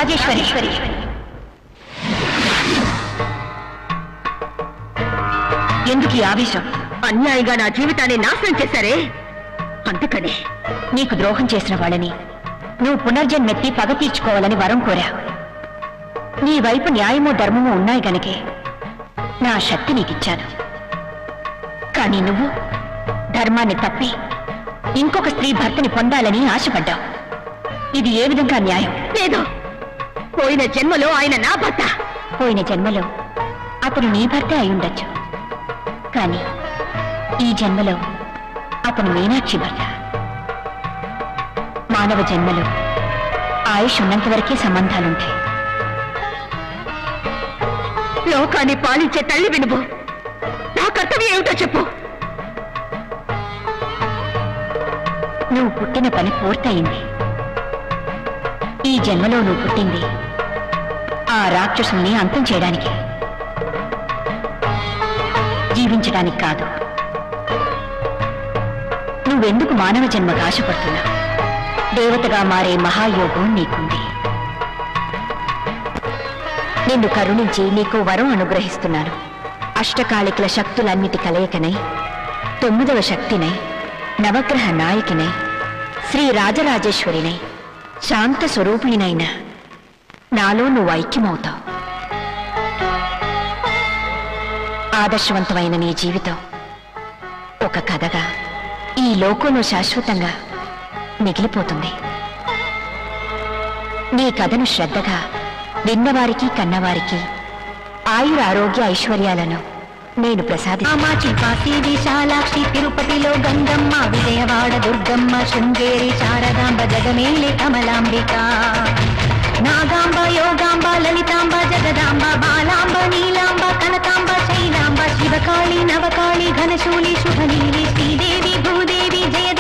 రాజేశ్వరి. ఎందుకు ఈ ఆవేశం? అన్యాయంగా నా జీవితాన్ని నాశనం చేశారే, అందుకని నీకు ద్రోహం చేసిన వాళ్ళని నువ్వు పునర్జన్మెత్తి పగ తీర్చుకోవాలని వరం కోరా. నీ వైపు న్యాయమో ధర్మమో ఉన్నాయి గనకే నా శక్తి నీకిచ్చాను. కానీ నువ్వు ధర్మాన్ని తప్పి ఇంకొక స్త్రీ భర్తని పొందాలని ఆశపడ్డావు. ఇది ఏ విధంగా న్యాయం? లేదు, పోయిన జన్మలో ఆయన నా భర్త. పోయిన జన్మలో అతను నీ భర్తే అయి ఉండొచ్చు, కానీ ఈ జన్మలో అతను మీనాక్షి భర్త. మానవ జన్మలో ఆయుష్ ఉన్నంత వరకే సంబంధాలుంటాయి. లోకాన్ని పాలించే తల్లి వినువు, నా కర్తవ్యం ఏమిటో చెప్పు. నువ్వు పుట్టిన పని పూర్తయింది. ఈ జన్మలో నువ్వు పుట్టింది ఆ రాక్షసుల్ని అంతం చేయడానికి, జీవించడానికి కాదు. నువ్వెందుకు మానవ జన్మకు ఆశపడుతున్నావు? దేవతగా మారే మహాయోగం నీకుంది. నిన్ను కరుణించి నీకు వరం అనుగ్రహిస్తున్నాను. అష్టకాళికల శక్తులన్నిటి కలయికనై 9వ శక్తినై నవగ్రహ నాయకినై శ్రీ రాజరాజేశ్వరినై శాంత స్వరూపిణినైన నాలో నువ్వు ఐక్యమవుతావు. ఆదర్శవంతమైన నీ జీవితం ఒక కథగా ఈ లోకంలో శాశ్వతంగా మిగిలిపోతుంది. నీ కథను శ్రద్ధగా విన్నవారికి కన్నవారికి ఆయుర ఆరోగ్య ఐశ్వర్యాలను నేను ప్రసాదిస్తాను. కాశీ విశాలాక్షి, తిరుపతిలో గంగమ్మ, విజయవాడ దుర్గమ్మ, శృంగేరి శారదాంబ, జగమేలి కమలాంబిక, నాగాంబ, యోగాంబ, లలితాంబ, జగదాంబ, బాలాంబ, నీలాంబ, కనకాంబ, శైలాంబ, శివకాళి, నవకాళి, ఘనశూలి, శుభనీలి, శ్రీదేవి, భూదేవి, జయదేవి,